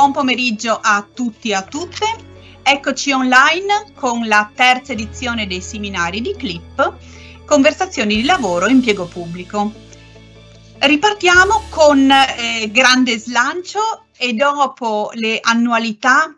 buon pomeriggio a tutti e a tutte. Eccoci online con la terza edizione dei seminari di CLIP, Conversazioni di lavoro e impiego pubblico. Ripartiamo con grande slancio e dopo le annualità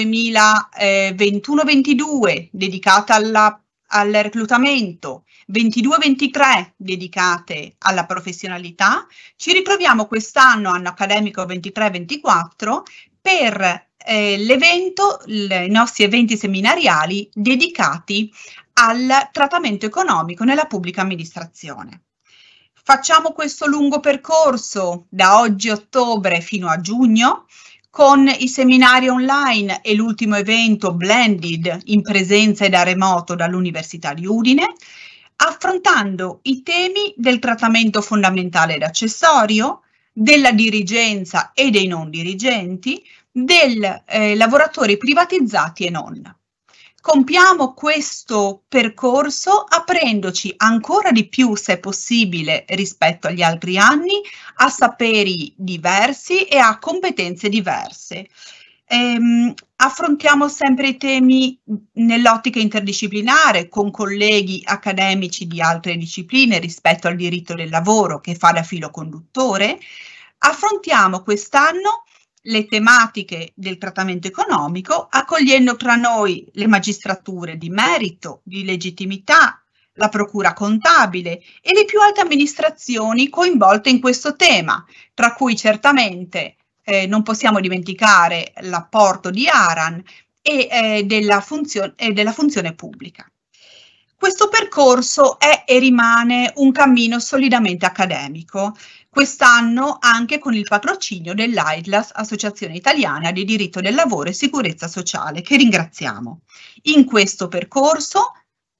2021-22 dedicate al reclutamento, 22-23 dedicate alla professionalità, ci ritroviamo quest'anno, anno accademico 23-24, per l'evento, i nostri eventi seminariali dedicati al trattamento economico nella pubblica amministrazione. Facciamo questo lungo percorso da oggi ottobre fino a giugno, con i seminari online e l'ultimo evento blended in presenza e da remoto dall'Università di Udine, affrontando i temi del trattamento fondamentale ed accessorio, della dirigenza e dei non dirigenti, dei lavoratori privatizzati e non. Compiamo questo percorso aprendoci ancora di più, se possibile, rispetto agli altri anni, a saperi diversi e a competenze diverse. Affrontiamo sempre i temi nell'ottica interdisciplinare con colleghi accademici di altre discipline rispetto al diritto del lavoro che fa da filo conduttore. Affrontiamo quest'anno le tematiche del trattamento economico, accogliendo tra noi le magistrature di merito, di legittimità, la procura contabile e le più alte amministrazioni coinvolte in questo tema, tra cui certamente non possiamo dimenticare l'apporto di ARAN e della funzione pubblica. Questo percorso è e rimane un cammino solidamente accademico, quest'anno anche con il patrocinio dell'AIDLAS, Associazione Italiana di Diritto del Lavoro e Sicurezza Sociale, che ringraziamo. In questo percorso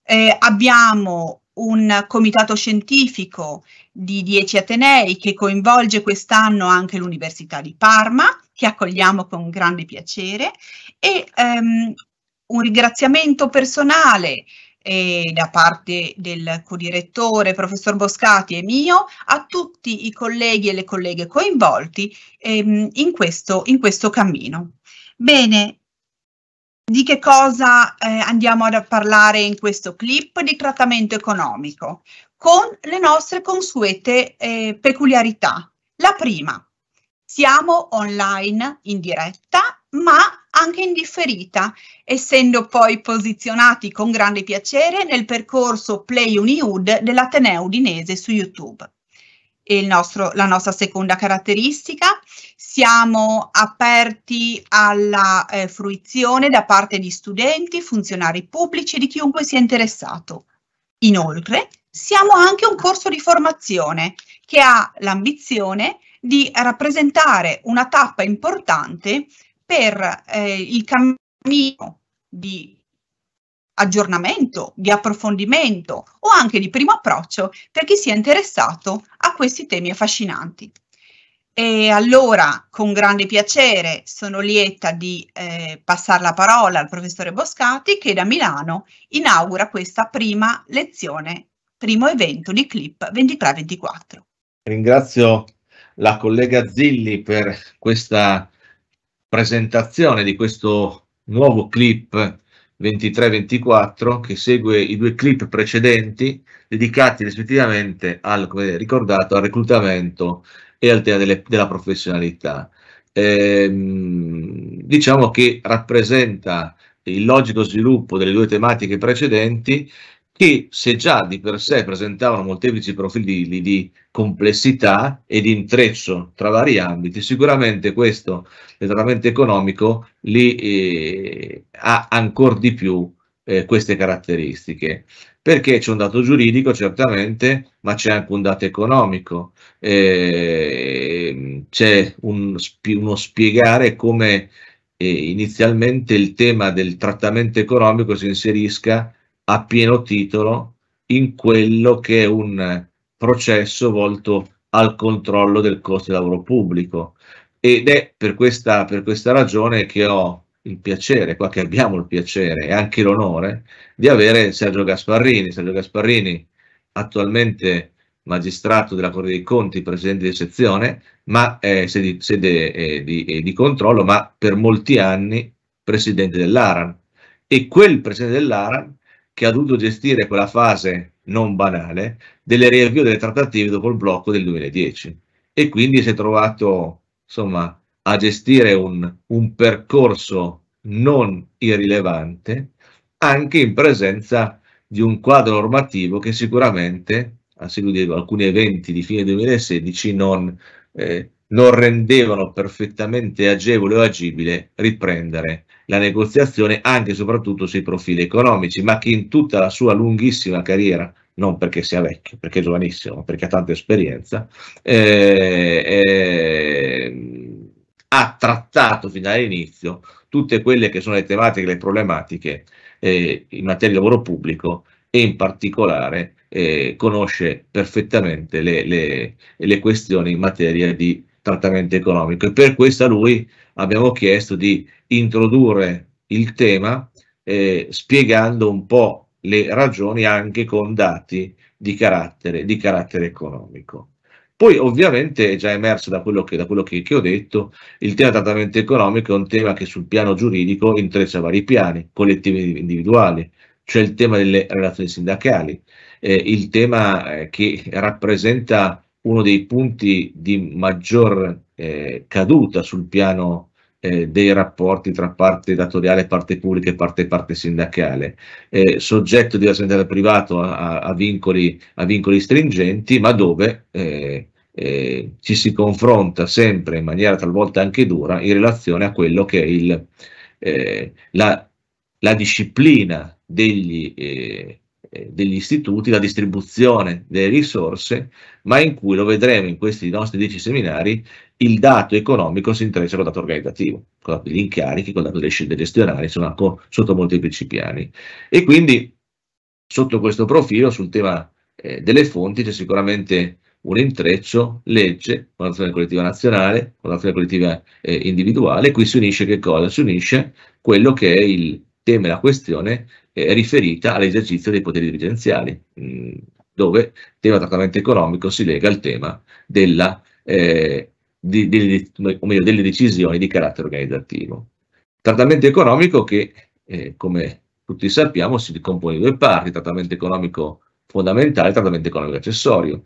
abbiamo un comitato scientifico di 10 atenei che coinvolge quest'anno anche l'Università di Parma, che accogliamo con grande piacere, e un ringraziamento personale da parte del codirettore, professor Boscati e mio, a tutti i colleghi e le colleghe coinvolti in questo cammino. Bene, di che cosa andiamo a parlare in questo clip? Di trattamento economico, con le nostre consuete peculiarità. La prima, siamo online in diretta, ma anche in differita, essendo poi posizionati con grande piacere nel percorso Play UniUd dell'Ateneo Udinese su YouTube. La nostra seconda caratteristica, siamo aperti alla fruizione da parte di studenti, funzionari pubblici e di chiunque sia interessato. Inoltre, siamo anche un corso di formazione che ha l'ambizione di rappresentare una tappa importante per il cammino di aggiornamento, di approfondimento o anche di primo approccio per chi sia interessato a questi temi affascinanti. E allora, con grande piacere, sono lieta di passare la parola al professore Boscati, che da Milano inaugura questa prima lezione, primo evento di CLIP 23-24. Ringrazio la collega Zilli per questa presentazione di questo nuovo clip 23-24 che segue i due clip precedenti dedicati rispettivamente al, come ricordato, al reclutamento e al tema della professionalità. Diciamo che rappresenta il logico sviluppo delle due tematiche precedenti, che se già di per sé presentavano molteplici profili di complessità e di intreccio tra vari ambiti, sicuramente questo, il trattamento economico, ha ancora di più queste caratteristiche, perché c'è un dato giuridico certamente, ma c'è anche un dato economico, c'è uno spiegare come inizialmente il tema del trattamento economico si inserisca a pieno titolo in quello che è un processo volto al controllo del costo del lavoro pubblico, ed è per questa ragione che ho il piacere, qua che abbiamo il piacere e anche l'onore di avere Sergio Gasparrini. Sergio Gasparrini attualmente magistrato della Corte dei Conti, presidente di sezione, ma sede di controllo, ma per molti anni presidente dell'ARAN. E quel presidente dell'ARAN che ha dovuto gestire quella fase non banale delle riavvio delle trattative dopo il blocco del 2010. E quindi si è trovato, insomma, a gestire un percorso non irrilevante, anche in presenza di un quadro normativo che sicuramente, a seguito di alcuni eventi di fine 2016, non rendevano perfettamente agevole o agibile riprendere la negoziazione anche e soprattutto sui profili economici, ma che in tutta la sua lunghissima carriera, non perché sia vecchio, perché è giovanissimo, ma perché ha tanta esperienza, ha trattato fin dall'inizio tutte quelle che sono le tematiche, le problematiche in materia di lavoro pubblico, e in particolare conosce perfettamente le questioni in materia di trattamento economico, e per questo a lui abbiamo chiesto di introdurre il tema spiegando un po' le ragioni anche con dati di carattere economico. Poi ovviamente è già emerso da quello che ho detto, il tema del trattamento economico è un tema che sul piano giuridico intreccia vari piani, collettivi e individuali, cioè il tema delle relazioni sindacali, il tema che rappresenta uno dei punti di maggior caduta sul piano dei rapporti tra parte datoriale, parte pubblica e parte sindacale, soggetto diversamente dal privato a vincoli stringenti, ma dove ci si confronta sempre in maniera talvolta anche dura in relazione a quello che è la disciplina degli istituti, la distribuzione delle risorse, ma in cui, lo vedremo in questi nostri 10 seminari, il dato economico si intreccia con il dato organizzativo, con il dato degli incarichi, con il dato delle scelte gestionali, insomma, sotto molteplici piani. E quindi, sotto questo profilo, sul tema delle fonti, c'è sicuramente un intreccio, legge, convenzione collettiva nazionale, convenzione collettiva individuale. Qui si unisce che cosa? Si unisce quello che è il tema e la questione riferita all'esercizio dei poteri dirigenziali, dove il tema del trattamento economico si lega al tema delle decisioni di carattere organizzativo. Trattamento economico che, come tutti sappiamo, si decompone in due parti: trattamento economico fondamentale e trattamento economico accessorio.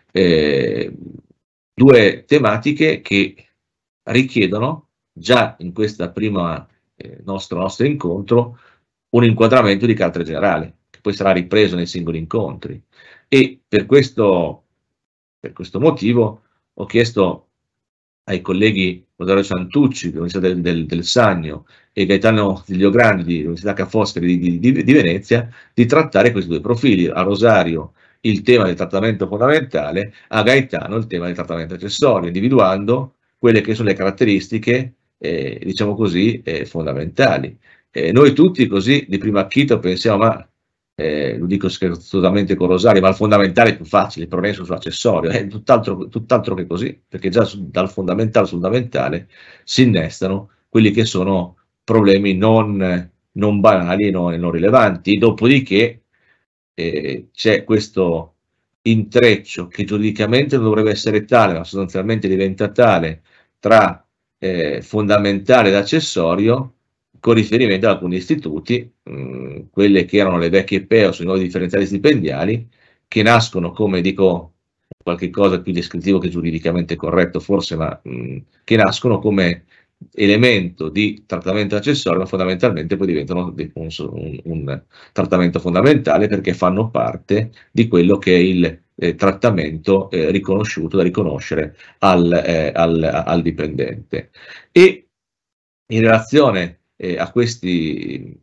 Due tematiche che richiedono, già in questa prima nostro incontro, un inquadramento di carattere generale, che poi sarà ripreso nei singoli incontri. E per questo motivo ho chiesto ai colleghi Rosario Santucci dell'Università del Sannio e Gaetano Zigliograndi dell'Università Ca' Foscari di Venezia di trattare questi due profili: a Rosario il tema del trattamento fondamentale, a Gaetano il tema del trattamento accessorio, individuando quelle che sono le caratteristiche, diciamo così, fondamentali. Noi tutti così di primo acchito pensiamo, ma lo dico scherzosamente con Rosario, ma il fondamentale è più facile, il progresso sull'accessorio, è tutt'altro che così, perché già dal fondamentale al fondamentale si innestano quelli che sono problemi non banali e non rilevanti. Dopodiché c'è questo intreccio che giuridicamente non dovrebbe essere tale, ma sostanzialmente diventa tale, tra fondamentale ed accessorio, con riferimento ad alcuni istituti, quelle che erano le vecchie PEO sui nuovi differenziali stipendiali, che nascono, come dico, qualche cosa più descrittivo che giuridicamente corretto forse, ma che nascono come elemento di trattamento accessorio, ma fondamentalmente poi diventano un trattamento fondamentale, perché fanno parte di quello che è il trattamento riconosciuto, da riconoscere al dipendente. E in relazione a questi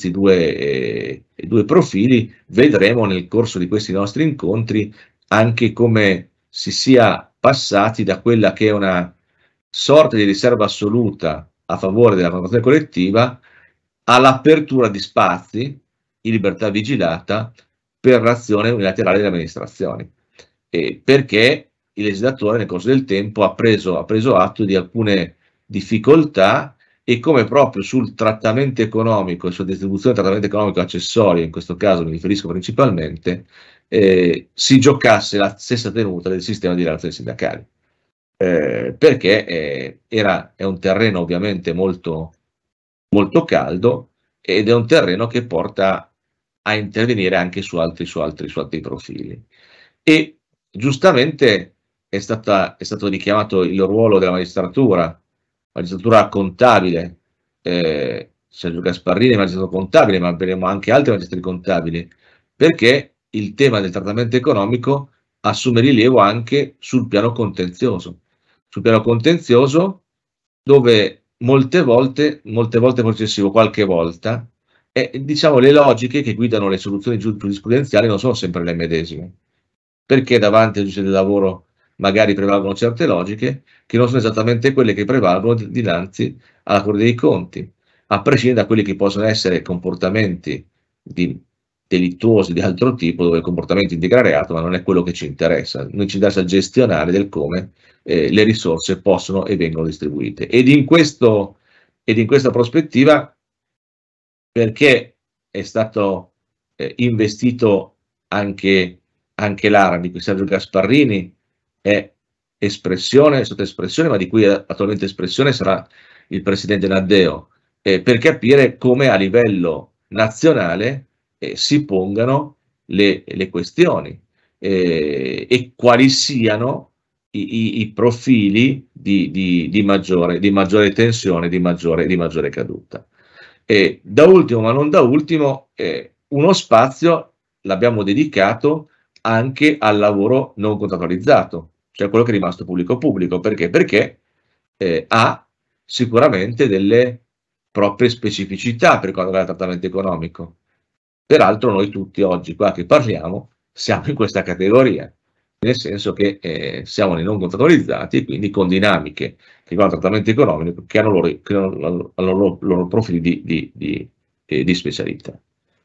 due profili vedremo nel corso di questi nostri incontri anche come si sia passati da quella che è una sorta di riserva assoluta a favore della contrattazione collettiva all'apertura di spazi in libertà vigilata per l'azione unilaterale delle amministrazioni, perché il legislatore nel corso del tempo ha preso atto di alcune difficoltà, e come proprio sul trattamento economico e sulla distribuzione del trattamento economico accessorio, in questo caso mi riferisco principalmente, si giocasse la stessa tenuta del sistema di relazioni sindacali, perché è un terreno ovviamente molto, molto caldo ed è un terreno che porta a intervenire anche su altri profili. E giustamente è stato richiamato il ruolo della magistratura contabile, Sergio Gasparrini è magistrato contabile, ma avremo anche altri magistrati contabili, perché il tema del trattamento economico assume rilievo anche sul piano contenzioso. Sul piano contenzioso, dove molte volte processivo, qualche volta, diciamo, le logiche che guidano le soluzioni giurisprudenziali non sono sempre le medesime, perché davanti al giudice del lavoro magari prevalgono certe logiche che non sono esattamente quelle che prevalgono dinanzi alla Corte dei Conti, a prescindere da quelli che possono essere comportamenti delittuosi di altro tipo, dove il comportamento indica reato, ma non è quello che ci interessa. Noi ci interessa gestionare del come le risorse possono e vengono distribuite. Ed in questa prospettiva, perché è stato investito anche l'ARAN di cui Sergio Gasparrini è sotto espressione, ma di cui attualmente espressione sarà il presidente Naddeo, per capire come a livello nazionale si pongano le questioni e quali siano i profili di maggiore tensione, di maggiore caduta. Da ultimo, ma non da ultimo, uno spazio l'abbiamo dedicato anche al lavoro non contrattualizzato, cioè quello che è rimasto pubblico. Perché? Perché ha sicuramente delle proprie specificità per quanto riguarda il trattamento economico. Peraltro noi tutti oggi qua che parliamo siamo in questa categoria, nel senso che siamo nei non contrattualizzati e quindi con dinamiche che riguardano il trattamento economico che hanno loro profili di specialità.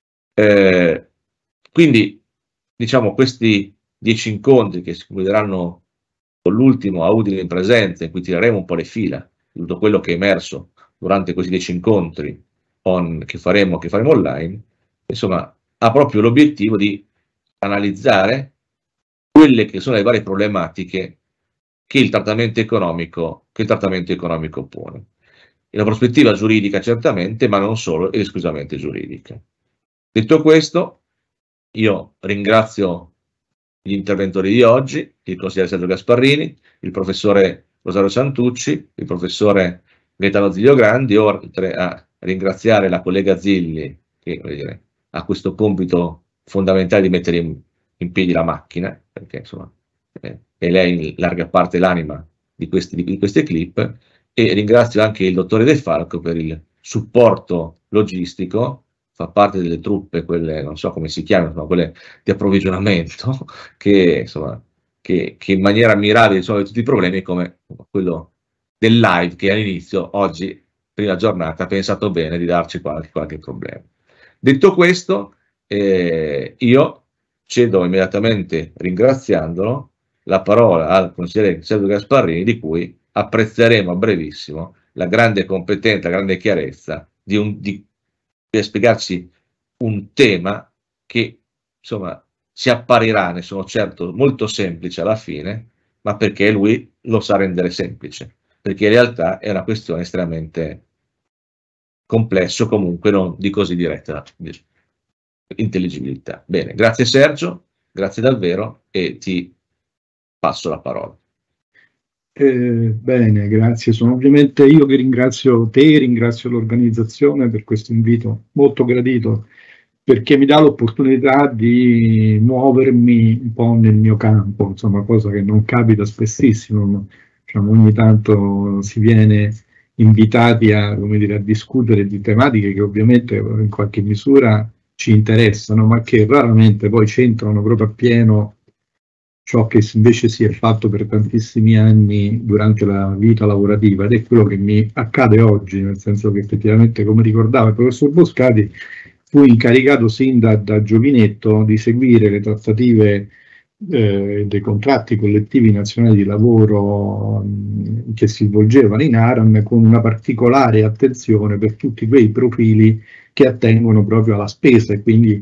Quindi, diciamo, questi 10 incontri che si concluderanno con l'ultimo a Udine in presenza, in cui tireremo un po' le fila di tutto quello che è emerso durante questi 10 incontri che faremo online, insomma, ha proprio l'obiettivo di analizzare quelle che sono le varie problematiche che il trattamento economico pone. In una prospettiva giuridica certamente, ma non solo ed esclusivamente giuridica. Detto questo, io ringrazio gli interventori di oggi, il consigliere Sergio Gasparrini, il professore Rosario Santucci, il professore Gaetano Zigliograndi, oltre a ringraziare la collega Zilli, che ha questo compito fondamentale di mettere in piedi la macchina, perché insomma è lei in larga parte l'anima di queste clip, e ringrazio anche il dottore De Falco per il supporto logistico, fa parte delle truppe, quelle non so come si chiamano, quelle di approvvigionamento, che in maniera mirabile risolve tutti i problemi, come quello del live che all'inizio, oggi, prima giornata, ha pensato bene di darci qualche problema. Detto questo, io cedo immediatamente, ringraziandolo, la parola al consigliere Sergio Gasparrini, di cui apprezzeremo a brevissimo la grande competenza, la grande chiarezza di spiegarci un tema che, insomma, ci apparirà, ne sono certo, molto semplice alla fine, ma perché lui lo sa rendere semplice, perché in realtà è una questione estremamente complessa, comunque non di così diretta intelligibilità. Bene, grazie Sergio, grazie davvero e ti passo la parola. Bene, grazie. Sono ovviamente io che ringrazio te, ringrazio l'organizzazione per questo invito molto gradito, perché mi dà l'opportunità di muovermi un po' nel mio campo, insomma, cosa che non capita spessissimo. Diciamo, ogni tanto si viene invitati a, come dire, a discutere di tematiche che ovviamente in qualche misura ci interessano, ma che raramente poi centrano proprio appieno ciò che invece si è fatto per tantissimi anni durante la vita lavorativa, ed è quello che mi accade oggi, nel senso che effettivamente, come ricordava il professor Boscati, fui incaricato sin da giovinetto di seguire le trattative dei contratti collettivi nazionali di lavoro che si svolgevano in ARAN, con una particolare attenzione per tutti quei profili che attengono proprio alla spesa e quindi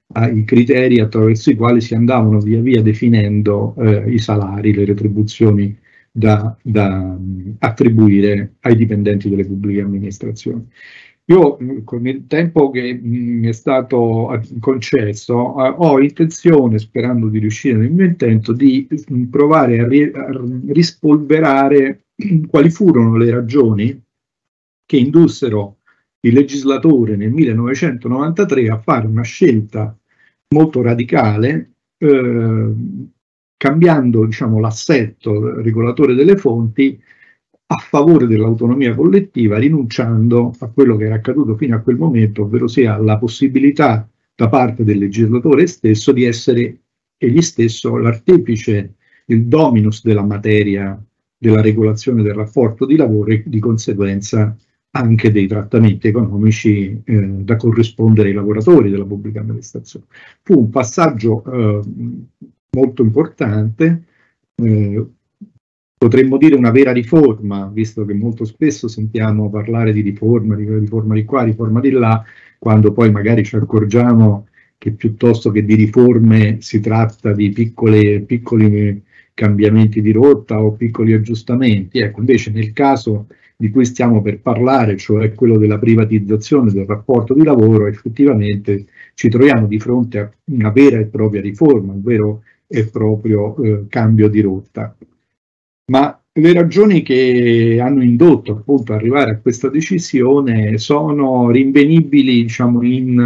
ai criteri attraverso i quali si andavano via via definendo i salari, le retribuzioni da attribuire ai dipendenti delle pubbliche amministrazioni. Io, con il tempo che mi è stato concesso, ho intenzione, sperando di riuscire nel mio intento, di provare a rispolverare quali furono le ragioni che indussero il legislatore nel 1993 a fare una scelta molto radicale, cambiando, diciamo, l'assetto regolatore delle fonti a favore dell'autonomia collettiva, rinunciando a quello che era accaduto fino a quel momento, ovvero sia alla possibilità da parte del legislatore stesso di essere egli stesso l'artefice, il dominus della materia della regolazione del rapporto di lavoro e di conseguenza anche dei trattamenti economici da corrispondere ai lavoratori della pubblica amministrazione. Fu un passaggio molto importante, potremmo dire una vera riforma, visto che molto spesso sentiamo parlare di riforma di qua, riforma di là, quando poi magari ci accorgiamo che piuttosto che di riforme si tratta di piccoli cambiamenti di rotta o piccoli aggiustamenti. Ecco, invece nel caso di cui stiamo per parlare, cioè quello della privatizzazione del rapporto di lavoro, effettivamente ci troviamo di fronte a una vera e propria riforma, un vero e proprio cambio di rotta. Ma le ragioni che hanno indotto appunto ad arrivare a questa decisione sono rinvenibili, diciamo,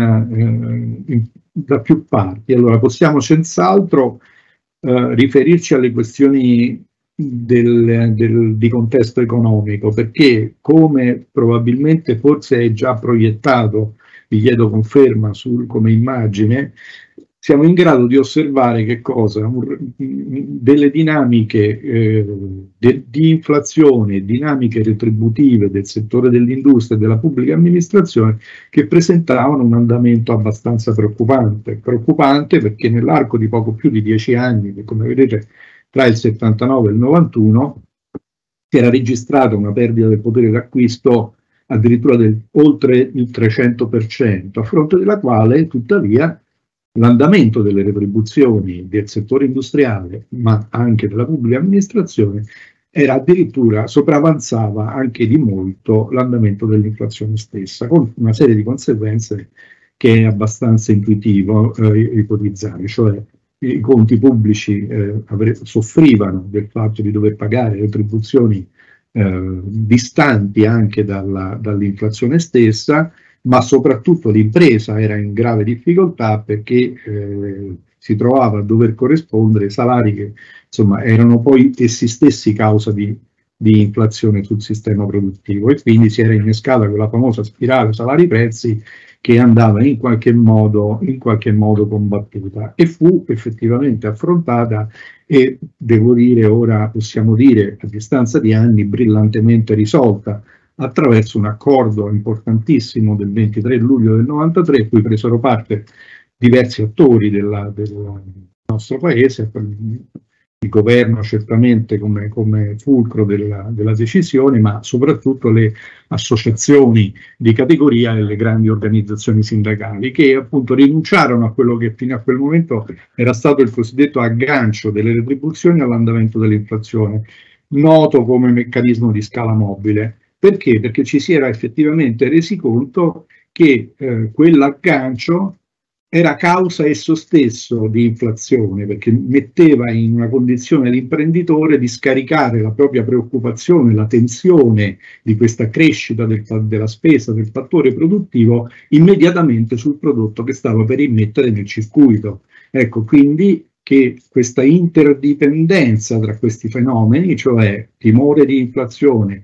da più parti. Allora, possiamo senz'altro riferirci alle questioni di contesto economico, perché, come probabilmente forse è già proiettato, vi chiedo conferma come immagine, siamo in grado di osservare che cosa? Delle dinamiche di inflazione, dinamiche retributive del settore dell'industria e della pubblica amministrazione che presentavano un andamento abbastanza preoccupante. Preoccupante perché nell'arco di poco più di 10 anni, che come vedete tra il 79 e il 91, si era registrata una perdita del potere d'acquisto addirittura oltre il 300%, a fronte della quale tuttavia l'andamento delle retribuzioni del settore industriale, ma anche della pubblica amministrazione, era addirittura sopravanzava anche di molto l'andamento dell'inflazione stessa, con una serie di conseguenze che è abbastanza intuitivo ipotizzare, cioè i conti pubblici soffrivano del fatto di dover pagare retribuzioni distanti anche dall'inflazione stessa, ma soprattutto l'impresa era in grave difficoltà perché si trovava a dover corrispondere salari che insomma erano poi essi stessi causa di inflazione sul sistema produttivo, e quindi si era innescata quella famosa spirale salari-prezzi che andava in qualche modo combattuta, e fu effettivamente affrontata e, devo dire, ora possiamo dire a distanza di anni, brillantemente risolta attraverso un accordo importantissimo del 23 luglio del 93, a cui presero parte diversi attori del nostro paese, il governo certamente come fulcro della decisione, ma soprattutto le associazioni di categoria e le grandi organizzazioni sindacali, che appunto rinunciarono a quello che fino a quel momento era stato il cosiddetto aggancio delle retribuzioni all'andamento dell'inflazione, noto come meccanismo di scala mobile. Perché? Perché ci si era effettivamente resi conto che quell'aggancio era causa esso stesso di inflazione, perché metteva in una condizione l'imprenditore di scaricare la propria preoccupazione, la tensione di questa crescita della spesa, del fattore produttivo, immediatamente sul prodotto che stava per immettere nel circuito. Ecco, quindi che questa interdipendenza tra questi fenomeni, cioè timore di inflazione,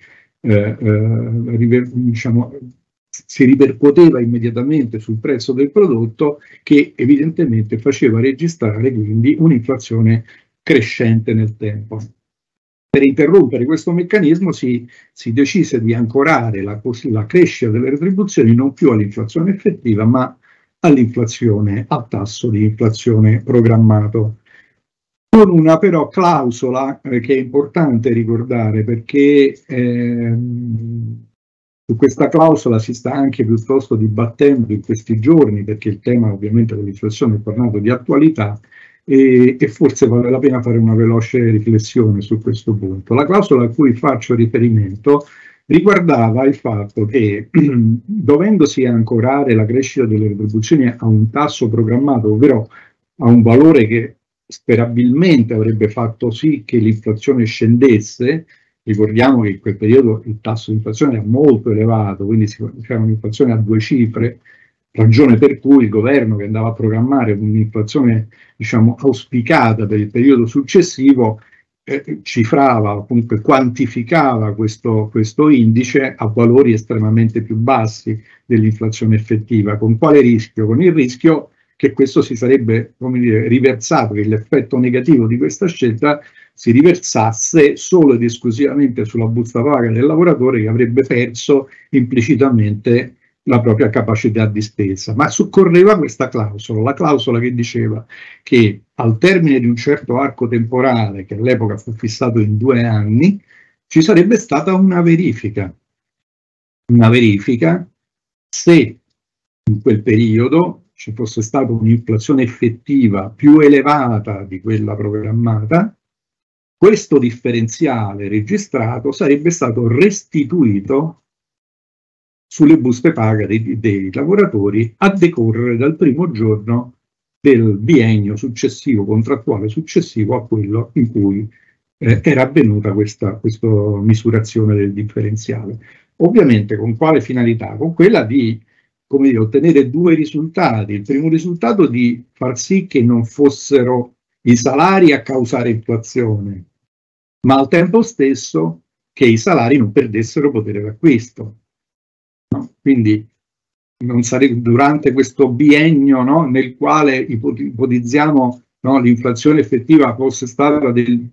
diciamo, si ripercuoteva immediatamente sul prezzo del prodotto, che evidentemente faceva registrare quindi un'inflazione crescente nel tempo. Per interrompere questo meccanismo si decise di ancorare la crescita delle retribuzioni non più all'inflazione effettiva, ma all'inflazione, al tasso di inflazione programmato. Con una però clausola che è importante ricordare, perché Su questa clausola si sta anche piuttosto dibattendo in questi giorni, perché il tema ovviamente dell'inflazione è tornato di attualità e forse vale la pena fare una veloce riflessione su questo punto. La clausola a cui faccio riferimento riguardava il fatto che dovendosi ancorare la crescita delle retribuzioni a un tasso programmato, ovvero a un valore che sperabilmente avrebbe fatto sì che l'inflazione scendesse. Ricordiamo che in quel periodo il tasso di inflazione era molto elevato, quindi c'era un'inflazione a 2 cifre, ragione per cui il governo, che andava a programmare un'inflazione, diciamo, auspicata per il periodo successivo, cifrava, comunque quantificava questo indice a valori estremamente più bassi dell'inflazione effettiva. Con quale rischio? Con il rischio che questo si sarebbe, come dire, riversato, che l'effetto negativo di questa scelta si riversasse solo ed esclusivamente sulla busta paga del lavoratore, che avrebbe perso implicitamente la propria capacità di spesa. Ma soccorreva questa clausola, la clausola che diceva che al termine di un certo arco temporale, che all'epoca fu fissato in 2 anni, ci sarebbe stata una verifica se in quel periodo ci fosse stata un'inflazione effettiva più elevata di quella programmata, questo differenziale registrato sarebbe stato restituito sulle buste paga dei lavoratori a decorrere dal primo giorno del biennio successivo, contrattuale successivo a quello in cui era avvenuta questa misurazione del differenziale. Ovviamente con quale finalità? Con quella di, come dire, ottenere 2 risultati. Il primo risultato di far sì che non fossero i salari a causare inflazione, ma al tempo stesso che i salari non perdessero potere d'acquisto. No? Quindi non sarebbe durante questo biennio, no, nel quale ipotizziamo, no, l'inflazione effettiva fosse stata del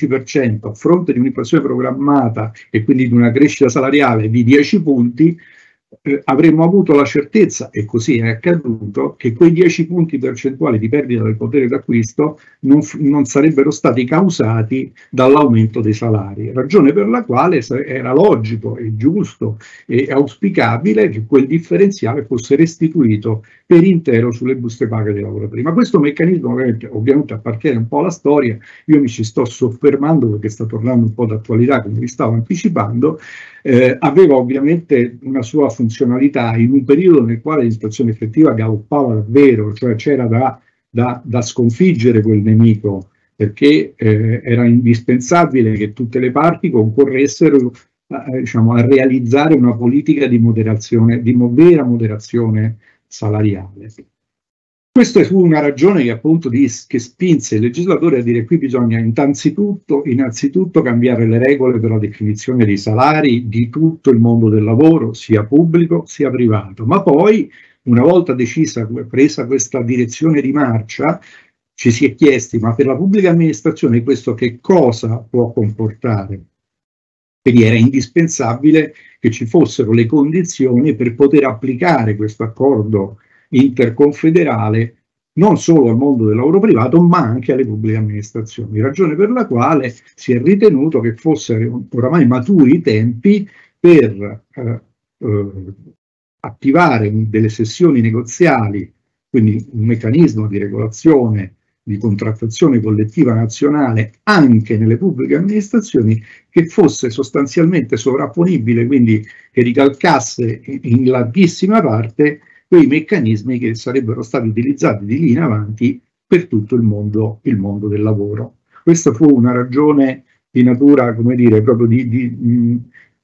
15% a fronte di un'inflazione programmata e quindi di una crescita salariale di 10 punti, avremmo avuto la certezza, e così è accaduto, che quei 10 punti percentuali di perdita del potere d'acquisto non sarebbero stati causati dall'aumento dei salari, ragione per la quale era logico e giusto e auspicabile che quel differenziale fosse restituito per intero sulle buste paga dei lavoratori. Ma questo meccanismo ovviamente appartiene un po' alla storia, io mi ci sto soffermando perché sta tornando un po' d'attualità, come vi stavo anticipando. Aveva ovviamente una sua funzionalità in un periodo nel quale l'inflazione effettiva galoppava davvero, cioè c'era da sconfiggere quel nemico, perché era indispensabile che tutte le parti concorressero diciamo, a realizzare una politica di moderazione, di vera moderazione salariale. Questa fu una ragione che appunto che spinse il legislatore a dire: qui bisogna innanzitutto cambiare le regole per la definizione dei salari di tutto il mondo del lavoro, sia pubblico sia privato. Ma poi, una volta presa questa direzione di marcia, ci si è chiesti: ma per la pubblica amministrazione questo che cosa può comportare? Quindi era indispensabile che ci fossero le condizioni per poter applicare questo accordo interconfederale non solo al mondo del lavoro privato ma anche alle pubbliche amministrazioni, ragione per la quale si è ritenuto che fossero oramai maturi i tempi per attivare delle sessioni negoziali, quindi un meccanismo di regolazione di contrattazione collettiva nazionale anche nelle pubbliche amministrazioni che fosse sostanzialmente sovrapponibile, quindi che ricalcasse in larghissima parte quei meccanismi che sarebbero stati utilizzati di lì in avanti per tutto il mondo del lavoro. Questa fu una ragione di natura, come dire, proprio di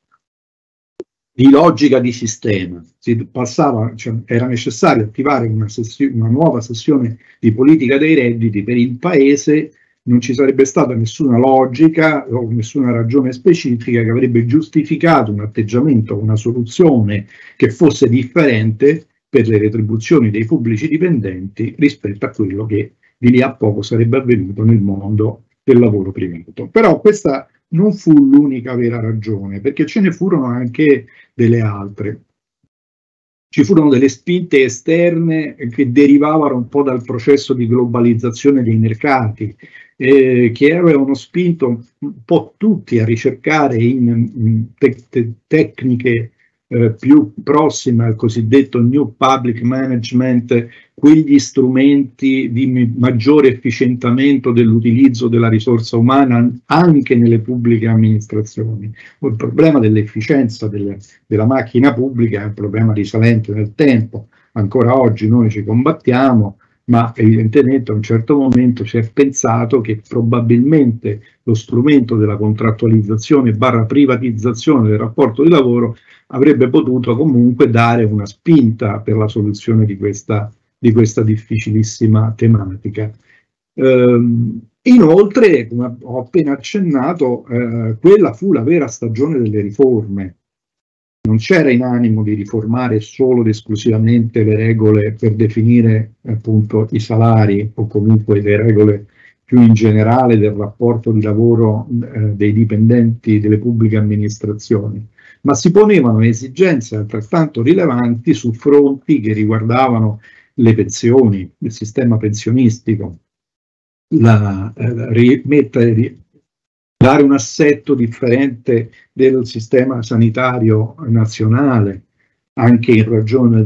logica di sistema. Era necessario attivare una nuova sessione di politica dei redditi per il Paese. Non ci sarebbe stata nessuna logica o nessuna ragione specifica che avrebbe giustificato un atteggiamento, una soluzione che fosse differente per le retribuzioni dei pubblici dipendenti rispetto a quello che di lì a poco sarebbe avvenuto nel mondo del lavoro privato. Però questa non fu l'unica vera ragione, perché ce ne furono anche delle altre. Ci furono delle spinte esterne che derivavano un po' dal processo di globalizzazione dei mercati, che avevano spinto un po' tutti a ricercare in tecniche più prossima al cosiddetto New Public Management, quegli strumenti di maggiore efficientamento dell'utilizzo della risorsa umana anche nelle pubbliche amministrazioni. Il problema dell'efficienza della macchina pubblica è un problema risalente nel tempo. Ancora oggi noi ci combattiamo, ma evidentemente a un certo momento si è pensato che probabilmente lo strumento della contrattualizzazione / privatizzazione del rapporto di lavoro avrebbe potuto comunque dare una spinta per la soluzione di questa difficilissima tematica. Inoltre, come ho appena accennato, quella fu la vera stagione delle riforme. Non c'era in animo di riformare solo ed esclusivamente le regole per definire appunto i salari o comunque le regole più in generale del rapporto di lavoro dei dipendenti delle pubbliche amministrazioni, ma si ponevano esigenze altrettanto rilevanti su fronti che riguardavano le pensioni, il sistema pensionistico, dare un assetto differente del sistema sanitario nazionale, anche in ragione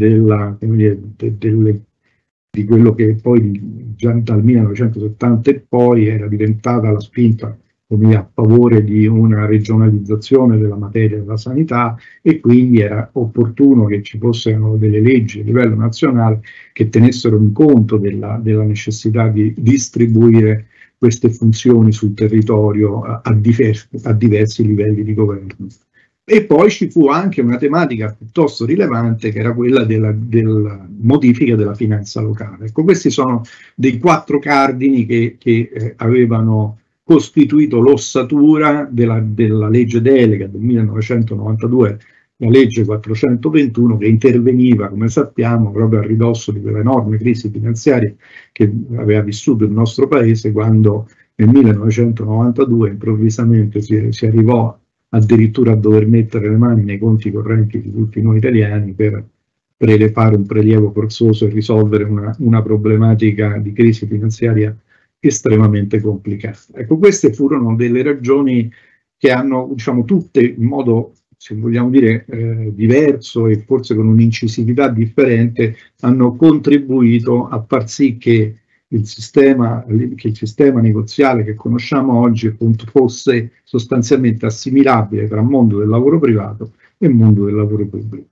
di quello che poi già dal 1970 e poi era diventata la spinta a favore di una regionalizzazione della materia della sanità, e quindi era opportuno che ci fossero delle leggi a livello nazionale che tenessero in conto della necessità di distribuire queste funzioni sul territorio a diversi livelli di governo. E poi ci fu anche una tematica piuttosto rilevante, che era quella della modifica della finanza locale. Ecco, questi sono dei 4 cardini che avevano costituito l'ossatura della legge delega del 1992, la legge 421, che interveniva, come sappiamo, proprio a ridosso di quell'enorme crisi finanziaria che aveva vissuto il nostro paese, quando nel 1992 improvvisamente si arrivò addirittura a dover mettere le mani nei conti correnti di tutti noi italiani per fare un prelievo forzoso e risolvere una problematica di crisi finanziaria estremamente complicata. Ecco, queste furono delle ragioni che hanno, diciamo, tutte in modo, se vogliamo dire, diverso e forse con un'incisività differente, hanno contribuito a far sì che il sistema negoziale che conosciamo oggi, appunto, fosse sostanzialmente assimilabile tra mondo del lavoro privato e mondo del lavoro pubblico.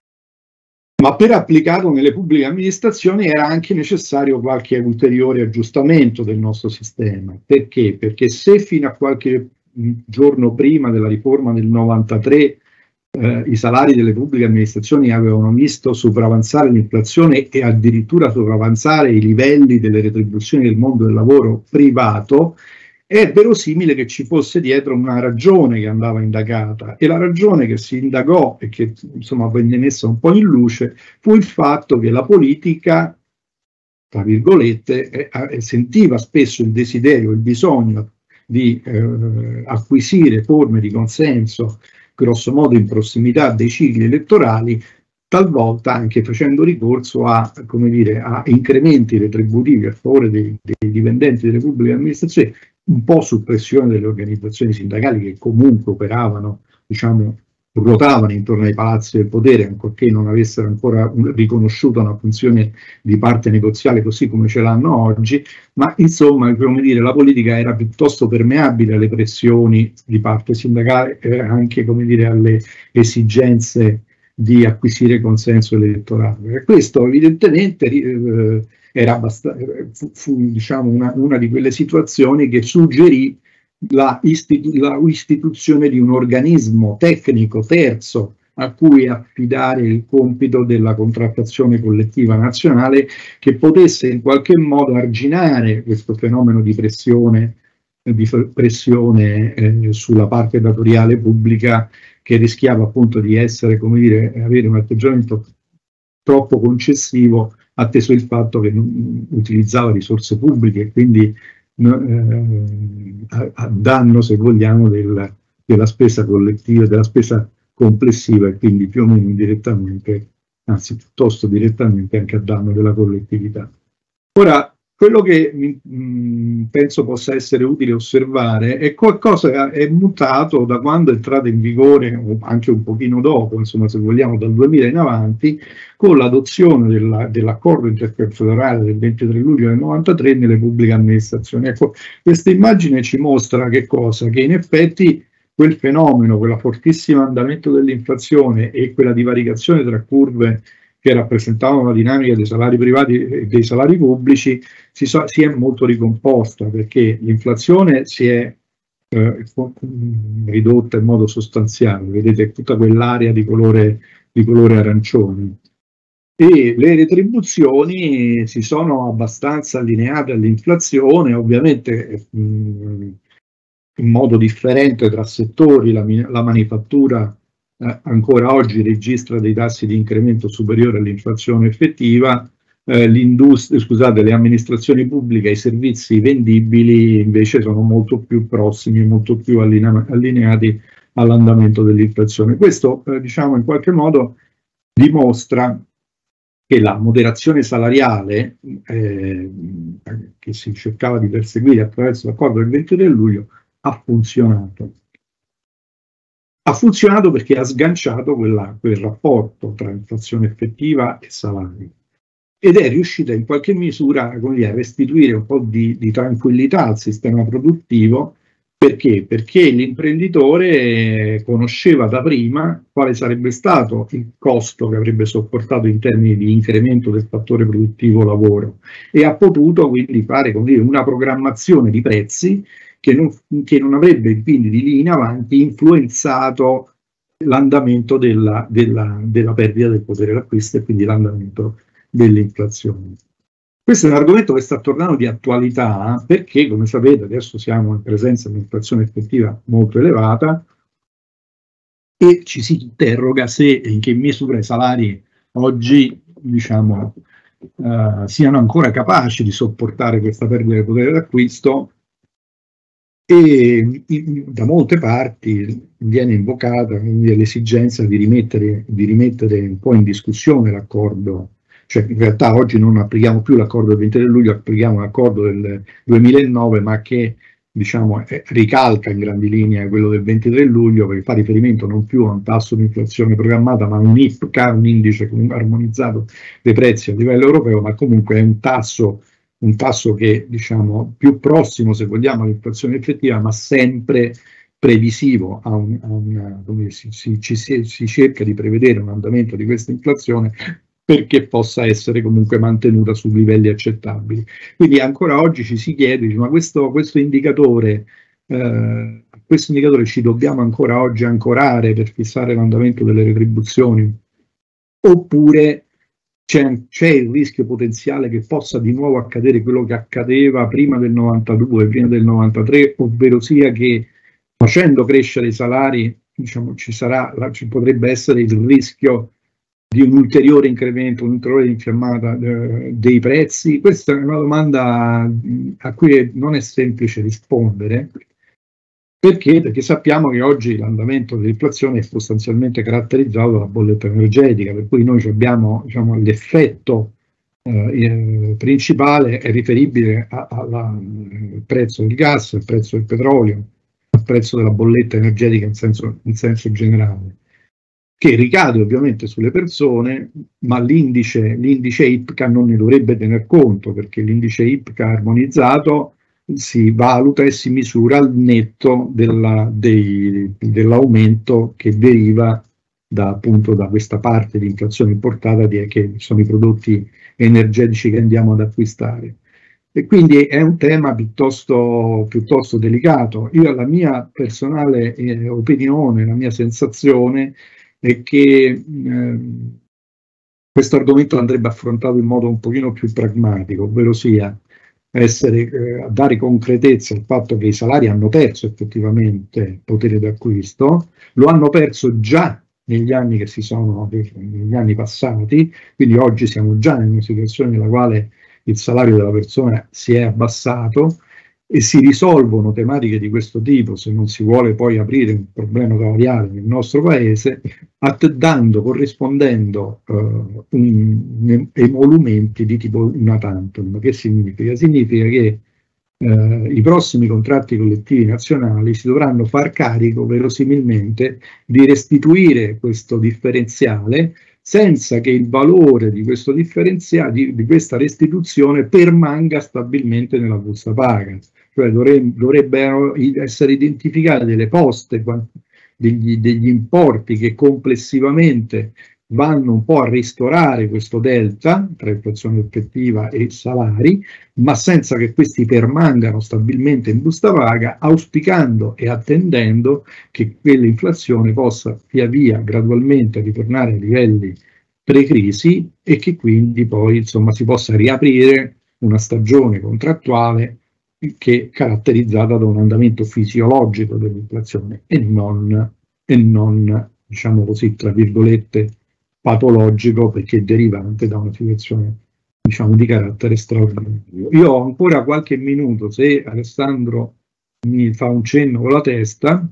Ma per applicarlo nelle pubbliche amministrazioni era anche necessario qualche ulteriore aggiustamento del nostro sistema. Perché? Perché se fino a qualche giorno prima della riforma del 93 i salari delle pubbliche amministrazioni avevano visto sopravanzare l'inflazione e addirittura sopravanzare i livelli delle retribuzioni del mondo del lavoro privato, è verosimile che ci fosse dietro una ragione che andava indagata, e la ragione che si indagò e che insomma venne messa un po' in luce fu il fatto che la politica, tra virgolette, sentiva spesso il desiderio, il bisogno di acquisire forme di consenso grosso modo in prossimità dei cicli elettorali, talvolta anche facendo ricorso a, come dire, a incrementi retributivi a favore dei dipendenti delle pubbliche amministrazioni, un po' su pressione delle organizzazioni sindacali che comunque operavano, diciamo, ruotavano intorno ai palazzi del potere, ancorché non avessero ancora riconosciuto una funzione di parte negoziale così come ce l'hanno oggi. Ma insomma, come dire, la politica era piuttosto permeabile alle pressioni di parte sindacale, anche, come dire, alle esigenze di acquisire consenso elettorale. E questo evidentemente fu diciamo, una di quelle situazioni che suggerì la istituzione di un organismo tecnico terzo a cui affidare il compito della contrattazione collettiva nazionale, che potesse in qualche modo arginare questo fenomeno di pressione sulla parte datoriale pubblica, che rischiava appunto di essere, come dire, avere un atteggiamento troppo concessivo, atteso il fatto che non utilizzava risorse pubbliche e quindi a danno, se vogliamo, della spesa collettiva, della spesa complessiva, e quindi più o meno indirettamente, anzi piuttosto direttamente, anche a danno della collettività. Ora, Quello che penso possa essere utile osservare è qualcosa è mutato da quando è entrato in vigore, o anche un pochino dopo, insomma, se vogliamo dal 2000 in avanti, con l'adozione dell'accordo interfederale del 23 luglio del 93 nelle pubbliche amministrazioni. Ecco, questa immagine ci mostra che cosa? Che in effetti quel fenomeno, quella fortissimo andamento dell'inflazione e quella divaricazione tra curve che rappresentavano la dinamica dei salari privati e dei salari pubblici, si è molto ricomposta, perché l'inflazione si è ridotta in modo sostanziale, vedete tutta quell'area di colore arancione, e le retribuzioni si sono abbastanza allineate all'inflazione, ovviamente in modo differente tra settori. La manifattura ancora oggi registra dei tassi di incremento superiori all'inflazione effettiva, le amministrazioni pubbliche e i servizi vendibili invece sono molto più prossimi, molto più allineati all'andamento dell'inflazione. Questo diciamo in qualche modo dimostra che la moderazione salariale che si cercava di perseguire attraverso l'accordo del 23 luglio ha funzionato. Ha funzionato perché ha sganciato quel rapporto tra inflazione effettiva e salari, ed è riuscita in qualche misura, come dire, a restituire un po' di tranquillità al sistema produttivo. Perché? Perché l'imprenditore conosceva da prima quale sarebbe stato il costo che avrebbe sopportato in termini di incremento del fattore produttivo lavoro, e ha potuto quindi fare, come dire, una programmazione di prezzi che non avrebbe quindi di lì in avanti influenzato l'andamento della perdita del potere d'acquisto e quindi l'andamento dell'inflazione. Questo è un argomento che sta tornando di attualità perché, come sapete, adesso siamo in presenza di un'inflazione effettiva molto elevata e ci si interroga se e in che misura i salari oggi, diciamo, siano ancora capaci di sopportare questa perdita del potere d'acquisto. E da molte parti viene invocata l'esigenza di rimettere un po' in discussione l'accordo, cioè in realtà oggi non applichiamo più l'accordo del 23 luglio, applichiamo l'accordo del 2009, ma che diciamo ricalca in grandi linee quello del 23 luglio, perché fa riferimento non più a un tasso di inflazione programmata, ma a un IPCA, un indice armonizzato dei prezzi a livello europeo, ma comunque è un tasso che diciamo più prossimo, se vogliamo, all'inflazione effettiva, ma sempre previsivo si cerca di prevedere un andamento di questa inflazione perché possa essere comunque mantenuta su livelli accettabili. Quindi ancora oggi ci si chiede, ma questo indicatore ci dobbiamo ancora oggi ancorare per fissare l'andamento delle retribuzioni, oppure c'è il rischio potenziale che possa di nuovo accadere quello che accadeva prima del 92, prima del 93, ovvero sia che facendo crescere i salari, diciamo, ci potrebbe essere il rischio di un ulteriore incremento, un'ulteriore infiammata dei prezzi. Questa è una domanda a cui non è semplice rispondere. Perché? Perché sappiamo che oggi l'andamento dell'inflazione è sostanzialmente caratterizzato dalla bolletta energetica, per cui noi abbiamo, diciamo, l'effetto principale è riferibile al prezzo del gas, al prezzo del petrolio, al prezzo della bolletta energetica in senso generale, che ricade ovviamente sulle persone, ma l'indice IPCA non ne dovrebbe tener conto, perché l'indice IPCA armonizzato si valuta e si misura al netto dell'aumento che deriva appunto da questa parte di inflazione importata che sono i prodotti energetici che andiamo ad acquistare. E quindi è un tema piuttosto delicato. Io, la mia personale opinione, la mia sensazione è che questo argomento andrebbe affrontato in modo un pochino più pragmatico, ovvero sia a dare concretezza al fatto che i salari hanno perso effettivamente potere d'acquisto, lo hanno perso già negli anni negli anni passati, quindi oggi siamo già in una situazione nella quale il salario della persona si è abbassato e si risolvono tematiche di questo tipo, se non si vuole poi aprire un problema salariale nel nostro paese, corrispondendo emolumenti di tipo una tantum. Che significa? Significa che i prossimi contratti collettivi nazionali si dovranno far carico verosimilmente di restituire questo differenziale senza che il valore di questo differenziale, di questa restituzione, permanga stabilmente nella busta paga. Cioè dovrebbero essere identificate delle poste, degli importi che complessivamente vanno un po' a ristorare questo delta tra inflazione effettiva e salari, ma senza che questi permangano stabilmente in busta paga, auspicando e attendendo che quell'inflazione possa via via gradualmente ritornare ai livelli pre-crisi e che quindi poi insomma si possa riaprire una stagione contrattuale che è caratterizzata da un andamento fisiologico dell'inflazione e non diciamo così, tra virgolette, patologico, perché deriva anche da una situazione, diciamo, di carattere straordinario. Io ho ancora qualche minuto, se Alessandro mi fa un cenno con la testa,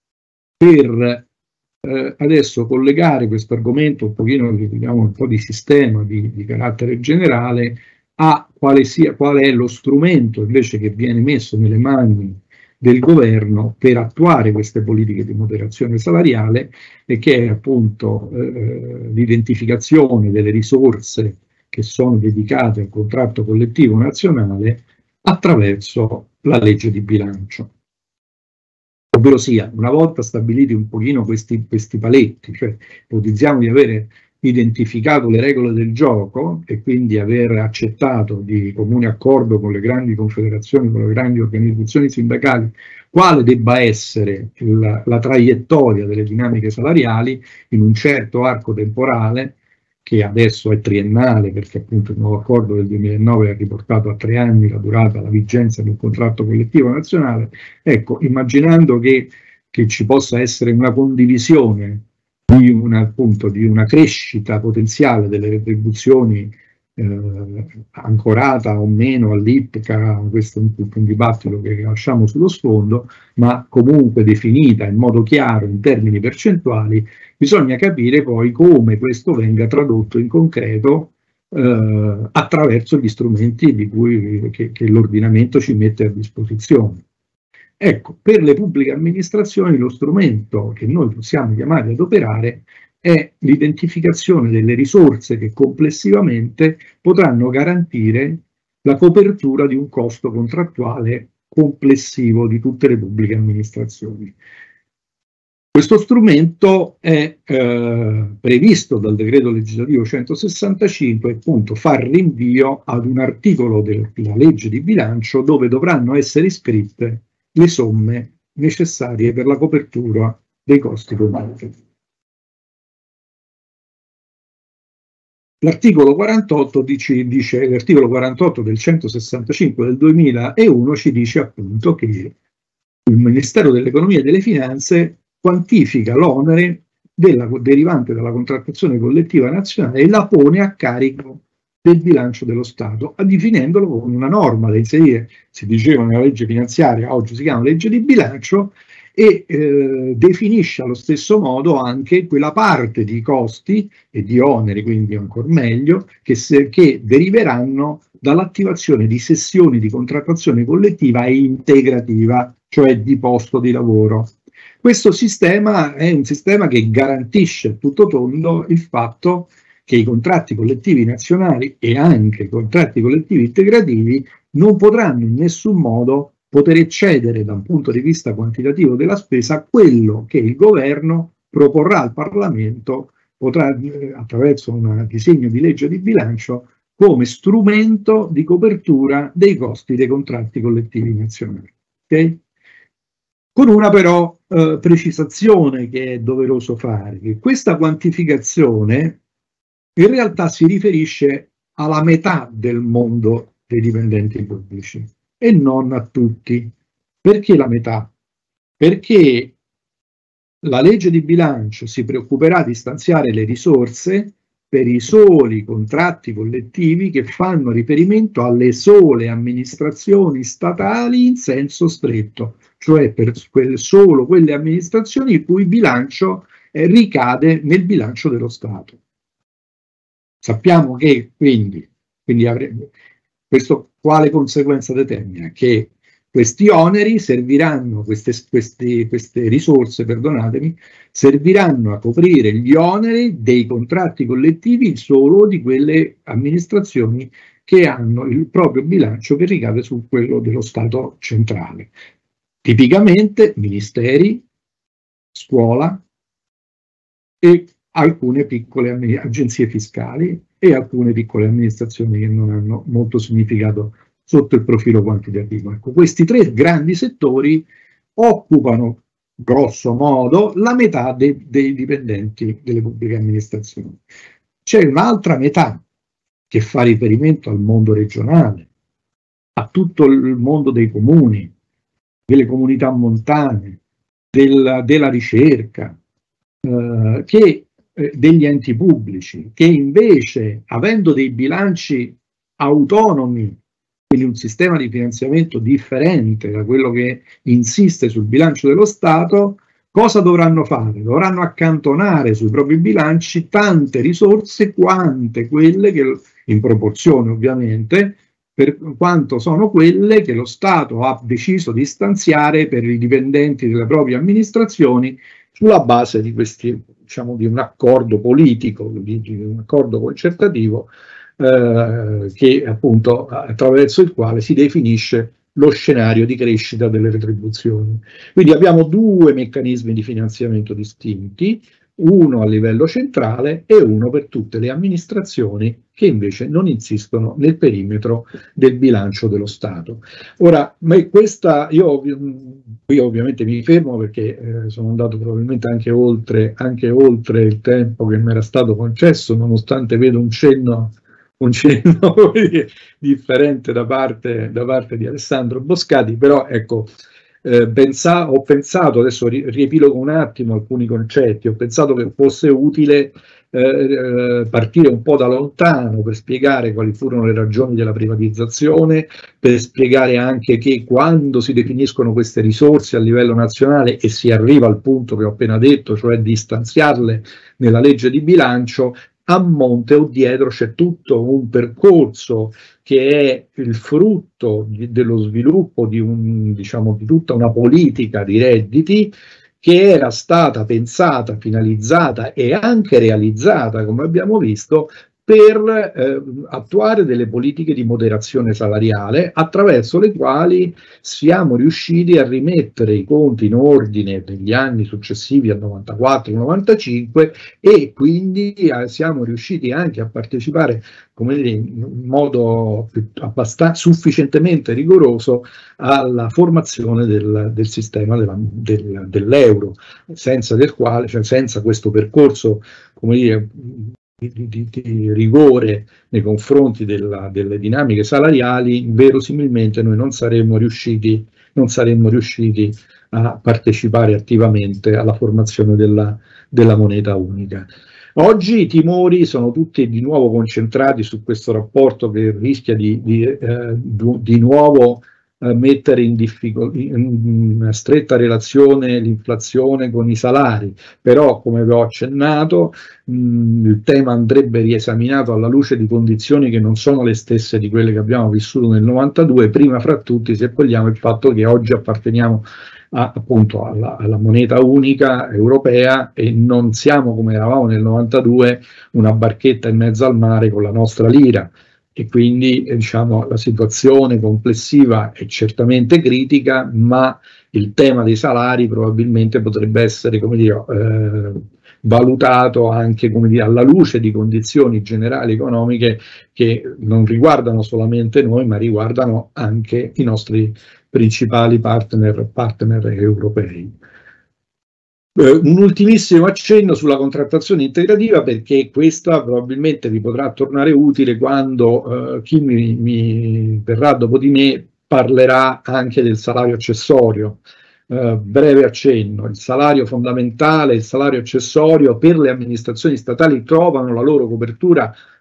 per adesso collegare questo argomento un pochino, diciamo, un po' di sistema di carattere generale a qual è lo strumento invece che viene messo nelle mani del governo per attuare queste politiche di moderazione salariale, e che è appunto l'identificazione delle risorse che sono dedicate al contratto collettivo nazionale attraverso la legge di bilancio. Ovvero sia, una volta stabiliti un pochino questi paletti, cioè ipotizziamo di avere identificato le regole del gioco e quindi aver accettato di comune accordo con le grandi confederazioni, con le grandi organizzazioni sindacali, quale debba essere la traiettoria delle dinamiche salariali in un certo arco temporale, che adesso è triennale perché appunto il nuovo accordo del 2009 ha riportato a 3 anni la durata, la vigenza di un contratto collettivo nazionale. Ecco, immaginando che ci possa essere una condivisione di una crescita potenziale delle retribuzioni ancorata o meno all'IPCA, questo è un dibattito che lasciamo sullo sfondo, ma comunque definita in modo chiaro in termini percentuali, bisogna capire poi come questo venga tradotto in concreto attraverso gli strumenti che l'ordinamento ci mette a disposizione. Ecco, per le pubbliche amministrazioni lo strumento che noi possiamo chiamare ad operare è l'identificazione delle risorse che complessivamente potranno garantire la copertura di un costo contrattuale complessivo di tutte le pubbliche amministrazioni. Questo strumento è previsto dal decreto legislativo 165 e appunto fa rinvio ad un articolo della legge di bilancio dove dovranno essere iscritte le somme necessarie per la copertura dei costi connessi. L'articolo 48 l'articolo 48 del 165 del 2001 ci dice appunto che il Ministero dell'Economia e delle Finanze quantifica l'onere derivante dalla contrattazione collettiva nazionale e la pone a carico del bilancio dello Stato, definendolo con una norma da inserire, si diceva nella legge finanziaria, oggi si chiama legge di bilancio, e definisce allo stesso modo anche quella parte di costi e di oneri, quindi ancora meglio, che deriveranno dall'attivazione di sessioni di contrattazione collettiva e integrativa, cioè di posto di lavoro. Questo sistema è un sistema che garantisce a tutto tondo il fatto che i contratti collettivi nazionali e anche i contratti collettivi integrativi non potranno in nessun modo poter eccedere da un punto di vista quantitativo della spesa quello che il governo proporrà al Parlamento attraverso un disegno di legge di bilancio come strumento di copertura dei costi dei contratti collettivi nazionali. Okay? Con una però precisazione che è doveroso fare, che questa quantificazione in realtà si riferisce alla metà del mondo dei dipendenti pubblici e non a tutti. Perché la metà? Perché la legge di bilancio si preoccuperà di stanziare le risorse per i soli contratti collettivi che fanno riferimento alle sole amministrazioni statali in senso stretto, cioè per solo quelle amministrazioni il cui bilancio ricade nel bilancio dello Stato. Sappiamo che quindi questo quale conseguenza determina? Che questi oneri serviranno, queste risorse, perdonatemi, serviranno a coprire gli oneri dei contratti collettivi solo di quelle amministrazioni che hanno il proprio bilancio che ricade su quello dello Stato centrale. Tipicamente ministeri, scuola e alcune piccole agenzie fiscali e alcune piccole amministrazioni che non hanno molto significato sotto il profilo quantitativo. Ecco, questi tre grandi settori occupano grosso modo la metà dei dipendenti delle pubbliche amministrazioni. C'è un'altra metà che fa riferimento al mondo regionale, a tutto il mondo dei comuni, delle comunità montane, della ricerca, degli enti pubblici, che invece, avendo dei bilanci autonomi, quindi un sistema di finanziamento differente da quello che insiste sul bilancio dello Stato, cosa dovranno fare? Dovranno accantonare sui propri bilanci tante risorse quante quelle che, in proporzione ovviamente, per quanto sono quelle che lo Stato ha deciso di stanziare per i dipendenti delle proprie amministrazioni sulla base di questi, diciamo, di un accordo politico, di un accordo concertativo che appunto attraverso il quale si definisce lo scenario di crescita delle retribuzioni. Quindi abbiamo due meccanismi di finanziamento distinti, uno a livello centrale e uno per tutte le amministrazioni che invece non insistono nel perimetro del bilancio dello Stato. Ora, io qui ovviamente mi fermo perché sono andato probabilmente anche oltre il tempo che mi era stato concesso, nonostante vedo un cenno differente da parte di Alessandro Boscati, però ecco, ho pensato, adesso riepilogo un attimo alcuni concetti, ho pensato che fosse utile partire un po' da lontano per spiegare quali furono le ragioni della privatizzazione, per spiegare anche che quando si definiscono queste risorse a livello nazionale e si arriva al punto che ho appena detto, cioè di stanziarle nella legge di bilancio, a monte o dietro c'è tutto un percorso che è il frutto dello sviluppo di tutta una politica di redditi che era stata pensata, finalizzata e anche realizzata, come abbiamo visto, per attuare delle politiche di moderazione salariale attraverso le quali siamo riusciti a rimettere i conti in ordine negli anni successivi al 94-95 e quindi siamo riusciti anche a partecipare, come dire, in modo abbastanza sufficientemente rigoroso alla formazione del sistema dell'euro, senza del quale, cioè senza questo percorso, come dire, di rigore nei confronti delle dinamiche salariali, verosimilmente noi non saremmo riusciti a partecipare attivamente alla formazione della moneta unica. Oggi i timori sono tutti di nuovo concentrati su questo rapporto che rischia di nuovo mettere in una stretta relazione l'inflazione con i salari, però come vi ho accennato il tema andrebbe riesaminato alla luce di condizioni che non sono le stesse di quelle che abbiamo vissuto nel 92, prima fra tutti se vogliamo il fatto che oggi apparteniamo appunto alla moneta unica europea e non siamo come eravamo nel 92 una barchetta in mezzo al mare con la nostra lira. E quindi diciamo la situazione complessiva è certamente critica, ma il tema dei salari probabilmente potrebbe essere, come dire, valutato anche, come dire, alla luce di condizioni generali economiche che non riguardano solamente noi, ma riguardano anche i nostri principali partner europei. Un ultimissimo accenno sulla contrattazione integrativa, perché questa probabilmente vi potrà tornare utile quando chi mi verrà dopo di me parlerà anche del salario accessorio. Breve accenno: il salario fondamentale e il salario accessorio per le amministrazioni statali trovano la loro copertura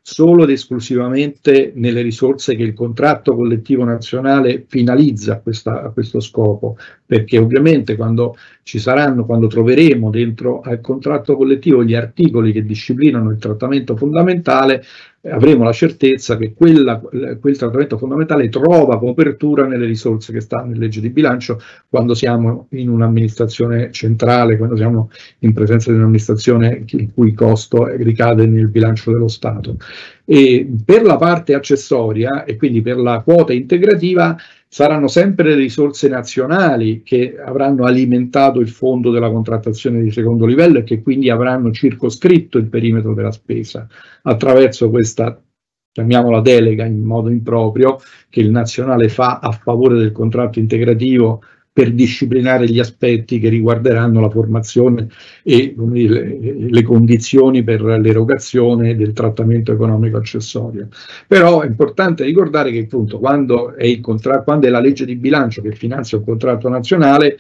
solo ed esclusivamente nelle risorse che il contratto collettivo nazionale finalizza a questo scopo, perché ovviamente quando troveremo dentro al contratto collettivo gli articoli che disciplinano il trattamento fondamentale, avremo la certezza che quel trattamento fondamentale trova copertura nelle risorse che stanno in legge di bilancio quando siamo in un'amministrazione centrale, quando siamo in presenza di un'amministrazione il cui costo ricade nel bilancio dello Stato. E per la parte accessoria e quindi per la quota integrativa saranno sempre le risorse nazionali che avranno alimentato il fondo della contrattazione di secondo livello e che quindi avranno circoscritto il perimetro della spesa attraverso questa, chiamiamola delega in modo improprio, che il nazionale fa a favore del contratto integrativo per disciplinare gli aspetti che riguarderanno la formazione e le condizioni per l'erogazione del trattamento economico accessorio. Però è importante ricordare che appunto quando è la legge di bilancio che finanzia un contratto nazionale,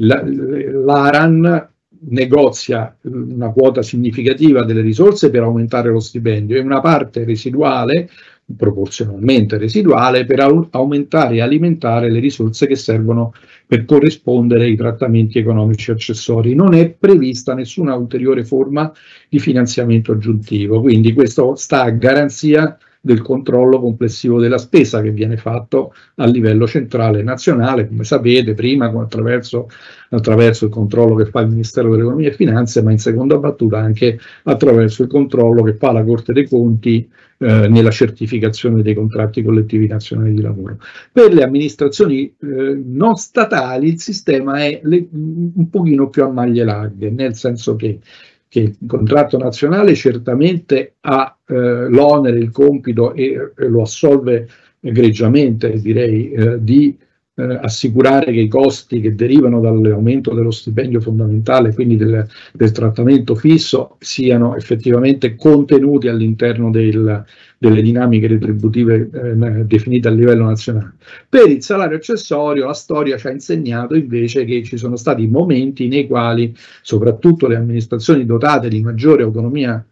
l'ARAN negozia una quota significativa delle risorse per aumentare lo stipendio e una parte residuale, proporzionalmente residuale, per aumentare e alimentare le risorse che servono per corrispondere ai trattamenti economici accessori. Non è prevista nessuna ulteriore forma di finanziamento aggiuntivo, quindi questo sta a garanzia del controllo complessivo della spesa che viene fatto a livello centrale e nazionale, come sapete, prima attraverso il controllo che fa il Ministero dell'Economia e Finanze, ma in seconda battuta anche attraverso il controllo che fa la Corte dei Conti nella certificazione dei contratti collettivi nazionali di lavoro. Per le amministrazioni non statali il sistema è un pochino più a maglie larghe, nel senso che il contratto nazionale certamente ha l'onere, il compito e lo assolve egregiamente, direi, di assicurare che i costi che derivano dall'aumento dello stipendio fondamentale, quindi del trattamento fisso, siano effettivamente contenuti all'interno delle dinamiche retributive definite a livello nazionale. Per il salario accessorio la storia ci ha insegnato invece che ci sono stati momenti nei quali soprattutto le amministrazioni dotate di maggiore autonomia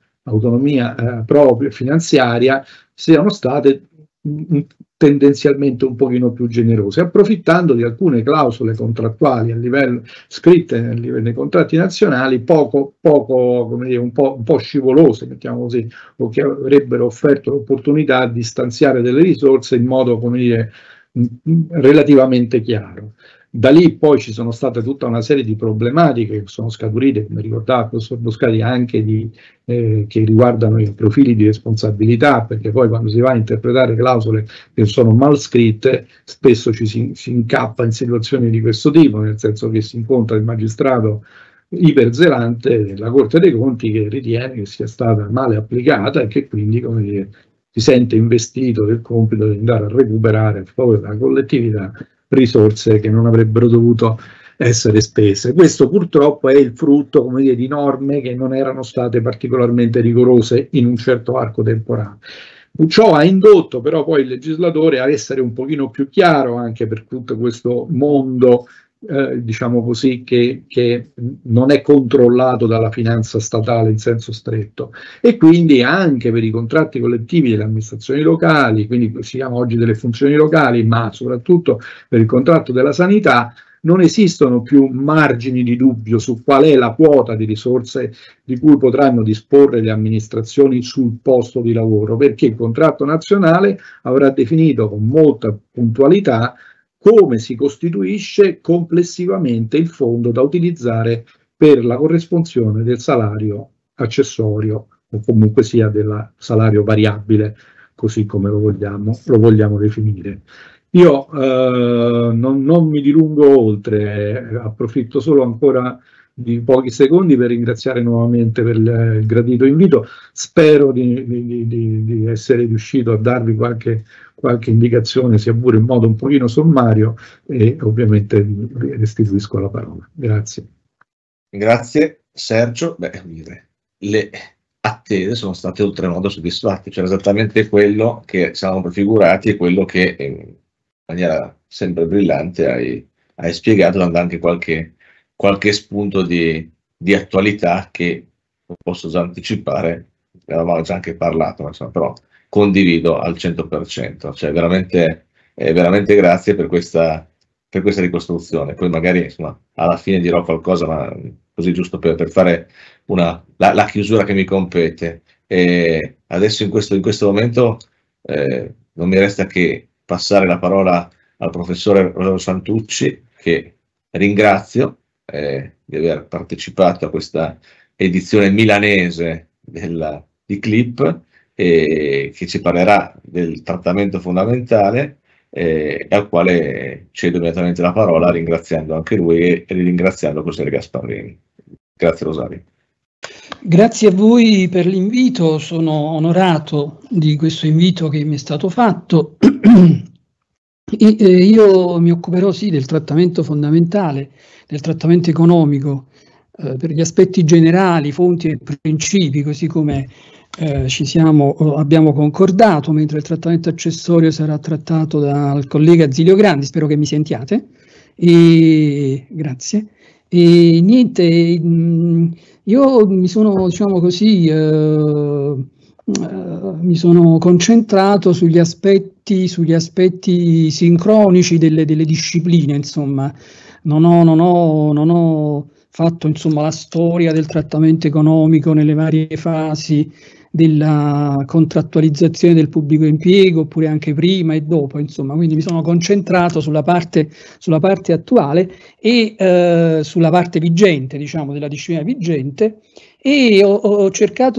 proprio finanziaria siano state tendenzialmente un pochino più generose, approfittando di alcune clausole contrattuali a livello scritte nei contratti nazionali poco come dire, un po' scivolose, mettiamo così, o che avrebbero offerto l'opportunità di stanziare delle risorse in modo, come dire, relativamente chiaro. Da lì poi ci sono state tutta una serie di problematiche che sono scaturite, come ricordava il professor Boscati, anche che riguardano i profili di responsabilità, perché poi quando si va a interpretare clausole che sono mal scritte, spesso ci si incappa in situazioni di questo tipo, nel senso che si incontra il magistrato iperzelante della Corte dei Conti che ritiene che sia stata male applicata e che quindi, come dire, si sente investito del compito di andare a recuperare a favore della collettività risorse che non avrebbero dovuto essere spese. Questo purtroppo è il frutto, come dire, di norme che non erano state particolarmente rigorose in un certo arco temporale. Ciò ha indotto però poi il legislatore a essere un pochino più chiaro anche per tutto questo mondo diciamo così, che non è controllato dalla finanza statale in senso stretto, e quindi anche per i contratti collettivi delle amministrazioni locali, quindi si chiama oggi delle funzioni locali, ma soprattutto per il contratto della sanità non esistono più margini di dubbio su qual è la quota di risorse di cui potranno disporre le amministrazioni sul posto di lavoro, perché il contratto nazionale avrà definito con molta puntualità come si costituisce complessivamente il fondo da utilizzare per la corresponsione del salario accessorio o comunque sia del salario variabile, così come lo vogliamo definire. Io non mi dilungo oltre, approfitto solo ancora di pochi secondi per ringraziare nuovamente per il gradito invito. Spero di essere riuscito a darvi qualche indicazione, sia pure in modo un pochino sommario, e ovviamente restituisco la parola. Grazie. Grazie Sergio. Le attese sono state oltremodo soddisfatte, cioè esattamente quello che siamo prefigurati e quello che in maniera sempre brillante hai spiegato, dando anche qualche spunto di attualità che posso già anticipare ne avevamo già anche parlato, insomma, però condivido al 100%, cioè veramente grazie per questa ricostruzione. Poi magari insomma, alla fine dirò qualcosa, ma così giusto per fare la chiusura che mi compete. E adesso in questo momento non mi resta che passare la parola al professore Rosario Santucci, che ringrazio di aver partecipato a questa edizione milanese di Clip, che ci parlerà del trattamento fondamentale, e al quale cedo immediatamente la parola, ringraziando anche lui e ringraziando il professore Gasparrini. Grazie Rosario. Grazie a voi per l'invito, sono onorato di questo invito che mi è stato fatto. Io mi occuperò sì del trattamento fondamentale, del trattamento economico, per gli aspetti generali, fonti e principi, così come abbiamo concordato, mentre il trattamento accessorio sarà trattato dal collega Zilio Grandi, spero che mi sentiate. Grazie. E niente, io mi sono, diciamo così, mi sono concentrato sugli aspetti sincronici delle discipline, insomma. Non ho fatto, insomma, la storia del trattamento economico nelle varie fasi della contrattualizzazione del pubblico impiego, oppure anche prima e dopo, insomma, quindi mi sono concentrato sulla parte attuale e sulla parte vigente, diciamo, della disciplina vigente, e ho cercato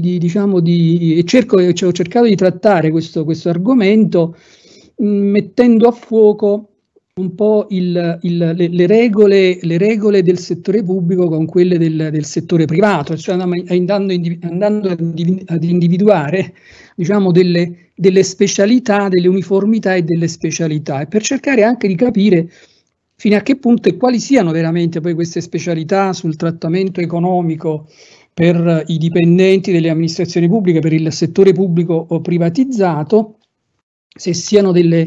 ho cercato di trattare questo argomento mettendo a fuoco un po' le regole del settore pubblico con quelle del settore privato, cioè andando ad individuare, diciamo, delle specialità, delle uniformità e delle specialità, e per cercare anche di capire fino a che punto e quali siano veramente poi queste specialità sul trattamento economico per i dipendenti delle amministrazioni pubbliche, per il settore pubblico o privatizzato, se siano degli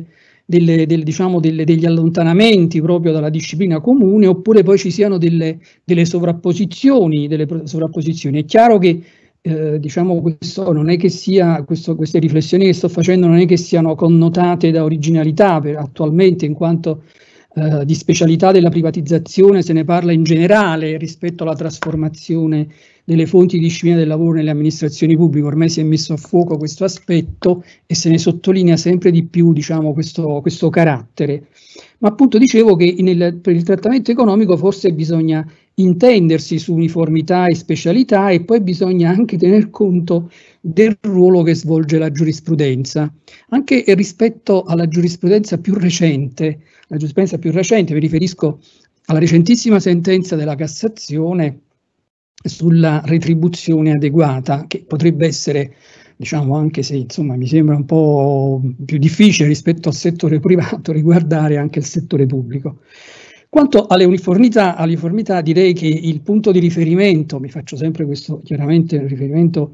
allontanamenti proprio dalla disciplina comune, oppure poi ci siano delle sovrapposizioni. È chiaro che diciamo, questo non è che sia, queste riflessioni che sto facendo non è che siano connotate da originalità attualmente, in quanto di specialità della privatizzazione se ne parla in generale rispetto alla trasformazione delle fonti di disciplina del lavoro nelle amministrazioni pubbliche. Ormai si è messo a fuoco questo aspetto e se ne sottolinea sempre di più, diciamo, questo carattere. Ma appunto dicevo che per il trattamento economico forse bisogna intendersi su uniformità e specialità, e poi bisogna anche tener conto del ruolo che svolge la giurisprudenza, anche rispetto alla giurisprudenza più recente. Mi riferisco alla recentissima sentenza della Cassazione sulla retribuzione adeguata, che potrebbe essere, diciamo, anche se insomma mi sembra un po' più difficile rispetto al settore privato, riguardare anche il settore pubblico. Quanto alle uniformità, direi che il punto di riferimento, mi faccio sempre questo chiaramente riferimento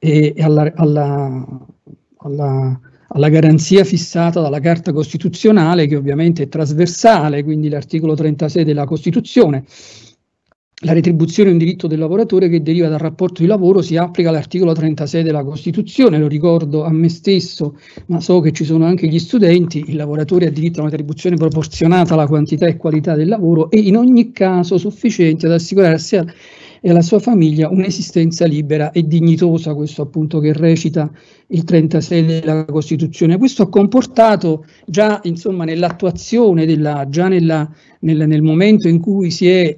alla garanzia fissata dalla Carta Costituzionale, che ovviamente è trasversale, quindi l'articolo 36 della Costituzione. La retribuzione è un diritto del lavoratore che deriva dal rapporto di lavoro, si applica all'articolo 36 della Costituzione, lo ricordo a me stesso, ma so che ci sono anche gli studenti. Il lavoratore ha diritto a una retribuzione proporzionata alla quantità e qualità del lavoro e in ogni caso sufficiente ad assicurare a sé e alla sua famiglia un'esistenza libera e dignitosa, questo appunto che recita il 36 della Costituzione. Questo ha comportato già, insomma, nell'attuazione nel momento in cui si è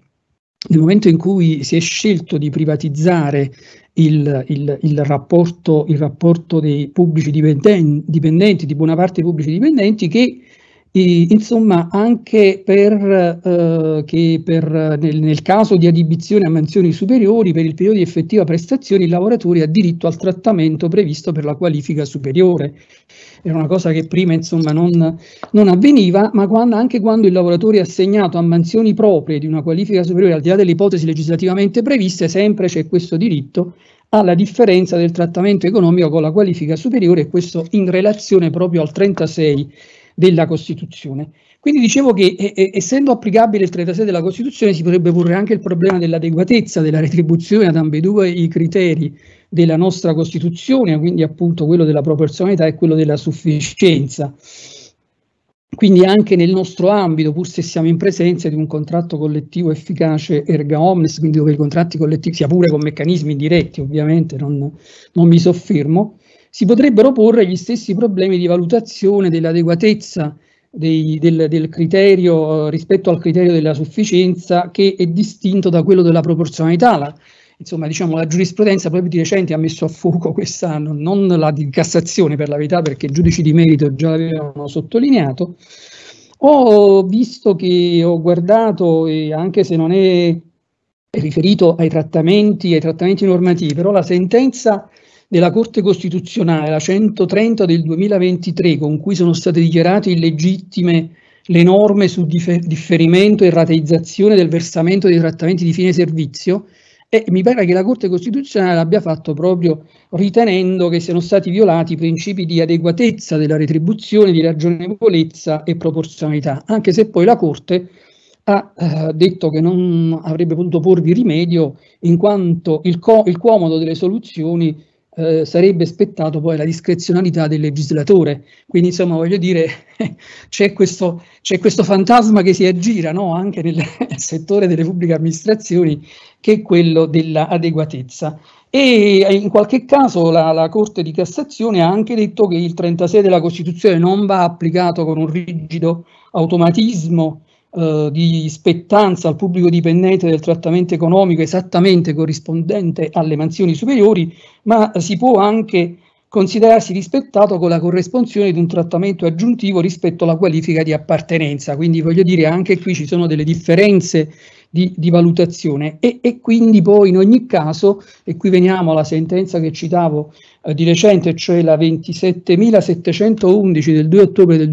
scelto di privatizzare il rapporto dei pubblici dipendenti, di buona parte dei pubblici dipendenti, che insomma anche nel caso di adibbizione a mansioni superiori per il periodo di effettiva prestazione il lavoratore ha diritto al trattamento previsto per la qualifica superiore. Era una cosa che prima, insomma, non avveniva, ma anche quando il lavoratore è assegnato a mansioni proprie di una qualifica superiore, al di là delle ipotesi legislativamente previste, sempre c'è questo diritto alla differenza del trattamento economico con la qualifica superiore, e questo in relazione proprio al 36 della Costituzione. Quindi dicevo che essendo applicabile il 36 della Costituzione si potrebbe porre anche il problema dell'adeguatezza della retribuzione ad ambedue i criteri della nostra Costituzione, quindi appunto quello della proporzionalità e quello della sufficienza. Quindi anche nel nostro ambito, pur se siamo in presenza di un contratto collettivo efficace erga omnes, quindi dove i contratti collettivi, sia pure con meccanismi indiretti ovviamente, non mi soffermo, si potrebbero porre gli stessi problemi di valutazione dell'adeguatezza del criterio rispetto al criterio della sufficienza, che è distinto da quello della proporzionalità. Insomma, diciamo, la giurisprudenza proprio di recente ha messo a fuoco quest'anno, non la di Cassazione per la verità, perché i giudici di merito già l'avevano sottolineato. Ho visto che ho guardato, e anche se non è riferito ai trattamenti normativi, però la sentenza della Corte Costituzionale, la 130 del 2023, con cui sono state dichiarate illegittime le norme su differimento e rateizzazione del versamento dei trattamenti di fine servizio, e mi pare che la Corte Costituzionale l'abbia fatto proprio ritenendo che siano stati violati i principi di adeguatezza della retribuzione, di ragionevolezza e proporzionalità, anche se poi la Corte ha detto che non avrebbe potuto porvi rimedio, in quanto il comodo delle soluzioni sarebbe spettato poi la discrezionalità del legislatore. Quindi insomma, voglio dire, c'è questo fantasma che si aggira, no? Anche nel settore delle pubbliche amministrazioni, che è quello dell'adeguatezza. E in qualche caso la Corte di Cassazione ha anche detto che il 36 della Costituzione non va applicato con un rigido automatismo di spettanza al pubblico dipendente del trattamento economico esattamente corrispondente alle mansioni superiori, ma si può anche considerarsi rispettato con la corresponsione di un trattamento aggiuntivo rispetto alla qualifica di appartenenza. Quindi voglio dire, anche qui ci sono delle differenze di valutazione e quindi poi in ogni caso, e qui veniamo alla sentenza che citavo di recente, cioè la 27.711 del 2 ottobre del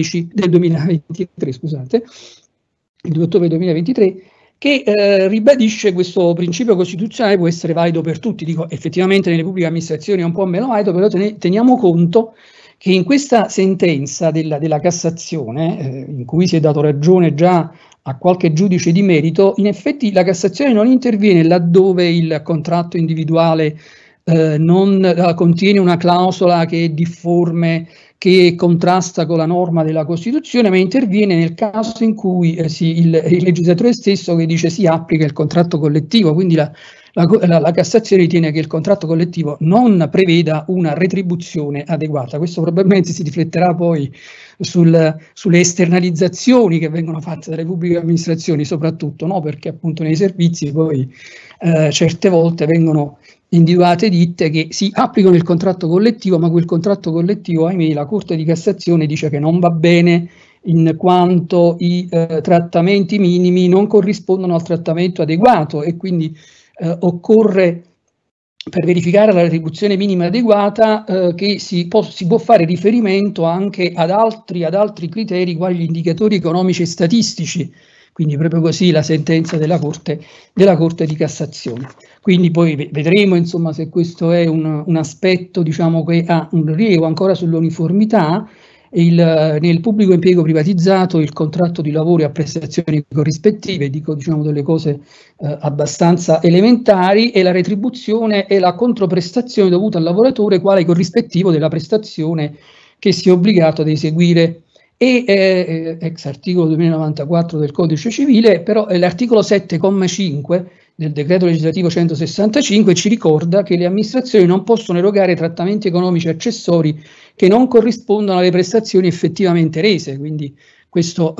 2023, scusate, il 2 ottobre 2023, che ribadisce questo principio costituzionale può essere valido per tutti. Dico, effettivamente nelle pubbliche amministrazioni è un po' meno valido, però teniamo conto che in questa sentenza della Cassazione, in cui si è dato ragione già a qualche giudice di merito, in effetti la Cassazione non interviene laddove il contratto individuale non contiene una clausola che è difforme, che contrasta con la norma della Costituzione, ma interviene nel caso in cui il legislatore stesso che dice si applica il contratto collettivo. Quindi la Cassazione ritiene che il contratto collettivo non preveda una retribuzione adeguata. Questo probabilmente si rifletterà poi sulle esternalizzazioni che vengono fatte dalle pubbliche amministrazioni, soprattutto, no? Perché appunto nei servizi poi certe volte vengono individuate ditte che si applicano il contratto collettivo, ma quel contratto collettivo, ahimè, la Corte di Cassazione dice che non va bene, in quanto i trattamenti minimi non corrispondono al trattamento adeguato, e quindi occorre, per verificare la retribuzione minima adeguata, che si può fare riferimento anche ad altri criteri, quali gli indicatori economici e statistici. Quindi proprio così la sentenza della Corte di Cassazione. Quindi poi vedremo, insomma, se questo è un aspetto, diciamo, che ha un rilievo ancora sull'uniformità. Nel pubblico impiego privatizzato il contratto di lavoro a prestazioni corrispettive, dico, diciamo, delle cose abbastanza elementari, e la retribuzione è la controprestazione dovuta al lavoratore quale corrispettivo della prestazione che si è obbligato ad eseguire. E ex articolo 2094 del Codice Civile, però l'articolo 7,5 del decreto legislativo 165 ci ricorda che le amministrazioni non possono erogare trattamenti economici accessori che non corrispondono alle prestazioni effettivamente rese. Quindi questa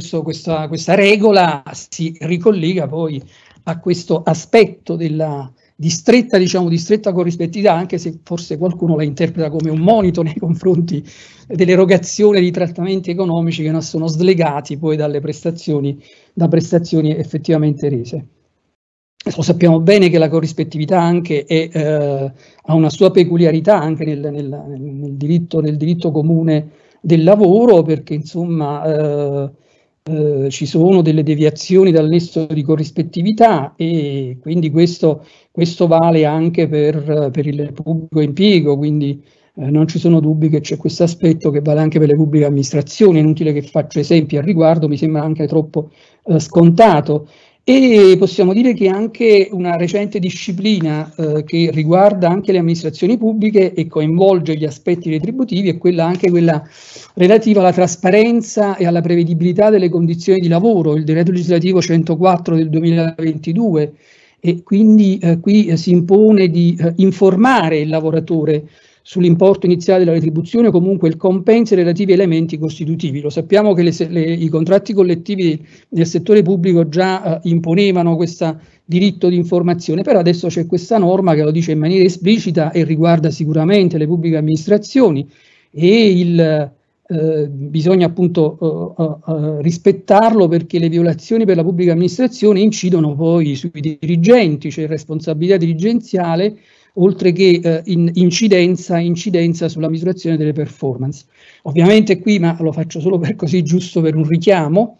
regola si ricollega poi a questo aspetto di stretta corrispettività, anche se forse qualcuno la interpreta come un monito nei confronti dell'erogazione di trattamenti economici che non sono slegati poi da prestazioni effettivamente rese. Lo sappiamo bene che la corrispettività anche ha una sua peculiarità anche nel diritto comune del lavoro, perché insomma ci sono delle deviazioni dal nesso di corrispettività, e quindi questo vale anche per il pubblico impiego. Quindi non ci sono dubbi che c'è questo aspetto che vale anche per le pubbliche amministrazioni, è inutile che faccio esempi al riguardo, mi sembra anche troppo scontato. E possiamo dire che anche una recente disciplina che riguarda anche le amministrazioni pubbliche e coinvolge gli aspetti retributivi è anche quella relativa alla trasparenza e alla prevedibilità delle condizioni di lavoro, il decreto legislativo 104 del 2022, e quindi qui si impone di informare il lavoratore sull'importo iniziale della retribuzione o comunque il compenso e i relativi elementi costitutivi. Lo sappiamo che i contratti collettivi nel settore pubblico già imponevano questo diritto di informazione, però adesso c'è questa norma che lo dice in maniera esplicita e riguarda sicuramente le pubbliche amministrazioni, e bisogna appunto rispettarlo, perché le violazioni per la pubblica amministrazione incidono poi sui dirigenti, c'è responsabilità dirigenziale oltre che incidenza sulla misurazione delle performance. Ovviamente qui, ma lo faccio solo per così, giusto per un richiamo,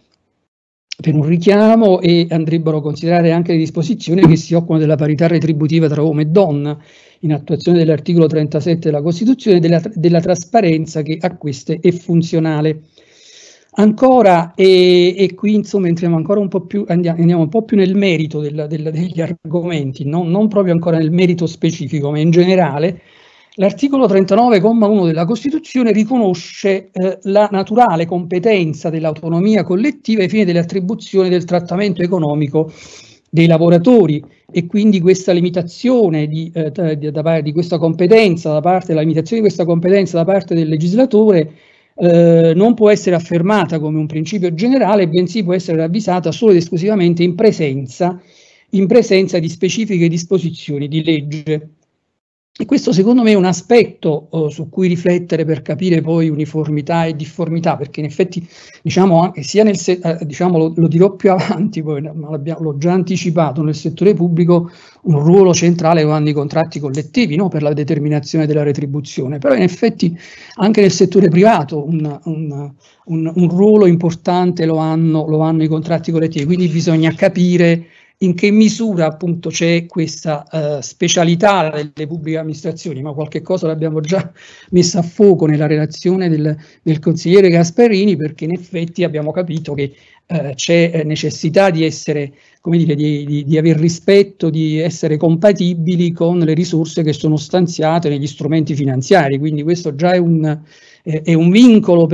e andrebbero considerate anche le disposizioni che si occupano della parità retributiva tra uomo e donna, in attuazione dell'articolo 37 della Costituzione, della trasparenza che a queste è funzionale. Ancora, e qui insomma entriamo ancora un po' più, andiamo un po' più nel merito degli argomenti, non proprio ancora nel merito specifico, ma in generale. L'articolo 39,1 della Costituzione riconosce la naturale competenza dell'autonomia collettiva ai fini delle attribuzioni del trattamento economico dei lavoratori, e quindi questa limitazione di questa competenza la limitazione di questa competenza da parte del legislatore non può essere affermata come un principio generale, bensì può essere ravvisata solo ed esclusivamente in presenza di specifiche disposizioni di legge. E questo secondo me è un aspetto su cui riflettere per capire poi uniformità e difformità, perché in effetti diciamo anche sia lo dirò più avanti, poi, ma l'ho già anticipato, nel settore pubblico un ruolo centrale lo hanno i contratti collettivi, no? Per la determinazione della retribuzione, però in effetti anche nel settore privato un ruolo importante lo hanno i contratti collettivi, quindi bisogna capire in che misura appunto c'è questa specialità delle pubbliche amministrazioni, ma qualche cosa l'abbiamo già messa a fuoco nella relazione del consigliere Gasparini, perché in effetti abbiamo capito che c'è necessità di essere, come dire, di aver rispetto, di essere compatibili con le risorse che sono stanziate negli strumenti finanziari, quindi questo già è un vincolo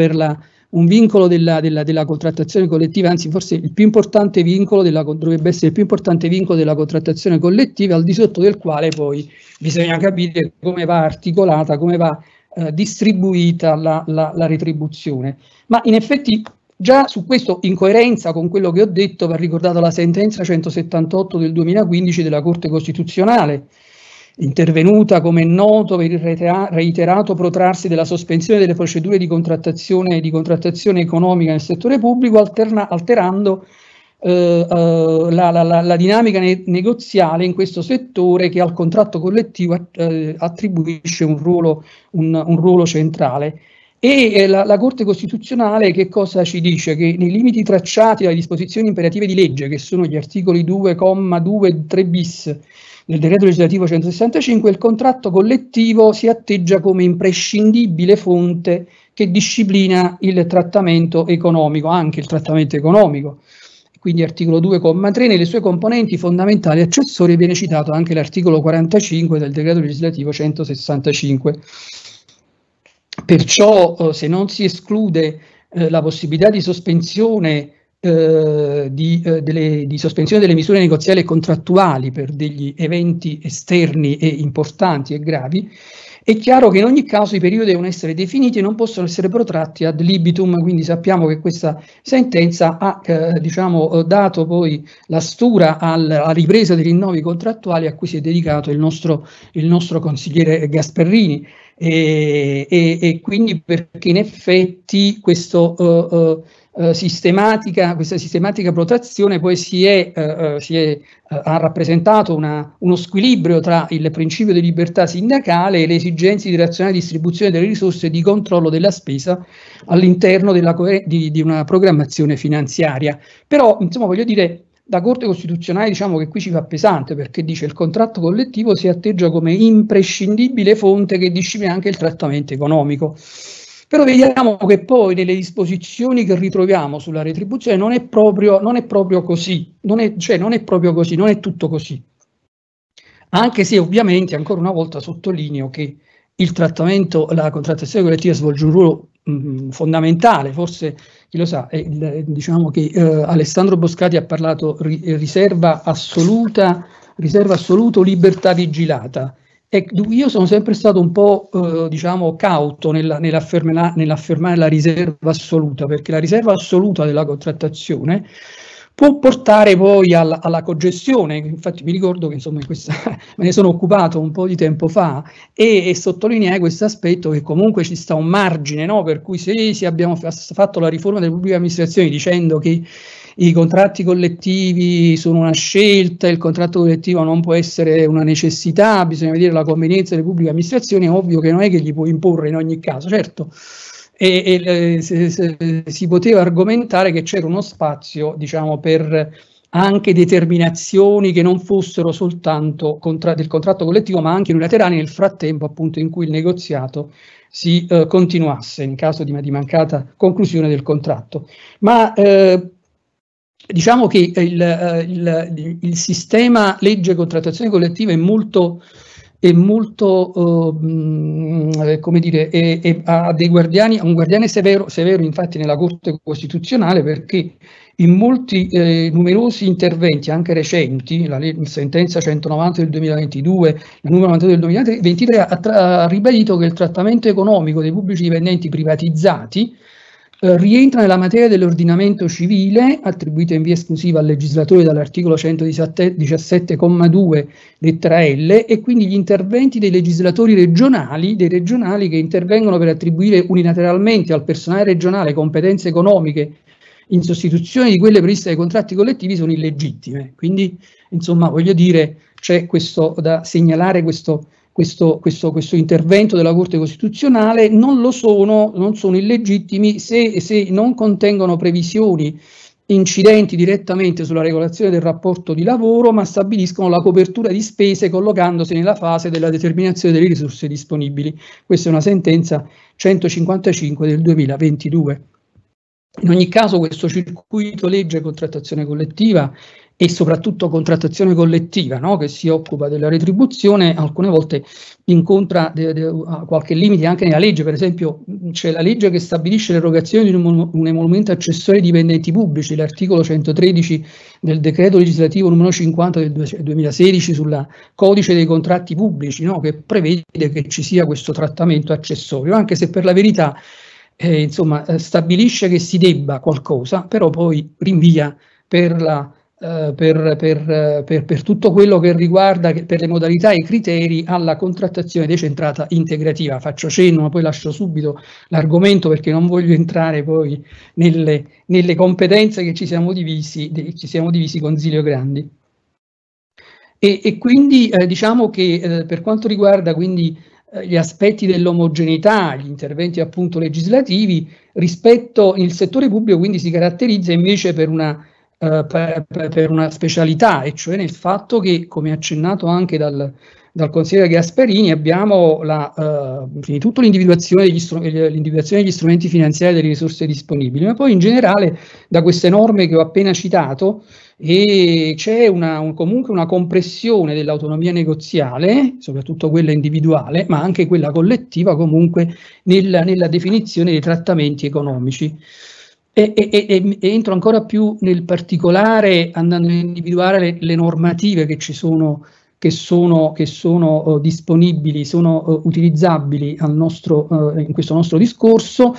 della contrattazione collettiva, anzi forse il più importante vincolo dovrebbe essere il più importante vincolo della contrattazione collettiva, al di sotto del quale poi bisogna capire come va articolata, come va distribuita la retribuzione. Ma in effetti già su questo, in coerenza con quello che ho detto, va ricordata la sentenza 178 del 2015 della Corte Costituzionale, intervenuta, come è noto, per il reiterato protrarsi della sospensione delle procedure di contrattazione economica nel settore pubblico, alterando la dinamica negoziale in questo settore, che al contratto collettivo attribuisce un ruolo centrale. E la Corte Costituzionale che cosa ci dice? Che nei limiti tracciati dalle disposizioni imperative di legge, che sono gli articoli 2,2 e 3 bis del decreto legislativo 165, il contratto collettivo si atteggia come imprescindibile fonte che disciplina il trattamento economico, anche il trattamento economico. Quindi articolo 2,3, nelle sue componenti fondamentali e accessorie viene citato anche l'articolo 45 del decreto legislativo 165. Perciò se non si esclude la possibilità di sospensione di sospensione delle misure negoziali e contrattuali per degli eventi esterni e importanti e gravi, è chiaro che in ogni caso i periodi devono essere definiti e non possono essere protratti ad libitum, quindi sappiamo che questa sentenza ha dato poi la stura alla ripresa dei rinnovi contrattuali a cui si è dedicato il nostro consigliere Gasparini, e quindi perché in effetti questa sistematica protrazione poi ha rappresentato uno squilibrio tra il principio di libertà sindacale e le esigenze di razionale distribuzione delle risorse e di controllo della spesa all'interno di una programmazione finanziaria. Però, insomma, voglio dire, da Corte Costituzionale diciamo che qui ci fa pesante, perché dice il contratto collettivo si atteggia come imprescindibile fonte che disciplina anche il trattamento economico. Però vediamo che poi nelle disposizioni che ritroviamo sulla retribuzione non è proprio così, non è tutto così. Anche se ovviamente ancora una volta sottolineo che la contrattazione collettiva svolge un ruolo fondamentale, forse chi lo sa, diciamo che Alessandro Boscati ha parlato riserva assoluta, libertà vigilata. Io sono sempre stato un po' diciamo cauto nell'affermare la riserva assoluta, perché la riserva assoluta della contrattazione può portare poi alla cogestione. Infatti mi ricordo che insomma me ne sono occupato un po' di tempo fa e sottolineai questo aspetto, che comunque ci sta un margine, no? Per cui se abbiamo fatto la riforma delle pubbliche amministrazioni dicendo che i contratti collettivi sono una scelta, il contratto collettivo non può essere una necessità, bisogna vedere la convenienza delle pubbliche amministrazioni, è ovvio che non è che gli può imporre in ogni caso, certo. Si poteva argomentare che c'era uno spazio, diciamo, per anche determinazioni che non fossero soltanto del contratto collettivo, ma anche unilaterali nel frattempo, appunto, in cui il negoziato si continuasse in caso di mancata conclusione del contratto. Ma diciamo che il sistema legge contrattazione collettiva è molto come dire, ha un guardiane severo infatti nella Corte Costituzionale, perché in molti numerosi interventi anche recenti, la sentenza 190 del 2022, la numero 92 del 2023 ha ribadito che il trattamento economico dei pubblici dipendenti privatizzati rientra nella materia dell'ordinamento civile, attribuita in via esclusiva al legislatore dall'articolo 117,2 lettera L, e quindi gli interventi dei legislatori regionali, che intervengono per attribuire unilateralmente al personale regionale competenze economiche in sostituzione di quelle previste dai contratti collettivi sono illegittime. Quindi, insomma, voglio dire, c'è questo da segnalare, questo intervento della Corte Costituzionale. Non sono illegittimi se non contengono previsioni incidenti direttamente sulla regolazione del rapporto di lavoro, ma stabiliscono la copertura di spese collocandosi nella fase della determinazione delle risorse disponibili. Questa è una sentenza 155 del 2022. In ogni caso questo circuito legge contrattazione collettiva e soprattutto contrattazione collettiva, no? Che si occupa della retribuzione, alcune volte incontra qualche limite anche nella legge. Per esempio c'è la legge che stabilisce l'erogazione di un emolumento accessorio ai dipendenti pubblici, l'articolo 113 del decreto legislativo numero 50 del 2016 sul codice dei contratti pubblici, no? Che prevede che ci sia questo trattamento accessorio, anche se per la verità insomma stabilisce che si debba qualcosa, però poi rinvia per tutto quello che riguarda, per le modalità e i criteri, alla contrattazione decentrata integrativa. Faccio cenno, ma poi lascio subito l'argomento perché non voglio entrare poi nelle competenze che ci siamo divisi con Zilio Grandi. E quindi diciamo che per quanto riguarda quindi gli aspetti dell'omogeneità, gli interventi appunto legislativi, rispetto il settore pubblico quindi si caratterizza invece per una specialità, e cioè nel fatto che, come accennato anche dal consigliere Gasparini, abbiamo prima di tutto l'individuazione degli strumenti finanziari delle risorse disponibili, ma poi in generale da queste norme che ho appena citato c'è comunque una compressione dell'autonomia negoziale, soprattutto quella individuale, ma anche quella collettiva comunque nella definizione dei trattamenti economici. E entro ancora più nel particolare andando a individuare le normative che ci sono, che sono disponibili, sono utilizzabili in questo nostro discorso.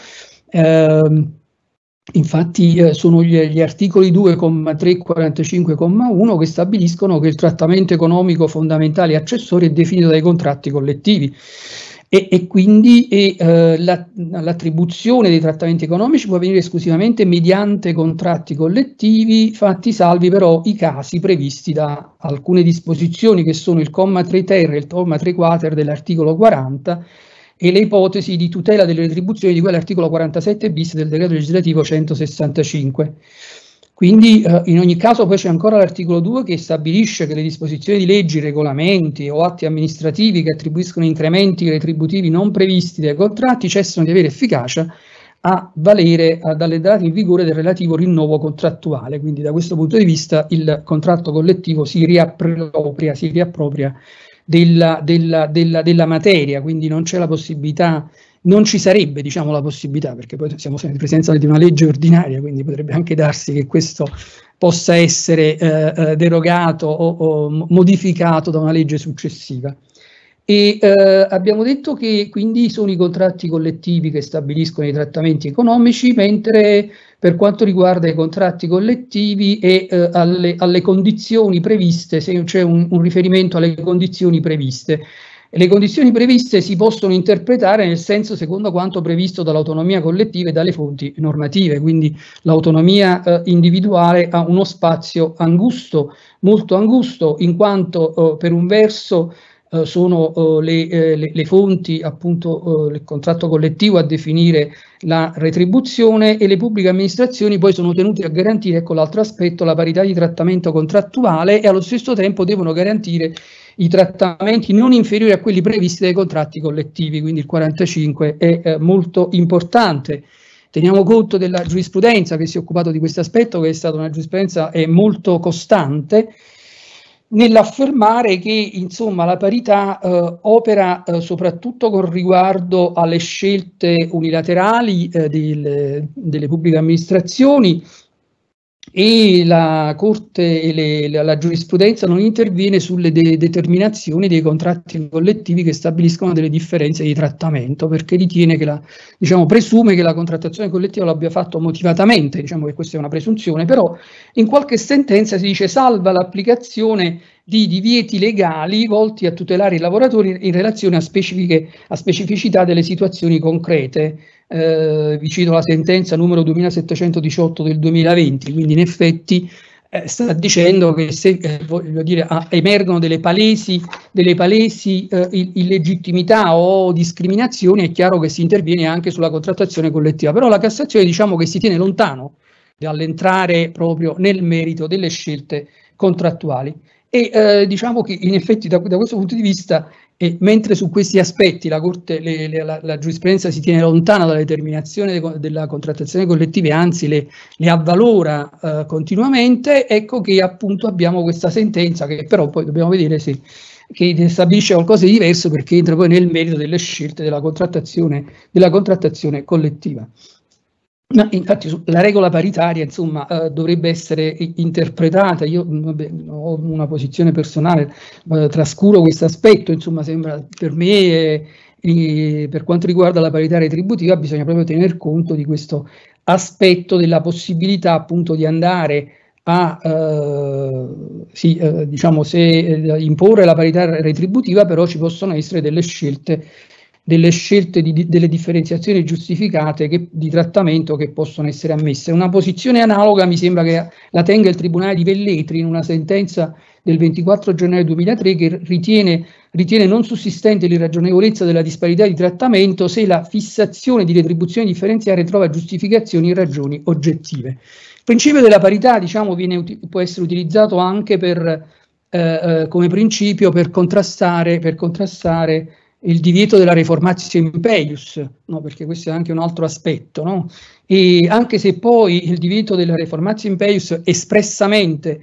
Infatti sono gli articoli 2,3 e 45,1 che stabiliscono che il trattamento economico fondamentale e accessorio è definito dai contratti collettivi. E quindi l'attribuzione dei trattamenti economici può avvenire esclusivamente mediante contratti collettivi, fatti salvi però i casi previsti da alcune disposizioni che sono il comma 3 ter e il comma 3 quater dell'articolo 40 e le ipotesi di tutela delle retribuzioni di quell'articolo 47 bis del decreto legislativo 165. Quindi in ogni caso poi c'è ancora l'articolo 2 che stabilisce che le disposizioni di leggi, regolamenti o atti amministrativi che attribuiscono incrementi retributivi non previsti dai contratti cessano di avere efficacia a valere dalle date in vigore del relativo rinnovo contrattuale. Quindi da questo punto di vista il contratto collettivo si riappropria della materia, quindi non c'è la possibilità, non ci sarebbe, diciamo, la possibilità, perché poi siamo in presenza di una legge ordinaria, quindi potrebbe anche darsi che questo possa essere derogato o modificato da una legge successiva. E abbiamo detto che quindi sono i contratti collettivi che stabiliscono i trattamenti economici, mentre per quanto riguarda i contratti collettivi e alle condizioni previste, se c'è un riferimento alle condizioni previste. Le condizioni previste si possono interpretare nel senso secondo quanto previsto dall'autonomia collettiva e dalle fonti normative, quindi l'autonomia individuale ha uno spazio angusto, molto angusto, in quanto per un verso sono le fonti, appunto il contratto collettivo a definire la retribuzione, e le pubbliche amministrazioni poi sono tenute a garantire, ecco l'altro aspetto, la parità di trattamento contrattuale, e allo stesso tempo devono garantire i trattamenti non inferiori a quelli previsti dai contratti collettivi, quindi il 45 è molto importante. Teniamo conto della giurisprudenza che si è occupato di questo aspetto, che è stata una giurisprudenza molto costante, nell'affermare che insomma la parità opera soprattutto con riguardo alle scelte unilaterali delle pubbliche amministrazioni, e la Corte e la giurisprudenza non interviene sulle determinazioni dei contratti collettivi che stabiliscono delle differenze di trattamento, perché ritiene che presume che la contrattazione collettiva l'abbia fatto motivatamente, diciamo che questa è una presunzione, però in qualche sentenza si dice salva l'applicazione di divieti legali volti a tutelare i lavoratori in relazione a specificità delle situazioni concrete. Vi cito la sentenza numero 2718 del 2020, quindi in effetti sta dicendo che se emergono delle palesi illegittimità o discriminazioni, è chiaro che si interviene anche sulla contrattazione collettiva, però la Cassazione diciamo che si tiene lontano dall'entrare proprio nel merito delle scelte contrattuali. E diciamo che in effetti da questo punto di vista, mentre su questi aspetti la Corte, la giurisprudenza si tiene lontana dalla determinazione della contrattazione collettiva, anzi le avvalora continuamente, ecco che appunto abbiamo questa sentenza che però poi dobbiamo vedere che stabilisce qualcosa di diverso, perché entra poi nel merito delle scelte della contrattazione collettiva. Ma infatti la regola paritaria insomma dovrebbe essere interpretata, io ho una posizione personale, trascuro questo aspetto, insomma sembra per me per quanto riguarda la parità retributiva bisogna proprio tener conto di questo aspetto della possibilità appunto di andare a imporre la parità retributiva, però ci possono essere delle scelte delle differenziazioni giustificate di trattamento che possono essere ammesse. Una posizione analoga mi sembra che la tenga il Tribunale di Velletri in una sentenza del 24 gennaio 2003 che ritiene non sussistente l'irragionevolezza della disparità di trattamento se la fissazione di retribuzione differenziale trova giustificazioni in ragioni oggettive. Il principio della parità, diciamo, può essere utilizzato anche come principio per contrastare il divieto della reformatio impeius, no? Perché questo è anche un altro aspetto, no? E anche se poi il divieto della reformatio impeius espressamente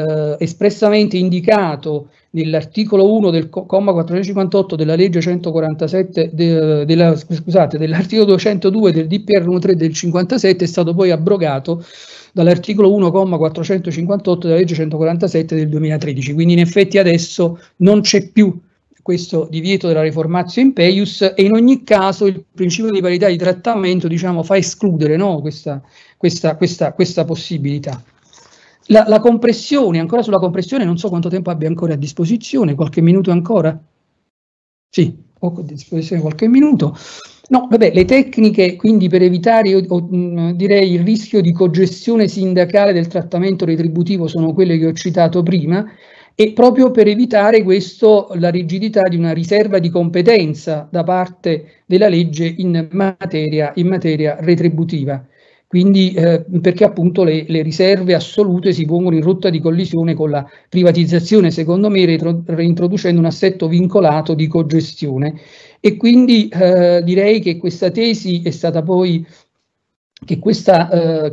indicato nell'articolo 1 del comma 458 della legge 147 dell'articolo 202 del DPR 1.3 del 57, è stato poi abrogato dall'articolo 1, comma 458 della legge 147 del 2013, quindi in effetti adesso non c'è più questo divieto della reformatio impeius, e in ogni caso il principio di parità di trattamento, diciamo, fa escludere, no, questa possibilità. La compressione, ancora sulla compressione, non so quanto tempo abbia ancora a disposizione, qualche minuto ancora? Sì, ho a disposizione qualche minuto. No, vabbè, le tecniche quindi per evitare, direi, il rischio di cogestione sindacale del trattamento retributivo sono quelle che ho citato prima, e proprio per evitare questo la rigidità di una riserva di competenza da parte della legge in materia retributiva. quindi perché appunto le riserve assolute si pongono in rotta di collisione con la privatizzazione, secondo me reintroducendo un assetto vincolato di cogestione. E quindi direi che questa tesi è stata poi, che questa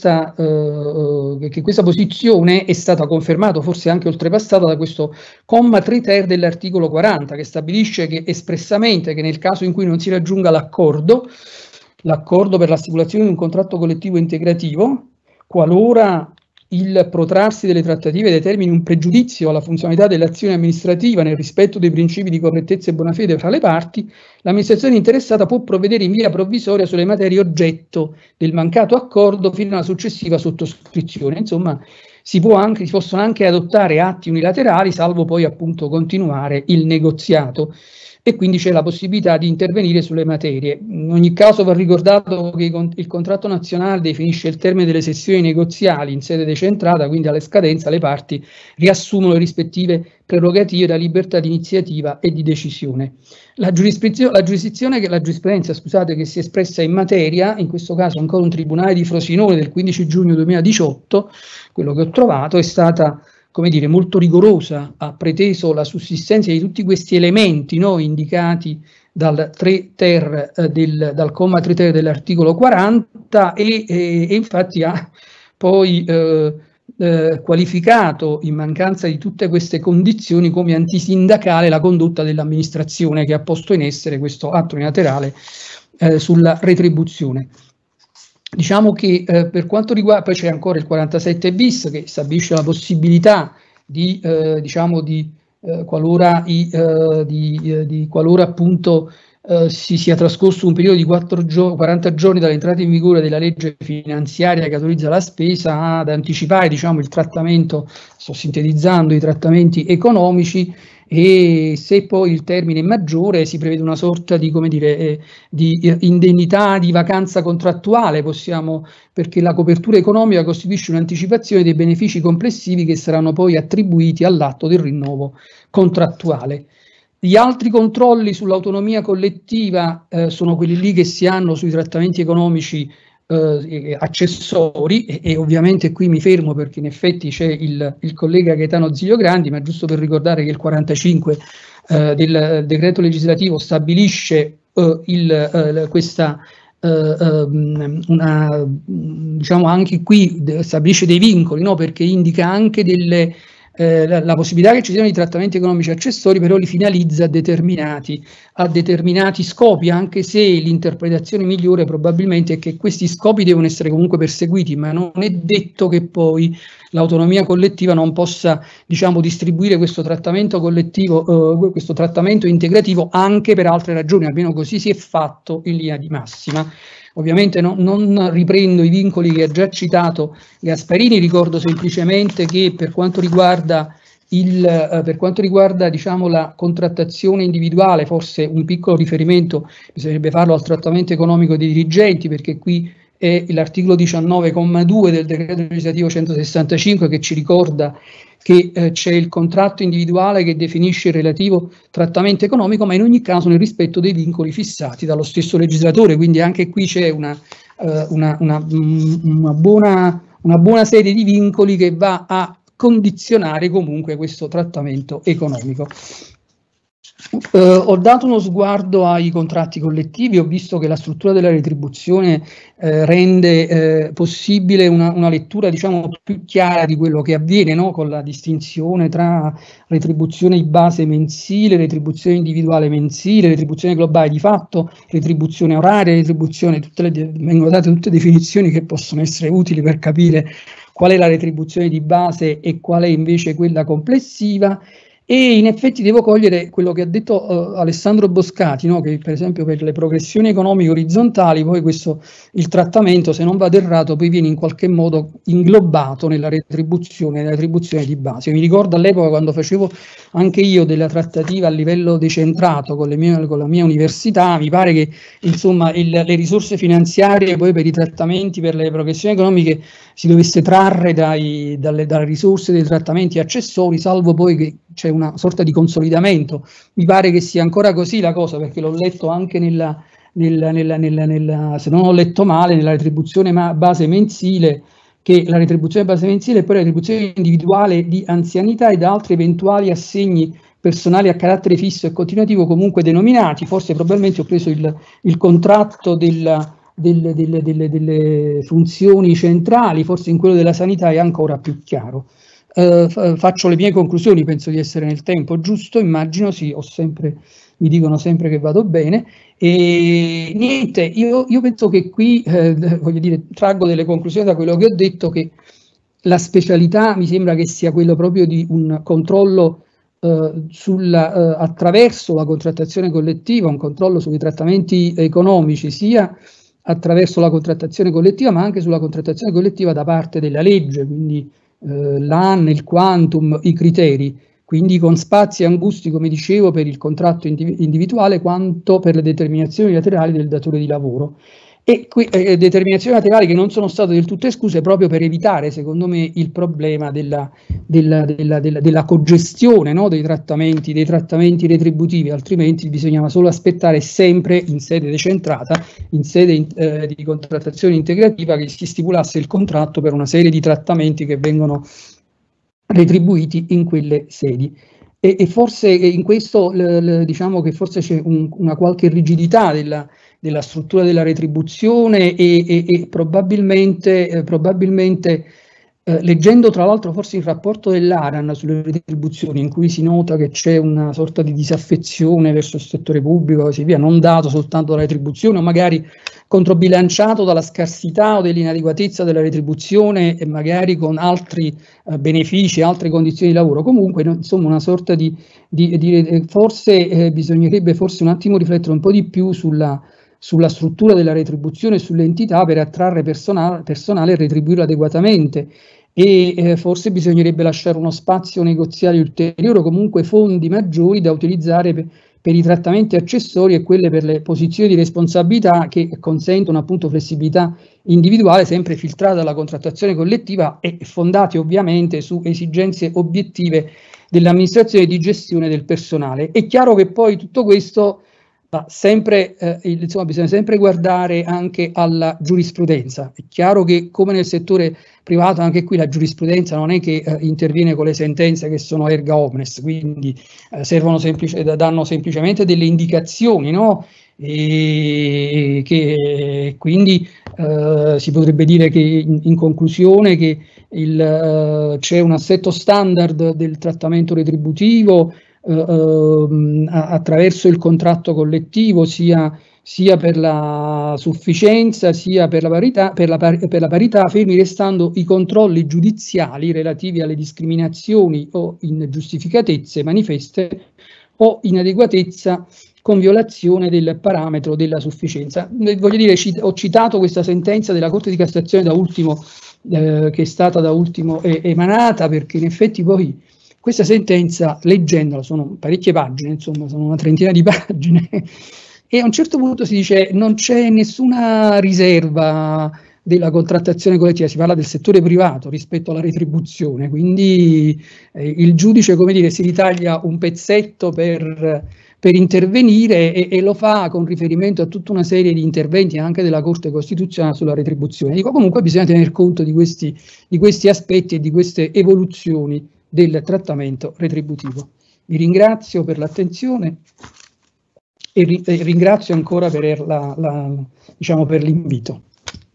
posizione è stata confermata, forse anche oltrepassata, da questo comma 3-ter dell'articolo 40, che stabilisce che espressamente che nel caso in cui non si raggiunga l'accordo per la stipulazione di un contratto collettivo integrativo, qualora il protrarsi delle trattative determini un pregiudizio alla funzionalità dell'azione amministrativa nel rispetto dei principi di correttezza e buona fede fra le parti, l'amministrazione interessata può provvedere in via provvisoria sulle materie oggetto del mancato accordo fino alla successiva sottoscrizione. Insomma, si possono anche adottare atti unilaterali, salvo poi appunto continuare il negoziato. E quindi c'è la possibilità di intervenire sulle materie. In ogni caso va ricordato che il contratto nazionale definisce il termine delle sessioni negoziali in sede decentrata, quindi alla scadenza le parti riassumono le rispettive prerogative da libertà di iniziativa e di decisione. La giurisprudenza che si è espressa in materia, in questo caso ancora un tribunale di Frosinone del 15 giugno 2018, quello che ho trovato, è stata, come dire, molto rigorosa, ha preteso la sussistenza di tutti questi elementi, no, indicati dal 3-ter, dal comma 3-ter dell'articolo 40 e infatti ha poi qualificato, in mancanza di tutte queste condizioni, come antisindacale la condotta dell'amministrazione che ha posto in essere questo atto unilaterale sulla retribuzione. Diciamo che per quanto riguarda, poi c'è ancora il 47 bis che stabilisce la possibilità di, qualora appunto si sia trascorso un periodo di 40 giorni dall'entrata in vigore della legge finanziaria che autorizza la spesa, ad anticipare, diciamo, il trattamento, sto sintetizzando, i trattamenti economici, e se poi il termine è maggiore si prevede una sorta di, come dire, di indennità di vacanza contrattuale, perché la copertura economica costituisce un'anticipazione dei benefici complessivi che saranno poi attribuiti all'atto del rinnovo contrattuale. Gli altri controlli sull'autonomia collettiva sono quelli lì che si hanno sui trattamenti economici accessori, e ovviamente qui mi fermo perché in effetti c'è il collega Gaetano Zilio Grandi, ma giusto per ricordare che il 45 del decreto legislativo stabilisce diciamo anche qui stabilisce dei vincoli, no? Perché indica anche la possibilità che ci siano i trattamenti economici accessori, però li finalizza a determinati scopi, anche se l'interpretazione migliore probabilmente è che questi scopi devono essere comunque perseguiti, ma non è detto che poi l'autonomia collettiva non possa, diciamo, distribuire questo trattamento collettivo, questo trattamento integrativo anche per altre ragioni, almeno così si è fatto in linea di massima. Ovviamente non riprendo i vincoli che ha già citato Gasparini, ricordo semplicemente che per quanto riguarda diciamo, la contrattazione individuale, forse un piccolo riferimento bisognerebbe farlo al trattamento economico dei dirigenti, perché qui è l'articolo 19,2 del decreto legislativo 165 che ci ricorda che c'è il contratto individuale che definisce il relativo trattamento economico, ma in ogni caso nel rispetto dei vincoli fissati dallo stesso legislatore, quindi anche qui c'è una buona serie di vincoli che va a condizionare comunque questo trattamento economico. Ho dato uno sguardo ai contratti collettivi, ho visto che la struttura della retribuzione rende possibile una lettura, diciamo, più chiara di quello che avviene, no? Con la distinzione tra retribuzione di base mensile, retribuzione individuale mensile, retribuzione globale di fatto, retribuzione oraria, retribuzione, vengono date tutte definizioni che possono essere utili per capire qual è la retribuzione di base e qual è invece quella complessiva. E in effetti devo cogliere quello che ha detto Alessandro Boscati, no? Che per esempio per le progressioni economiche orizzontali poi il trattamento, se non vado errato, poi viene in qualche modo inglobato nella retribuzione di base. Io mi ricordo all'epoca, quando facevo anche io della trattativa a livello decentrato con la mia università, mi pare che insomma le risorse finanziarie poi per i trattamenti, per le progressioni economiche, si dovesse trarre dalle risorse dei trattamenti accessori, salvo poi che c'è una sorta di consolidamento. Mi pare che sia ancora così la cosa, perché l'ho letto anche se non ho letto male, nella retribuzione base mensile, che la retribuzione base mensile e poi la retribuzione individuale di anzianità ed altri eventuali assegni personali a carattere fisso e continuativo comunque denominati. Forse probabilmente ho preso il contratto delle funzioni centrali, forse in quello della sanità è ancora più chiaro. Faccio le mie conclusioni, penso di essere nel tempo giusto, immagino, sì, mi dicono sempre che vado bene, e niente, io penso che qui, voglio dire, traggo delle conclusioni da quello che ho detto, che la specialità mi sembra che sia quello proprio di un controllo attraverso la contrattazione collettiva, un controllo sui trattamenti economici, sia attraverso la contrattazione collettiva, ma anche sulla contrattazione collettiva da parte della legge, quindi l'AN, il quantum, i criteri, quindi con spazi angusti, come dicevo, per il contratto individuale quanto per le determinazioni laterali del datore di lavoro. E determinazioni laterali che non sono state del tutto escluse proprio per evitare, secondo me, il problema della cogestione, no, dei trattamenti retributivi, altrimenti bisognava solo aspettare sempre in sede decentrata, in sede di contrattazione integrativa, che si stipulasse il contratto per una serie di trattamenti che vengono retribuiti in quelle sedi. E forse in questo diciamo che forse c'è una qualche rigidità della struttura della retribuzione e probabilmente leggendo tra l'altro forse il rapporto dell'ARAN sulle retribuzioni, in cui si nota che c'è una sorta di disaffezione verso il settore pubblico e così via, non dato soltanto dalla retribuzione, o magari controbilanciato dalla scarsità o dell'inadeguatezza della retribuzione e magari con altri benefici, altre condizioni di lavoro. Comunque, insomma, una sorta forse bisognerebbe forse un attimo riflettere un po' di più sulla struttura della retribuzione e sulle entità per attrarre personale e retribuirlo adeguatamente, e forse bisognerebbe lasciare uno spazio negoziale ulteriore o comunque fondi maggiori da utilizzare per i trattamenti accessori e quelle per le posizioni di responsabilità che consentono appunto flessibilità individuale, sempre filtrata dalla contrattazione collettiva e fondati ovviamente su esigenze obiettive dell'amministrazione di gestione del personale. È chiaro che poi tutto questo sempre, insomma, bisogna sempre guardare anche alla giurisprudenza. È chiaro che, come nel settore privato, anche qui la giurisprudenza non è che interviene con le sentenze che sono erga omnes, quindi danno semplicemente delle indicazioni, no? E che quindi si potrebbe dire che in conclusione che c'è un assetto standard del trattamento retributivo attraverso il contratto collettivo, sia per la sufficienza sia per la parità, fermi restando i controlli giudiziali relativi alle discriminazioni o ingiustificatezze manifeste o inadeguatezza con violazione del parametro della sufficienza. Voglio dire, ho citato questa sentenza della Corte di Cassazione da ultimo, che è stata da ultimo emanata, perché in effetti poi questa sentenza, leggendola, sono parecchie pagine, insomma, sono una trentina di pagine, e a un certo punto si dice non c'è nessuna riserva della contrattazione collettiva, si parla del settore privato rispetto alla retribuzione, quindi il giudice, come dire, si ritaglia un pezzetto per intervenire e lo fa con riferimento a tutta una serie di interventi anche della Corte Costituzionale sulla retribuzione. Dico, comunque bisogna tener conto di questi aspetti e di queste evoluzioni del trattamento retributivo. Vi ringrazio per l'attenzione e ringrazio ancora per diciamo, per l'invito.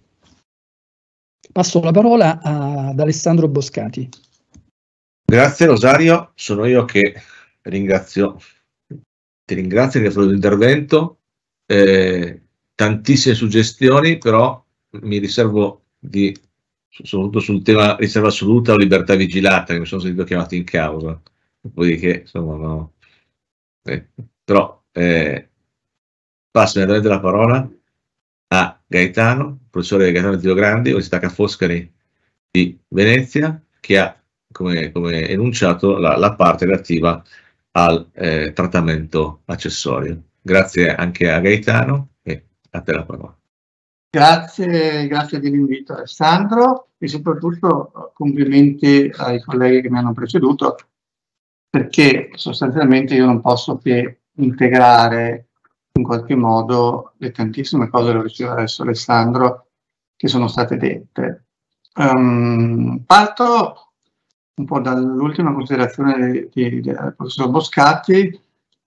Passo la parola ad Alessandro Boscati. Grazie Rosario, sono io che ti ringrazio per il tuo intervento, tantissime suggestioni, però mi riservo soprattutto sul tema riserva assoluta o libertà vigilata, che mi sono sentito chiamato in causa, dopodiché insomma no. Però passo immediatamente la parola a Gaetano, professore Gaetano Tilo Grandi, Università Ca' Foscari di Venezia, che ha come enunciato la parte relativa al trattamento accessorio. Grazie anche a Gaetano e a te la parola. Grazie dell'invito Alessandro, e soprattutto complimenti ai colleghi che mi hanno preceduto, perché sostanzialmente io non posso che integrare in qualche modo le tantissime cose, lo diceva adesso Alessandro, che sono state dette. Parto un po' dall'ultima considerazione del professor Boscati,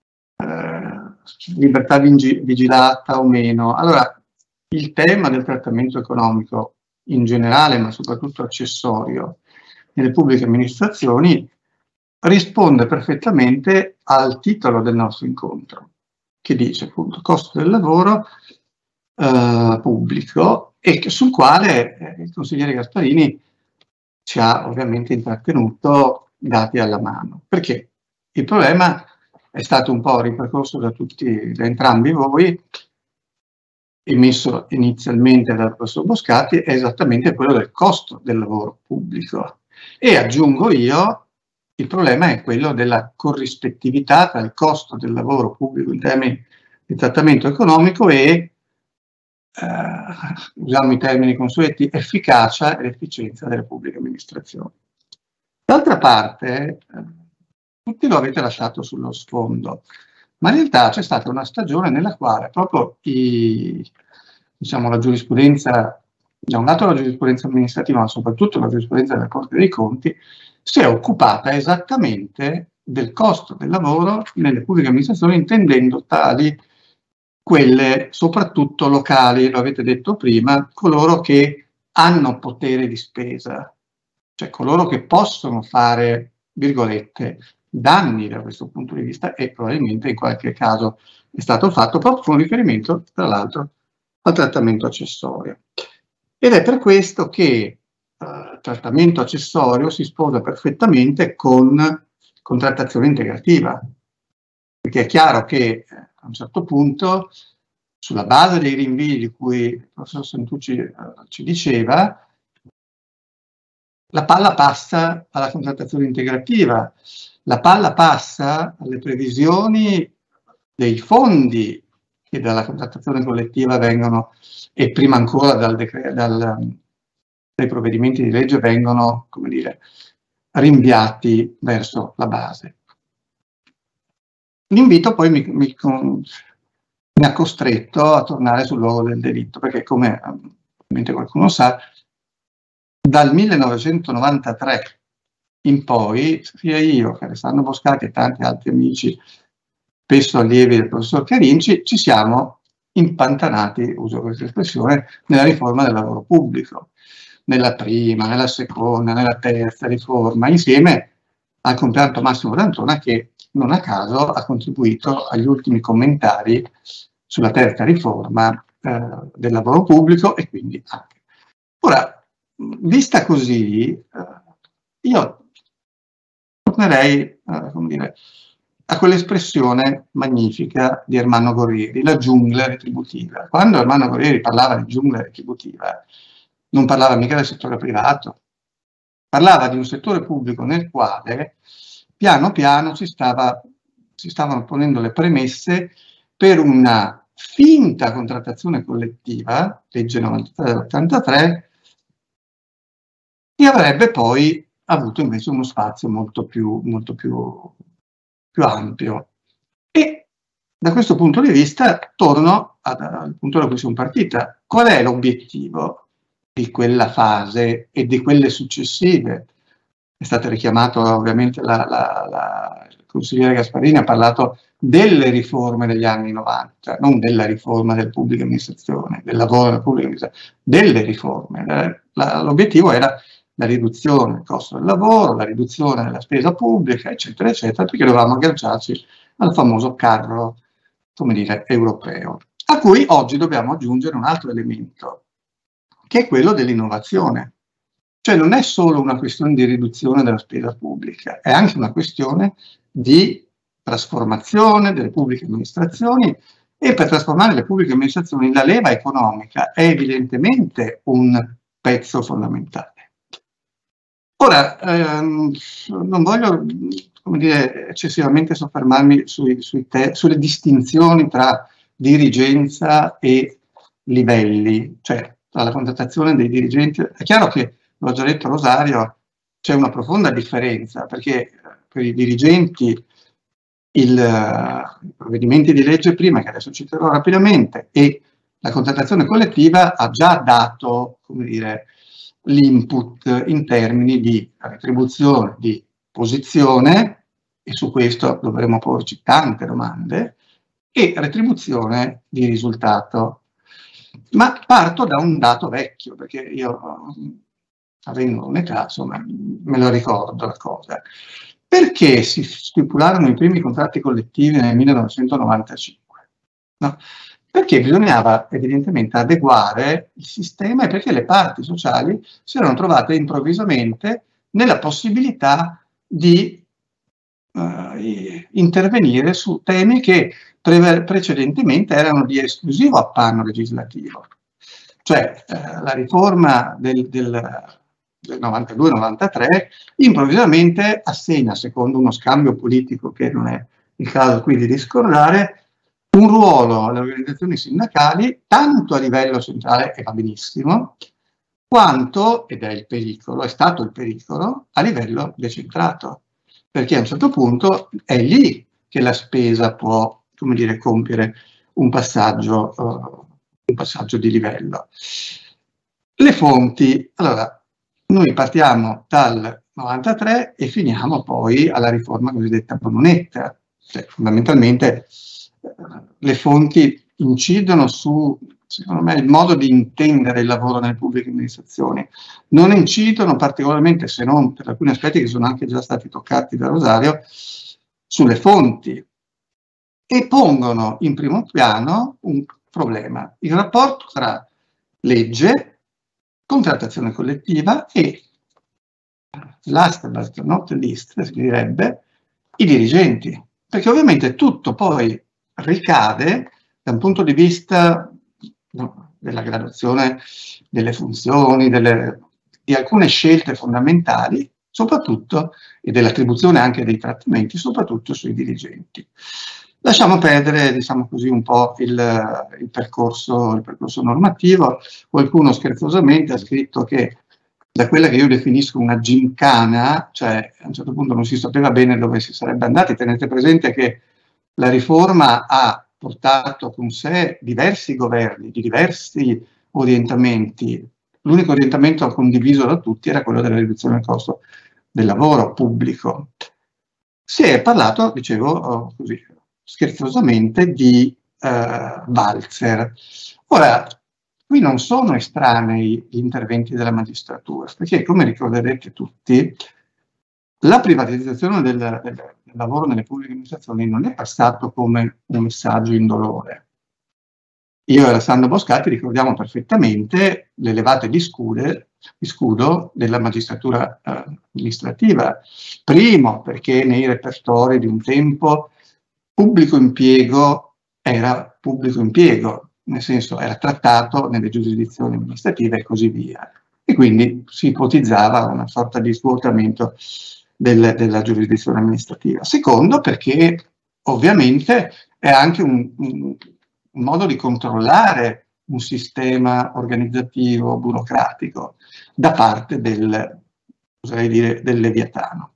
libertà vigilata o meno. Allora, il tema del trattamento economico in generale, ma soprattutto accessorio nelle pubbliche amministrazioni, risponde perfettamente al titolo del nostro incontro, che dice appunto costo del lavoro pubblico, e sul quale il consigliere Gasparini ci ha ovviamente intrattenuto dati alla mano, perché il problema è stato un po' ripercorso da entrambi voi, emesso inizialmente dal professor Boscati, è esattamente quello del costo del lavoro pubblico. E aggiungo io, il problema è quello della corrispettività tra il costo del lavoro pubblico in termini di trattamento economico e, usiamo i termini consueti, efficacia ed efficienza delle pubbliche amministrazioni. D'altra parte, tutti lo avete lasciato sullo sfondo, ma in realtà c'è stata una stagione nella quale proprio la giurisprudenza, da un lato la giurisprudenza amministrativa, ma soprattutto la giurisprudenza della Corte dei Conti, si è occupata esattamente del costo del lavoro nelle pubbliche amministrazioni, intendendo tali quelle soprattutto locali, lo avete detto prima, coloro che hanno potere di spesa, cioè coloro che possono fare, virgolette, danni da questo punto di vista, e probabilmente in qualche caso è stato fatto proprio con riferimento, tra l'altro, al trattamento accessorio. Ed è per questo che trattamento accessorio si sposa perfettamente con contrattazione integrativa, perché è chiaro che a un certo punto, sulla base dei rinvii di cui il professor Santucci ci diceva, la palla passa alla contrattazione integrativa, la palla passa alle previsioni dei fondi che dalla contrattazione collettiva vengono, e prima ancora dai provvedimenti di legge vengono, come dire, rinviati verso la base. L'invito poi mi ha costretto a tornare sul luogo del delitto, perché come ovviamente qualcuno sa, dal 1993 in poi, sia io che Alessandro Boscati e tanti altri amici, spesso allievi del professor Carinci, ci siamo impantanati, uso questa espressione, nella riforma del lavoro pubblico, nella prima, nella seconda, nella terza riforma, insieme al compianto Massimo D'Antona, che non a caso ha contribuito agli ultimi commentari sulla terza riforma del lavoro pubblico, e quindi anche. Ora, vista così, io tornerei come dire, a quell'espressione magnifica di Ermanno Gorrieri, la giungla retributiva. Quando Ermanno Gorrieri parlava di giungla retributiva, non parlava mica del settore privato, parlava di un settore pubblico nel quale piano piano si stavano ponendo le premesse per una finta contrattazione collettiva, legge 93 dell'83, che avrebbe poi avuto invece uno spazio molto più ampio. E da questo punto di vista torno al punto da cui sono partita. Qual è l'obiettivo di quella fase e di quelle successive? È stato richiamato ovviamente il consigliere Gasparini, ha parlato delle riforme degli anni 90, non della riforma della pubblica amministrazione, del lavoro della pubblica amministrazione, delle riforme. L'obiettivo era la riduzione del costo del lavoro, la riduzione della spesa pubblica, eccetera, eccetera, perché dovevamo agganciarci al famoso carro, come dire, europeo, a cui oggi dobbiamo aggiungere un altro elemento, che è quello dell'innovazione. Cioè non è solo una questione di riduzione della spesa pubblica, è anche una questione di trasformazione delle pubbliche amministrazioni, e per trasformare le pubbliche amministrazioni la leva economica è evidentemente un pezzo fondamentale. Ora, non voglio, come dire, eccessivamente soffermarmi sulle distinzioni tra dirigenza e livelli, cioè tra la contrattazione dei dirigenti. È chiaro che, lo ha già detto Rosario, c'è una profonda differenza, perché per i dirigenti i provvedimenti di legge prima, che adesso citerò rapidamente, e la contrattazione collettiva ha già dato, come dire, l'input in termini di retribuzione, di posizione, e su questo dovremo porci tante domande, e retribuzione di risultato. Ma parto da un dato vecchio, perché io, avendo un'età, insomma, me lo ricordo la cosa. Perché si stipularono i primi contratti collettivi nel 1995? No? Perché bisognava evidentemente adeguare il sistema e perché le parti sociali si erano trovate improvvisamente nella possibilità di intervenire su temi che precedentemente erano di esclusivo appanno legislativo. Cioè la riforma del 92-93 improvvisamente assegna, secondo uno scambio politico che non è il caso qui di discordare, un ruolo alle organizzazioni sindacali tanto a livello centrale, e va benissimo, quanto, ed è il pericolo, è stato il pericolo, a livello decentrato. Perché a un certo punto è lì che la spesa può, come dire, compiere un passaggio di livello. Le fonti, allora, noi partiamo dal 93 e finiamo poi alla riforma cosiddetta Brunetta. Cioè, fondamentalmente le fonti incidono su, secondo me, il modo di intendere il lavoro nelle pubbliche amministrazioni. Non incidono particolarmente, se non per alcuni aspetti che sono anche già stati toccati da Rosario, sulle fonti, e pongono in primo piano un problema: il rapporto tra legge, contrattazione collettiva e, last but not least, si direbbe, i dirigenti. Perché ovviamente tutto poi ricade da un punto di vista della graduazione delle funzioni, di alcune scelte fondamentali, soprattutto, e dell'attribuzione anche dei trattamenti, soprattutto sui dirigenti. Lasciamo perdere, diciamo così, un po' il percorso normativo. Qualcuno scherzosamente ha scritto che da quella che io definisco una gincana, cioè a un certo punto non si sapeva bene dove si sarebbe andati. Tenete presente che la riforma ha portato con sé diversi governi, di diversi orientamenti. L'unico orientamento condiviso da tutti era quello della riduzione del costo del lavoro pubblico. Si è parlato, dicevo così, scherzosamente, di valzer. Ora, qui non sono estranei gli interventi della magistratura, perché, come ricorderete tutti, la privatizzazione del lavoro nelle pubbliche amministrazioni non è passato come un messaggio indolore. Io e Alessandro Boscati ricordiamo perfettamente le levate di scudo della magistratura amministrativa. Primo, perché nei repertori di un tempo pubblico impiego era pubblico impiego, nel senso era trattato nelle giurisdizioni amministrative e così via. E quindi si ipotizzava una sorta di svuotamento della giurisdizione amministrativa. Secondo, perché ovviamente è anche un modo di controllare un sistema organizzativo burocratico da parte oserei dire, del Leviatano.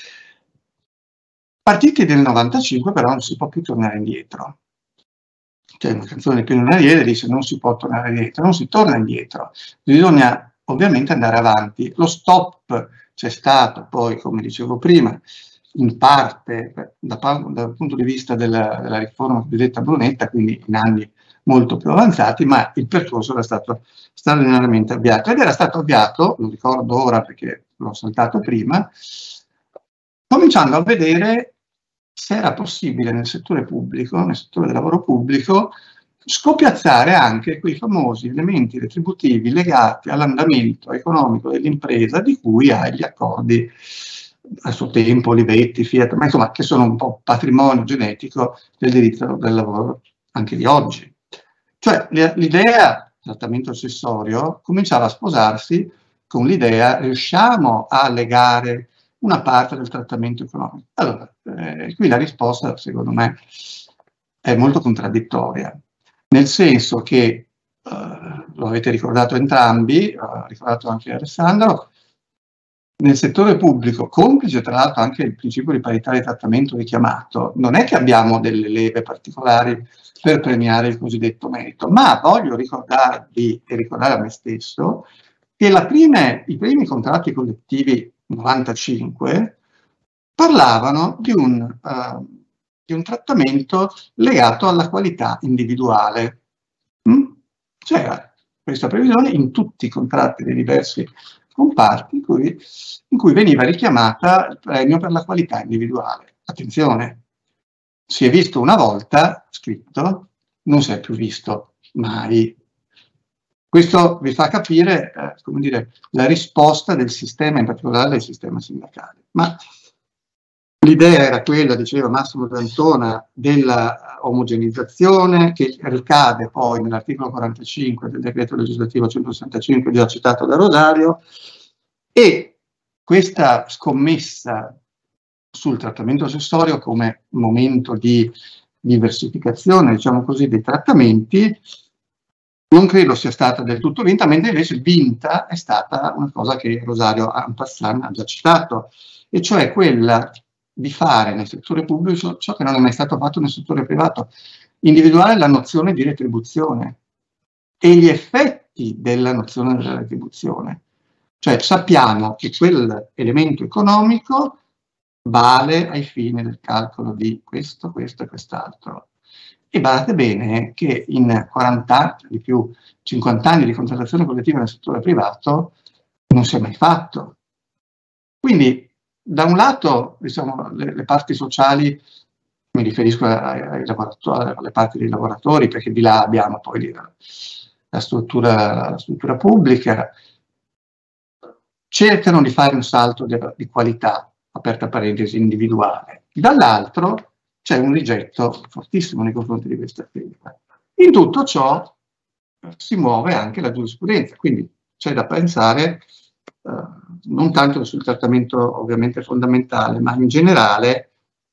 Partiti del 95 però non si può più tornare indietro. C'è una canzone di Pino Daniele che dice non si può tornare indietro, non si torna indietro, bisogna ovviamente andare avanti. Lo stop c'è stato poi, come dicevo prima, in parte dal punto di vista della riforma cosiddetta Brunetta, quindi in anni molto più avanzati, ma il percorso era stato straordinariamente avviato. Ed era stato avviato, lo ricordo ora perché l'ho saltato prima, cominciando a vedere se era possibile nel settore pubblico, nel settore del lavoro pubblico, scopiazzare anche quei famosi elementi retributivi legati all'andamento economico dell'impresa di cui ha gli accordi a suo tempo, Olivetti, Fiat, ma insomma che sono un po' patrimonio genetico del diritto del lavoro anche di oggi. Cioè l'idea trattamento accessorio cominciava a sposarsi con l'idea riusciamo a legare una parte del trattamento economico. Allora, qui la risposta secondo me è molto contraddittoria, nel senso che, lo avete ricordato entrambi, ha ricordato anche Alessandro, nel settore pubblico, complice tra l'altro anche il principio di parità di trattamento richiamato, non è che abbiamo delle leve particolari per premiare il cosiddetto merito, ma voglio ricordarvi e ricordare a me stesso che i primi contratti collettivi 95 parlavano di un trattamento legato alla qualità individuale. C'era questa previsione in tutti i contratti dei diversi comparti in cui veniva richiamata il premio per la qualità individuale. Attenzione, si è visto una volta scritto, non si è più visto mai. Questo vi fa capire, come dire, la risposta del sistema, in particolare del sistema sindacale. Ma l'idea era quella, diceva Massimo D'Antona, della omogenizzazione, che ricade poi nell'articolo 45 del decreto legislativo 165 già citato da Rosario, e questa scommessa sul trattamento accessorio come momento di diversificazione, diciamo così, dei trattamenti, non credo sia stata del tutto vinta, mentre invece vinta è stata una cosa che Rosario en passant ha già citato, e cioè quella di fare nel settore pubblico ciò che non è mai stato fatto nel settore privato, individuare la nozione di retribuzione e gli effetti della nozione della retribuzione. Cioè sappiamo che quell'elemento economico vale ai fini del calcolo di questo, questo e quest'altro. E badate bene che in 40 anni, di più, 50 anni di contrattazione collettiva nel settore privato non si è mai fatto. Quindi, da un lato, diciamo, le parti sociali, mi riferisco alle parti dei lavoratori, perché di là abbiamo poi la struttura pubblica, cercano di fare un salto di qualità, aperta parentesi, individuale. Dall'altro c'è un rigetto fortissimo nei confronti di questa attività. In tutto ciò si muove anche la giurisprudenza, quindi c'è da pensare non tanto sul trattamento ovviamente fondamentale, ma in generale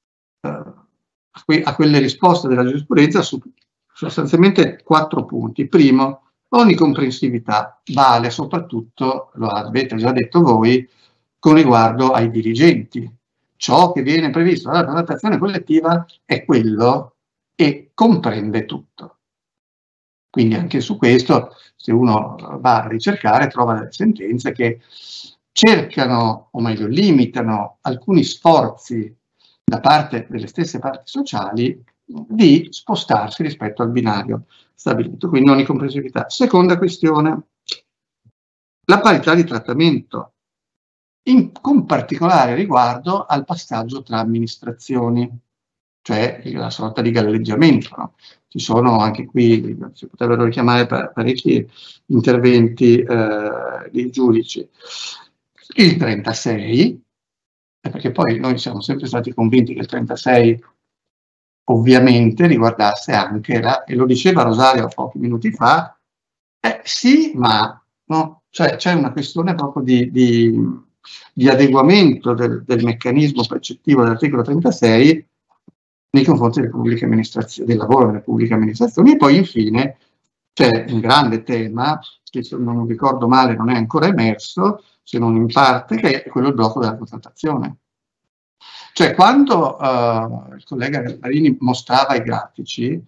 a quelle risposte della giurisprudenza su sostanzialmente 4 punti. Primo, onnicomprensività vale soprattutto, lo avete già detto voi, con riguardo ai dirigenti. Ciò che viene previsto dalla contrattazione collettiva è quello e comprende tutto. Quindi anche su questo, se uno va a ricercare, trova delle sentenze che cercano, o meglio, limitano alcuni sforzi da parte delle stesse parti sociali di spostarsi rispetto al binario stabilito, quindi onnicomprensività. Seconda questione, la parità di trattamento, con particolare riguardo al passaggio tra amministrazioni, cioè la sorta di galleggiamento, no? Ci sono anche qui, si potrebbero richiamare parecchi interventi di giudici. Il 36, perché poi noi siamo sempre stati convinti che il 36 ovviamente riguardasse anche e lo diceva Rosario pochi minuti fa, sì, ma no? Cioè c'è una questione proprio di adeguamento del meccanismo percettivo dell'articolo 36 nei confronti delle pubbliche amministrazioni, del lavoro delle pubbliche amministrazioni. E poi infine c'è un grande tema che, se non ricordo male, non è ancora emerso, se non in parte, che è quello del blocco della contrattazione. Cioè, quando il collega Marini mostrava i grafici,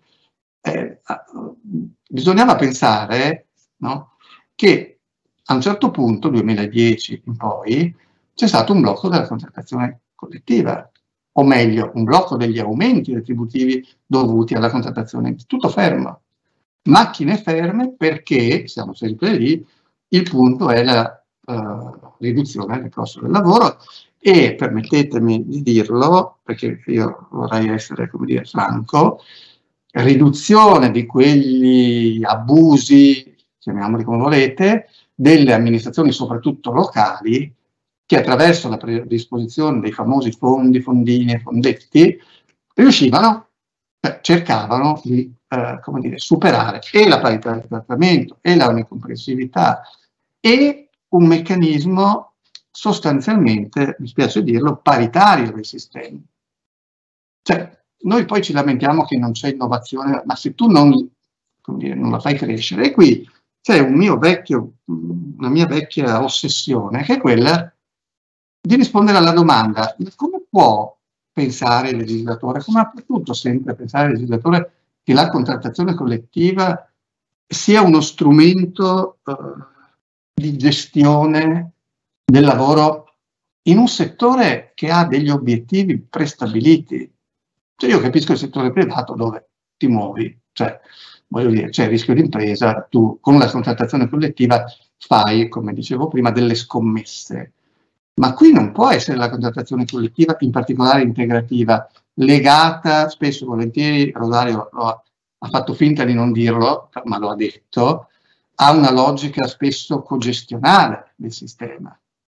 bisognava pensare, no, che a un certo punto, 2010 in poi, c'è stato un blocco della contrattazione collettiva, o meglio, un blocco degli aumenti retributivi dovuti alla contrattazione. Tutto fermo. Macchine ferme perché, siamo sempre lì, il punto è la riduzione del costo del lavoro e, permettetemi di dirlo, perché io vorrei essere, come dire, franco, riduzione di quegli abusi, chiamiamoli come volete, delle amministrazioni soprattutto locali, che attraverso la predisposizione dei famosi fondi, fondini e fondetti riuscivano, cercavano di come dire, superare e la parità di trattamento e la onnicomprensività e un meccanismo sostanzialmente, mi spiace dirlo, paritario del sistema. Cioè, noi poi ci lamentiamo che non c'è innovazione, ma se tu non, come dire, non la fai crescere, e qui c'è una mia vecchia ossessione, che è quella di rispondere alla domanda: come può pensare il legislatore, come ha potuto sempre pensare il legislatore che la contrattazione collettiva sia uno strumento di gestione del lavoro in un settore che ha degli obiettivi prestabiliti? Cioè, io capisco il settore privato dove ti muovi, cioè, voglio dire, c'è il rischio d'impresa, tu con la contrattazione collettiva fai, come dicevo prima, delle scommesse. Ma qui non può essere la contrattazione collettiva, in particolare integrativa, legata, spesso e volentieri, Rosario ha fatto finta di non dirlo, ma lo ha detto, a una logica spesso cogestionale del sistema.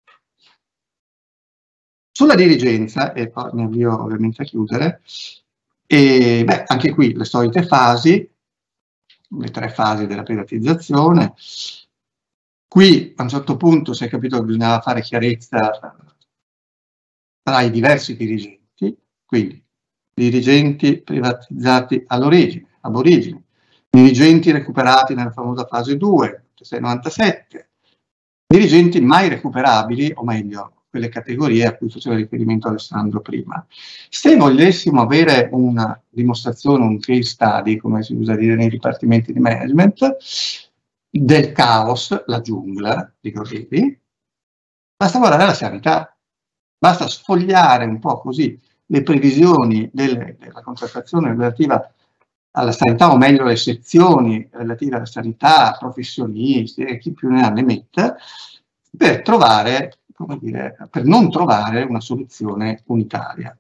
Sulla dirigenza, e poi mi avvio ovviamente a chiudere, anche qui le solite fasi, le 3 fasi della privatizzazione. Qui a un certo punto si è capito che bisognava fare chiarezza tra i diversi dirigenti, quindi dirigenti privatizzati all'origine, aborigini, dirigenti recuperati nella famosa fase 2, 96-97, dirigenti mai recuperabili, o meglio, quelle categorie a cui faceva riferimento Alessandro prima. Se volessimo avere una dimostrazione, un case study, come si usa dire nei dipartimenti di management, del caos, la giungla, dico così, basta guardare la sanità, basta sfogliare un po' così le previsioni della contrattazione relativa alla sanità, o meglio le sezioni relative alla sanità, professionisti e chi più ne ha ne metta, per trovare, come dire, per non trovare una soluzione unitaria.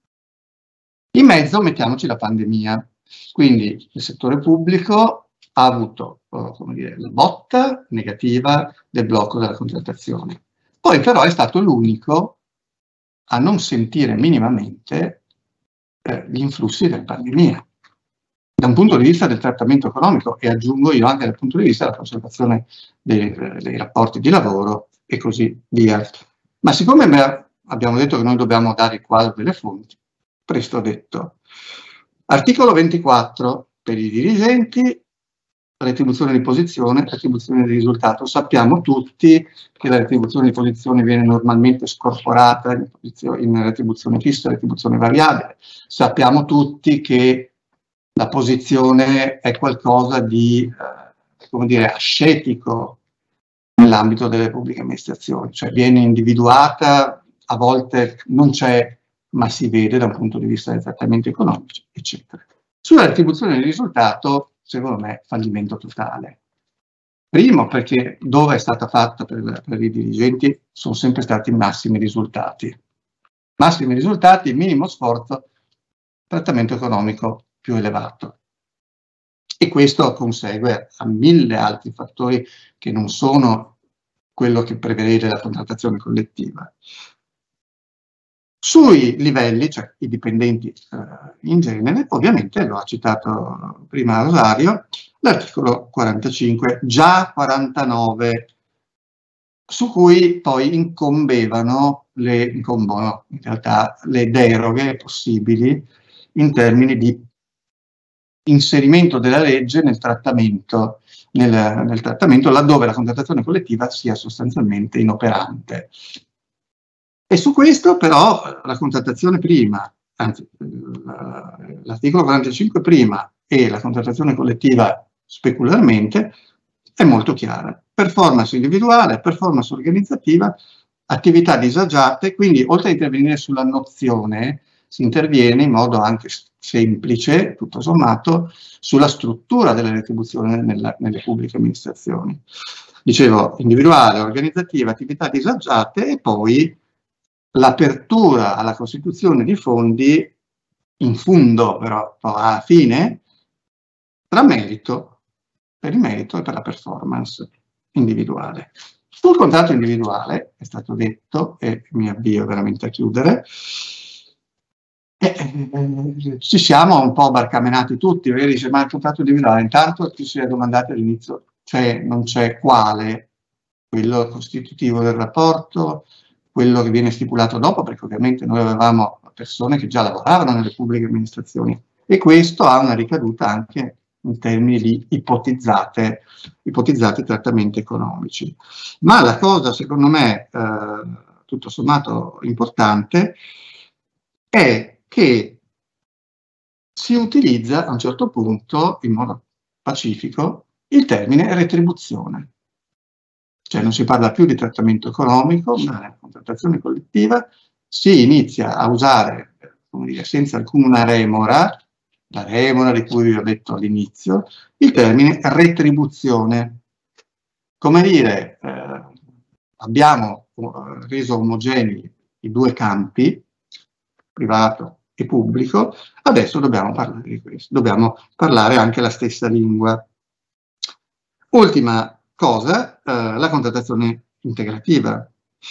In mezzo mettiamoci la pandemia, quindi il settore pubblico ha avuto, come dire, la botta negativa del blocco della contrattazione. Poi però è stato l'unico a non sentire minimamente gli influssi della pandemia, da un punto di vista del trattamento economico, e aggiungo io anche dal punto di vista della conservazione dei rapporti di lavoro e così via. Ma siccome abbiamo detto che noi dobbiamo dare il quadro delle fonti, presto detto. Articolo 24 per i dirigenti, retribuzione di posizione, retribuzione di risultato. Sappiamo tutti che la retribuzione di posizione viene normalmente scorporata in retribuzione fissa e retribuzione variabile. Sappiamo tutti che la posizione è qualcosa di, come dire, ascetico nell'ambito delle pubbliche amministrazioni, cioè viene individuata, a volte non c'è, ma si vede da un punto di vista dei trattamenti economici, eccetera. Sulla retribuzione del risultato, secondo me, fallimento totale. Primo, perché dove è stata fatta per i dirigenti sono sempre stati massimi risultati. Massimi risultati, minimo sforzo, trattamento economico più elevato. E questo consegue a 1000 altri fattori che non sono quello che prevede la contrattazione collettiva. Sui livelli, cioè i dipendenti in genere, ovviamente lo ha citato prima Rosario, l'articolo 45, già 49, su cui poi incombono in realtà le deroghe possibili in termini di inserimento della legge nel trattamento, laddove la contrattazione collettiva sia sostanzialmente inoperante. E su questo però la contrattazione prima, anzi l'articolo 45 prima e la contrattazione collettiva specularmente è molto chiara. Performance individuale, performance organizzativa, attività disagiate, quindi oltre a intervenire sulla nozione si interviene in modo anche semplice, tutto sommato, sulla struttura delle retribuzioni nelle pubbliche amministrazioni. Dicevo, individuale, organizzativa, attività disagiate e poi l'apertura alla costituzione di fondi in fondo, però alla fine, per il merito e per la performance individuale. Sul contratto individuale, è stato detto, e mi avvio veramente a chiudere, ci siamo un po' barcamenati tutti, perché dice, ma il contratto individuale, intanto ci si è domandati all'inizio, cioè non c'è quale, quello costitutivo del rapporto, quello che viene stipulato dopo, perché ovviamente noi avevamo persone che già lavoravano nelle pubbliche amministrazioni e questo ha una ricaduta anche in termini di ipotizzati trattamenti economici. Ma la cosa, secondo me, tutto sommato importante, è che si utilizza a un certo punto, in modo pacifico, il termine retribuzione. Cioè non si parla più di trattamento economico, ma nella contrattazione collettiva si inizia a usare, come dire, senza alcuna remora, la remora di cui vi ho detto all'inizio, il termine retribuzione. Come dire, abbiamo reso omogenei i due campi, privato e pubblico, adesso dobbiamo parlare di questo, dobbiamo parlare anche la stessa lingua. Ultima cosa, la contrattazione integrativa.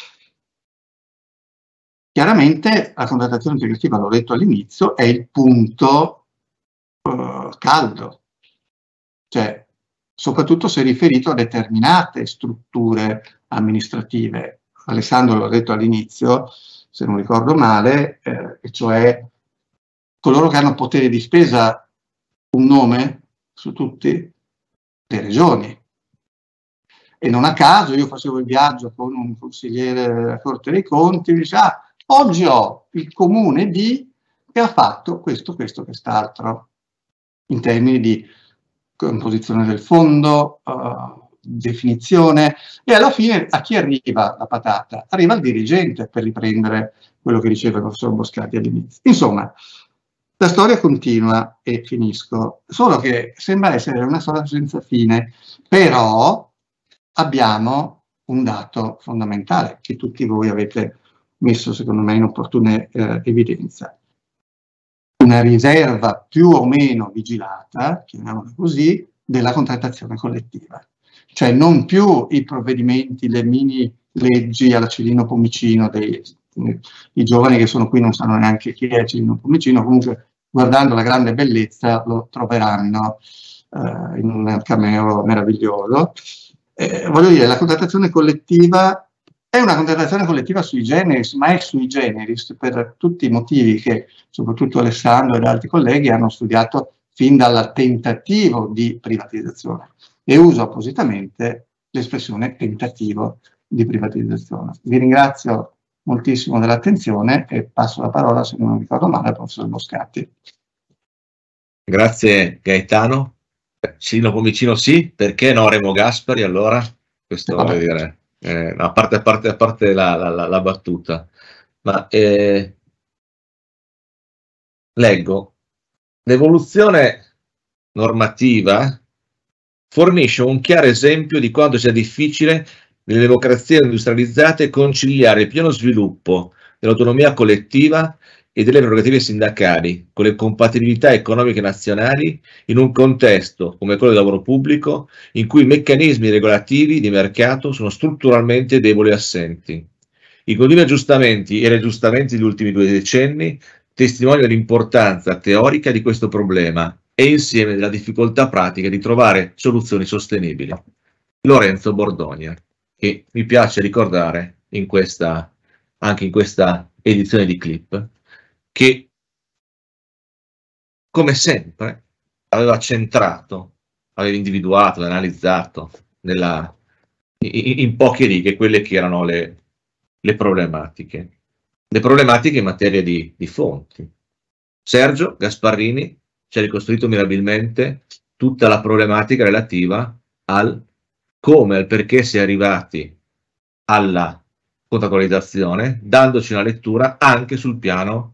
Chiaramente la contrattazione integrativa, l'ho detto all'inizio, è il punto caldo, cioè soprattutto se riferito a determinate strutture amministrative. Alessandro l'ho detto all'inizio, se non ricordo male, e cioè coloro che hanno potere di spesa, un nome su tutti, le regioni. E non a caso io facevo il viaggio con un consigliere della Corte dei Conti e dice: ah, oggi ho il comune di che ha fatto questo, quest'altro, in termini di composizione del fondo, definizione, e alla fine a chi arriva la patata? Arriva il dirigente, per riprendere quello che diceva il professor Boscati all'inizio. Insomma, la storia continua e finisco, solo che sembra essere una storia senza fine, però abbiamo un dato fondamentale che tutti voi avete messo, secondo me, in opportuna evidenza. Una riserva più o meno vigilata, chiamiamola così, della contrattazione collettiva. Cioè non più i provvedimenti, le mini leggi alla Cellino Pomicino, i giovani che sono qui non sanno neanche chi è Cellino Pomicino, comunque guardando la grande bellezza lo troveranno in un cameo meraviglioso. Voglio dire, la contrattazione collettiva è una contrattazione collettiva sui generis, ma è sui generis per tutti i motivi che soprattutto Alessandro ed altri colleghi hanno studiato fin dal tentativo di privatizzazione. E uso appositamente l'espressione tentativo di privatizzazione. Vi ringrazio moltissimo dell'attenzione e passo la parola, se non ricordo male, al professor Boscati. Grazie Gaetano. Cellino Pomicino sì, perché no Remo Gaspari allora? Questo voglio dire, a parte la battuta, ma leggo, l'evoluzione normativa fornisce un chiaro esempio di quanto sia difficile nelle democrazie industrializzate conciliare il pieno sviluppo dell'autonomia collettiva e delle prerogative sindacali con le compatibilità economiche nazionali in un contesto come quello del lavoro pubblico in cui i meccanismi regolativi di mercato sono strutturalmente deboli e assenti. I continui aggiustamenti e riaggiustamenti degli ultimi 2 decenni testimoniano l'importanza teorica di questo problema e insieme della difficoltà pratica di trovare soluzioni sostenibili. Lorenzo Bordogna, che mi piace ricordare anche in questa edizione di Clip, che come sempre aveva centrato, aveva individuato, analizzato in poche righe quelle che erano le problematiche in materia di fonti. Sergio Gasparrini ci ha ricostruito mirabilmente tutta la problematica relativa al come e al perché si è arrivati alla contrattualizzazione, dandoci una lettura anche sul piano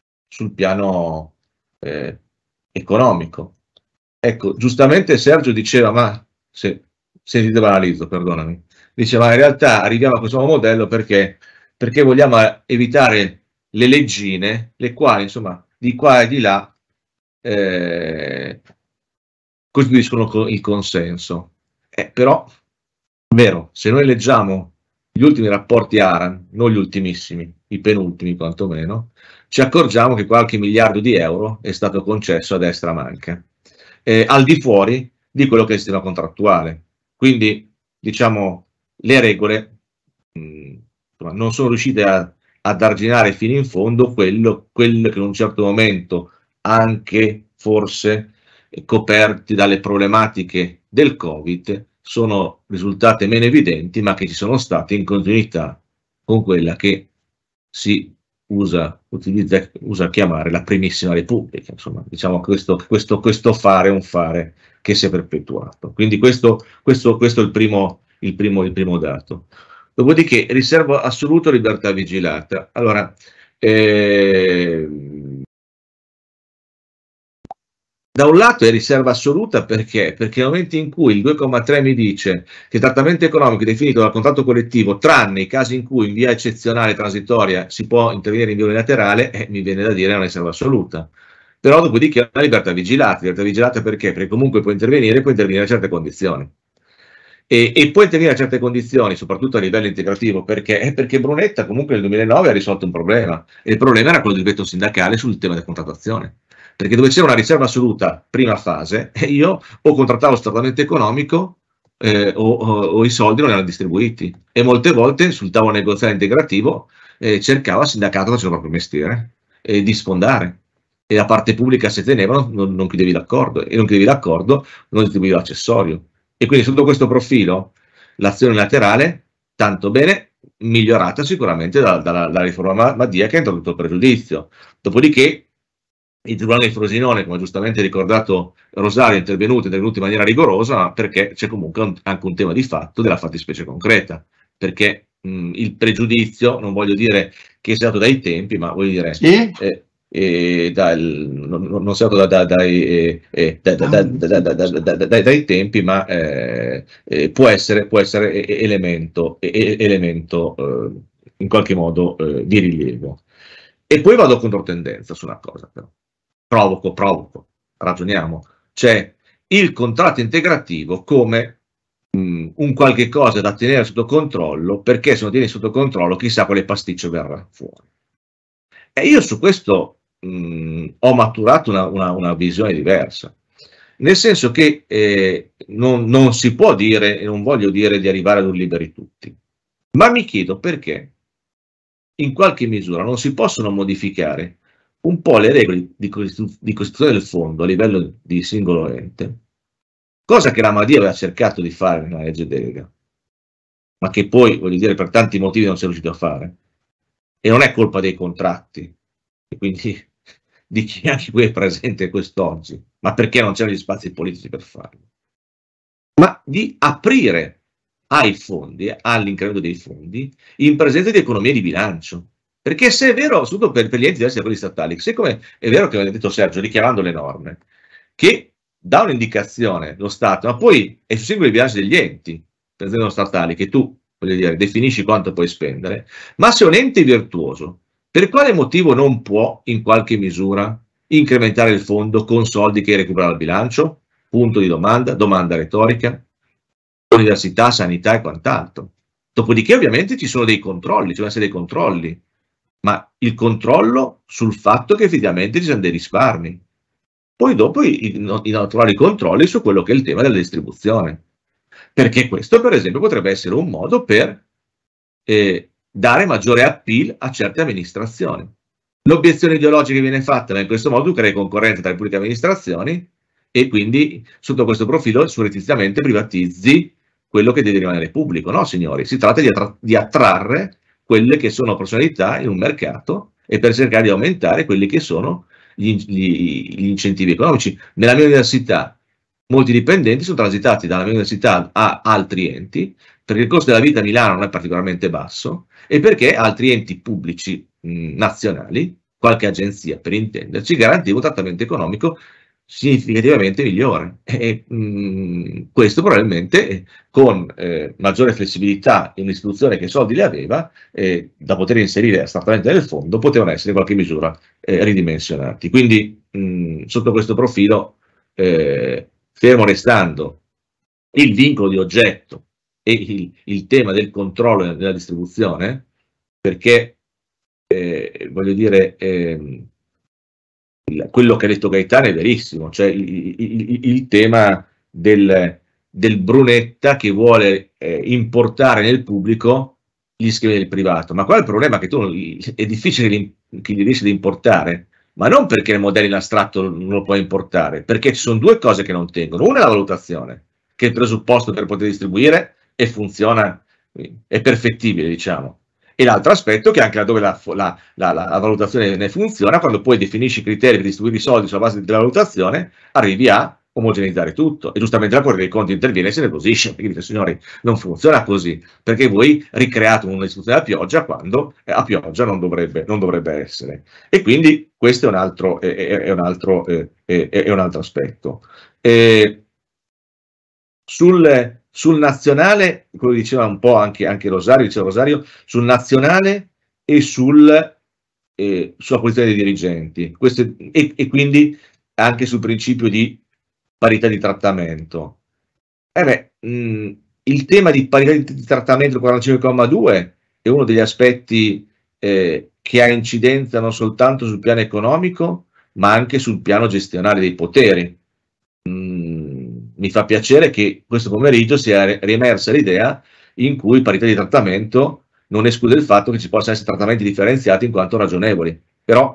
economico. Ecco, giustamente Sergio diceva, ma sentite banalizzo, perdonami, diceva in realtà arriviamo a questo nuovo modello perché vogliamo evitare le leggine, le quali insomma di qua e di là costituiscono il consenso. Però, vero, se noi leggiamo gli ultimi rapporti ARAN, non gli ultimissimi, i penultimi quantomeno, ci accorgiamo che qualche miliardo di euro è stato concesso a destra manca, al di fuori di quello che è il sistema contrattuale. Quindi, diciamo, le regole non sono riuscite ad arginare fino in fondo quello che in un certo momento, anche forse coperti dalle problematiche del Covid, sono risultate meno evidenti, ma che ci sono state in continuità con quella che si usa chiamare la primissima Repubblica. Insomma, diciamo questo fare è un fare che si è perpetuato. Quindi questo è il primo dato. Dopodiché, riservo assoluto, libertà vigilata. Allora, da un lato è riserva assoluta perché nel momento in cui il 2,3 mi dice che il trattamento economico è definito dal contratto collettivo, tranne i casi in cui in via eccezionale transitoria si può intervenire in via unilaterale, mi viene da dire è una riserva assoluta. Però dopodiché è una libertà vigilata perché? Perché comunque può intervenire a certe condizioni. E può intervenire a certe condizioni, soprattutto a livello integrativo, perché Brunetta comunque nel 2009 ha risolto un problema, e il problema era quello del veto sindacale sul tema della contrattazione. Perché dove c'era una riserva assoluta, prima fase, io o contrattavo sul trattamento economico o i soldi non erano distribuiti. E molte volte sul tavolo negoziale integrativo cercava il sindacato, faceva il proprio mestiere, di sfondare. E la parte pubblica se teneva non chiudevi l'accordo, e non chiudevi l'accordo non distribuiva l'accessorio. E quindi sotto questo profilo l'azione laterale, tanto bene, migliorata sicuramente dalla riforma Madia che ha introdotto il pregiudizio. Dopodiché il Tribunale di Frosinone, come giustamente ricordato Rosario, è intervenuto in maniera rigorosa perché c'è comunque anche un tema di fatto della fattispecie concreta, perché il pregiudizio, non voglio dire che sia dato dai tempi, ma voglio dire non sia dato dai tempi, ma può essere elemento in qualche modo di rilievo. E poi vado controtendenza su una cosa, però. Provoco, ragioniamo. C'è il contratto integrativo come un qualche cosa da tenere sotto controllo, perché se non tieni sotto controllo chissà quale pasticcio verrà fuori. E io su questo ho maturato una visione diversa, nel senso che non si può dire, e non voglio dire di arrivare ad un liberi tutti, ma mi chiedo perché in qualche misura non si possono modificare un po' le regole di costituzione del fondo a livello di singolo ente, cosa che la Madia aveva cercato di fare nella legge delega, ma che poi, voglio dire, per tanti motivi non si è riuscito a fare. E non è colpa dei contratti, e quindi di chi anche qui è presente quest'oggi, ma perché non c'erano gli spazi politici per farlo, ma di aprire ai fondi, all'incremento dei fondi, in presenza di economie di bilancio. Perché se è vero, soprattutto per gli enti diversi da quelli statali, siccome è vero che aveva detto Sergio, richiamando le norme, che dà un'indicazione lo Stato, ma poi è sui singoli bilanci degli enti, per esempio statali, che tu, voglio dire, definisci quanto puoi spendere, ma se un ente virtuoso, per quale motivo non può, in qualche misura, incrementare il fondo con soldi che recupera dal bilancio? Punto di domanda retorica, università, sanità e quant'altro. Dopodiché ovviamente ci sono dei controlli, ci devono essere dei controlli, ma il controllo sul fatto che effettivamente ci siano dei risparmi. Poi dopo i naturali controlli su quello che è il tema della distribuzione. Perché questo, per esempio, potrebbe essere un modo per dare maggiore appeal a certe amministrazioni. L'obiezione ideologica che viene fatta, ma in questo modo tu crei concorrenza tra le pubbliche amministrazioni e quindi sotto questo profilo surrettiziamente privatizzi quello che deve rimanere pubblico. No, signori, si tratta di attrarre quelle che sono professionalità in un mercato e per cercare di aumentare quelli che sono gli incentivi economici. Nella mia università molti dipendenti sono transitati dalla mia università a altri enti, perché il costo della vita a Milano non è particolarmente basso e perché altri enti pubblici nazionali, qualche agenzia per intenderci, garantiva un trattamento economico significativamente migliore. E questo probabilmente con maggiore flessibilità in un'istituzione che soldi li aveva, da poter inserire astrattamente nel fondo, potevano essere in qualche misura ridimensionati. Quindi sotto questo profilo, fermo restando il vincolo di oggetto e il tema del controllo della distribuzione, perché voglio dire, quello che ha detto Gaetano è verissimo, cioè il tema del Brunetta che vuole importare nel pubblico gli schemi del privato. Ma qua il problema è che è difficile che gli riesci ad importare, ma non perché il modello in astratto non lo puoi importare, perché ci sono due cose che non tengono. Una è la valutazione, che è il presupposto per poter distribuire e funziona, è perfettibile, diciamo. E l'altro aspetto è che anche laddove la valutazione ne funziona, quando poi definisci i criteri per distribuire i soldi sulla base della valutazione, arrivi a omogeneizzare tutto. E giustamente la Corte dei Conti interviene e se ne posiziona, perché dice, signori, non funziona così, perché voi ricreate una distribuzione a pioggia quando a pioggia non dovrebbe essere. E quindi questo è un altro aspetto. Sul nazionale, come diceva un po' anche Rosario, diceva Rosario, sul nazionale e sulla posizione dei dirigenti, e quindi anche sul principio di parità di trattamento. Il tema di parità di trattamento 45,2 è uno degli aspetti che ha incidenza non soltanto sul piano economico, ma anche sul piano gestionale dei poteri. Mi fa piacere che questo pomeriggio sia riemersa l'idea in cui parità di trattamento non esclude il fatto che ci possano essere trattamenti differenziati in quanto ragionevoli, però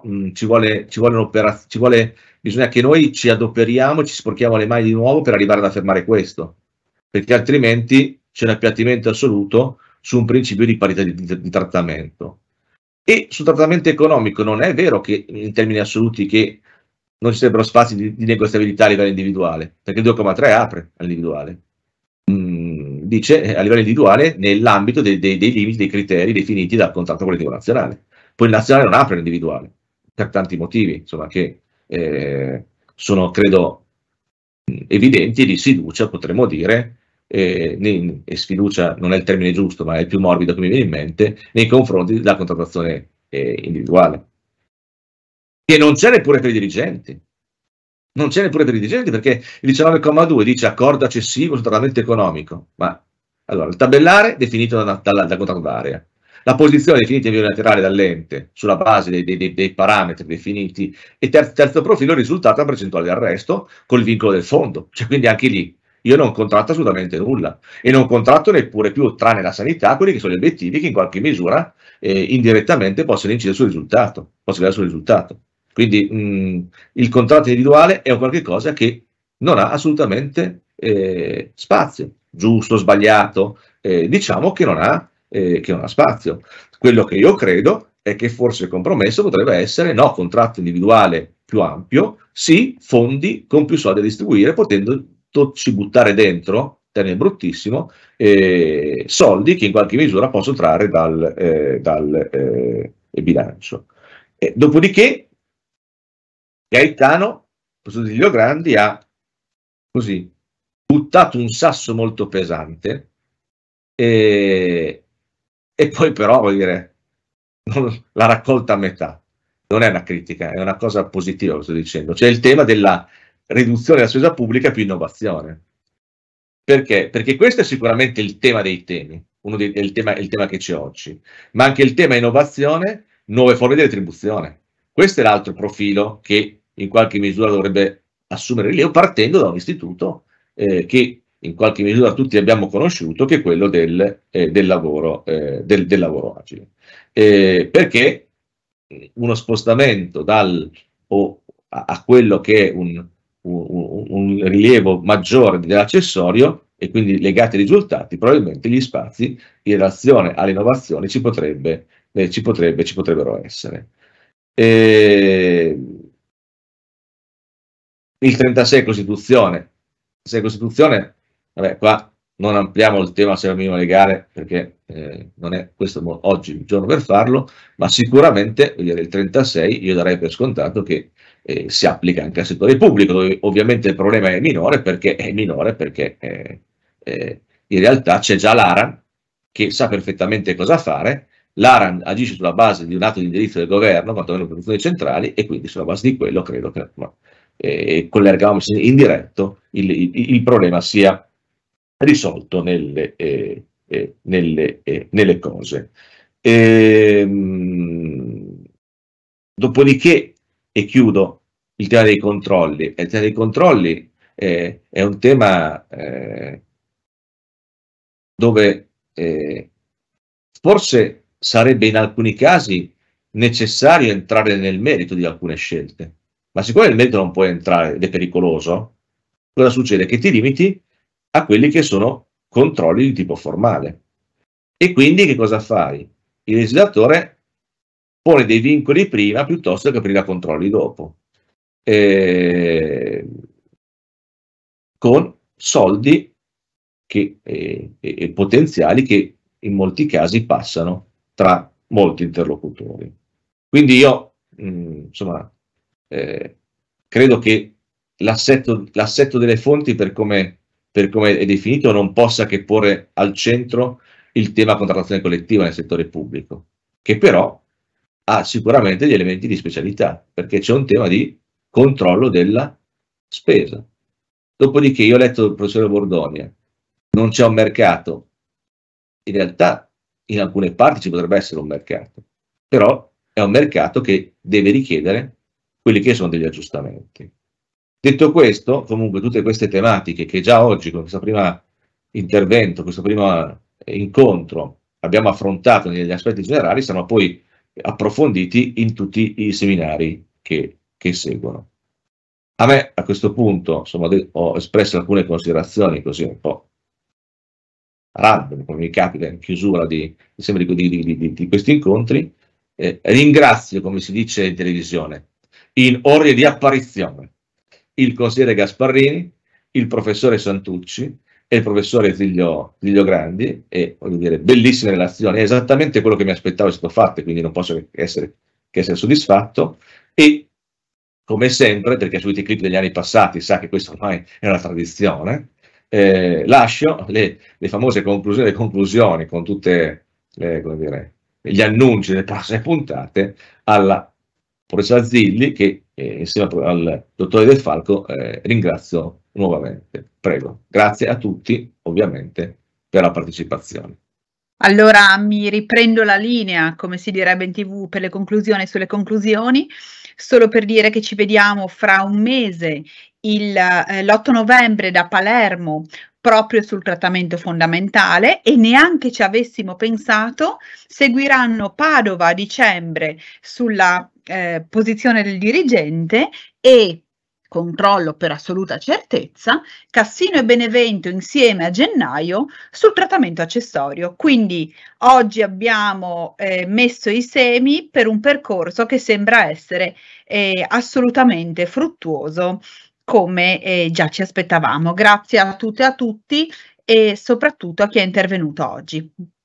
bisogna che noi ci adoperiamo, ci sporchiamo le mani di nuovo per arrivare ad affermare questo, perché altrimenti c'è un appiattimento assoluto su un principio di parità di trattamento. E sul trattamento economico non è vero che in termini assoluti che non ci sarebbero spazi di negoziabilità a livello individuale, perché il 2,3 apre all'individuale. Dice a livello individuale nell'ambito dei limiti, dei criteri definiti dal contratto collettivo nazionale. Poi il nazionale non apre all'individuale, per tanti motivi, insomma, che sono, credo, evidenti e di sfiducia, potremmo dire, e sfiducia non è il termine giusto, ma è il più morbido che mi viene in mente, nei confronti della contrattazione individuale. Che non c'è neppure per i dirigenti. Non c'è neppure per i dirigenti, perché il 19,2 dice accordo accessivo sul trattamento economico. Ma allora, il tabellare definito dal contratto d'area, la posizione definita in via unilaterale dall'ente sulla base dei parametri definiti, e terzo profilo il risultato a percentuale di arresto col vincolo del fondo. Cioè, quindi anche lì io non contratto assolutamente nulla e non contratto neppure più, tranne la sanità, quelli che sono gli obiettivi che in qualche misura indirettamente possono incidere sul risultato, Quindi il contratto individuale è un qualche cosa che non ha assolutamente spazio, giusto, sbagliato, diciamo che non ha spazio. Quello che io credo è che forse il compromesso potrebbe essere no, contratto individuale più ampio, sì, fondi con più soldi da distribuire, potendoci buttare dentro, termine bruttissimo, soldi che in qualche misura posso trarre dal bilancio. Dopodiché Gaetano, professor Giglio Grandi, ha così buttato un sasso molto pesante e poi però, voglio dire, l'ha raccolta a metà. Non è una critica, è una cosa positiva, lo sto dicendo. C'è il tema della riduzione della spesa pubblica più innovazione. Perché? Perché questo è sicuramente il tema dei temi, il tema che c'è oggi, ma anche il tema innovazione, nuove forme di retribuzione. Questo è l'altro profilo che in qualche misura dovrebbe assumere rilievo, partendo da un istituto che in qualche misura tutti abbiamo conosciuto, che è quello del lavoro agile. Perché uno spostamento a quello che è un rilievo maggiore dell'accessorio e quindi legati ai risultati, probabilmente gli spazi in relazione alle innovazioni ci potrebbero essere. Il 36 Costituzione, vabbè, qua non ampliamo il tema se minimo legale, perché non è questo oggi il giorno per farlo, ma sicuramente il 36 io darei per scontato che si applica anche al settore pubblico, dove ovviamente il problema è minore perché in realtà c'è già l'ARAN che sa perfettamente cosa fare. L'ARAN agisce sulla base di un atto di indirizzo del governo, quantomeno per funzioni centrali, e quindi sulla base di quello credo che con l'ergamsi indiretto il problema sia risolto nelle cose. Dopodiché, e chiudo, il tema dei controlli. Il tema dei controlli è un tema dove forse sarebbe in alcuni casi necessario entrare nel merito di alcune scelte, ma siccome nel merito non puoi entrare ed è pericoloso, cosa succede? Che ti limiti a quelli che sono controlli di tipo formale. E quindi che cosa fai? il legislatore pone dei vincoli prima piuttosto che aprire a controlli dopo, con soldi e potenziali che in molti casi passano tra molti interlocutori. Quindi io, insomma, credo che l'assetto delle fonti, per come è definito, non possa che porre al centro il tema contrattazione collettiva nel settore pubblico, che però ha sicuramente degli elementi di specialità, perché c'è un tema di controllo della spesa. Dopodiché io ho letto il professore Bordonia, non c'è un mercato. In realtà in alcune parti ci potrebbe essere un mercato, però è un mercato che deve richiedere quelli che sono degli aggiustamenti. Detto questo, comunque tutte queste tematiche che già oggi con questo primo intervento, questo primo incontro abbiamo affrontato negli aspetti generali, saranno poi approfonditi in tutti i seminari che seguono. A me a questo punto, insomma, ho espresso alcune considerazioni così un po' random, come mi capita in chiusura di questi incontri. Ringrazio, come si dice in televisione, in ore di apparizione, il consigliere Gasparrini, il professore Santucci e il professore Ziglio Grandi, e voglio dire, bellissime relazioni, è esattamente quello che mi aspettavo è stato fatto, quindi non posso che essere soddisfatto. E come sempre, perché sui clip degli anni passati sa che questo ormai è una tradizione, lascio le famose conclusioni con tutte gli annunci delle prossime puntate alla professoressa Zilli, che insieme al dottore Del Falco ringrazio nuovamente. Prego. Grazie a tutti, ovviamente, per la partecipazione. Allora mi riprendo la linea, come si direbbe in TV, per le conclusioni sulle conclusioni, solo per dire che ci vediamo fra un mese, l'8 novembre da Palermo, proprio sul trattamento fondamentale, e neanche ci avessimo pensato, seguiranno Padova a dicembre sulla posizione del dirigente e controllo per assoluta certezza, Cassino e Benevento insieme a gennaio sul trattamento accessorio. Quindi oggi abbiamo messo i semi per un percorso che sembra essere assolutamente fruttuoso, come già ci aspettavamo. Grazie a tutte e a tutti e soprattutto a chi è intervenuto oggi.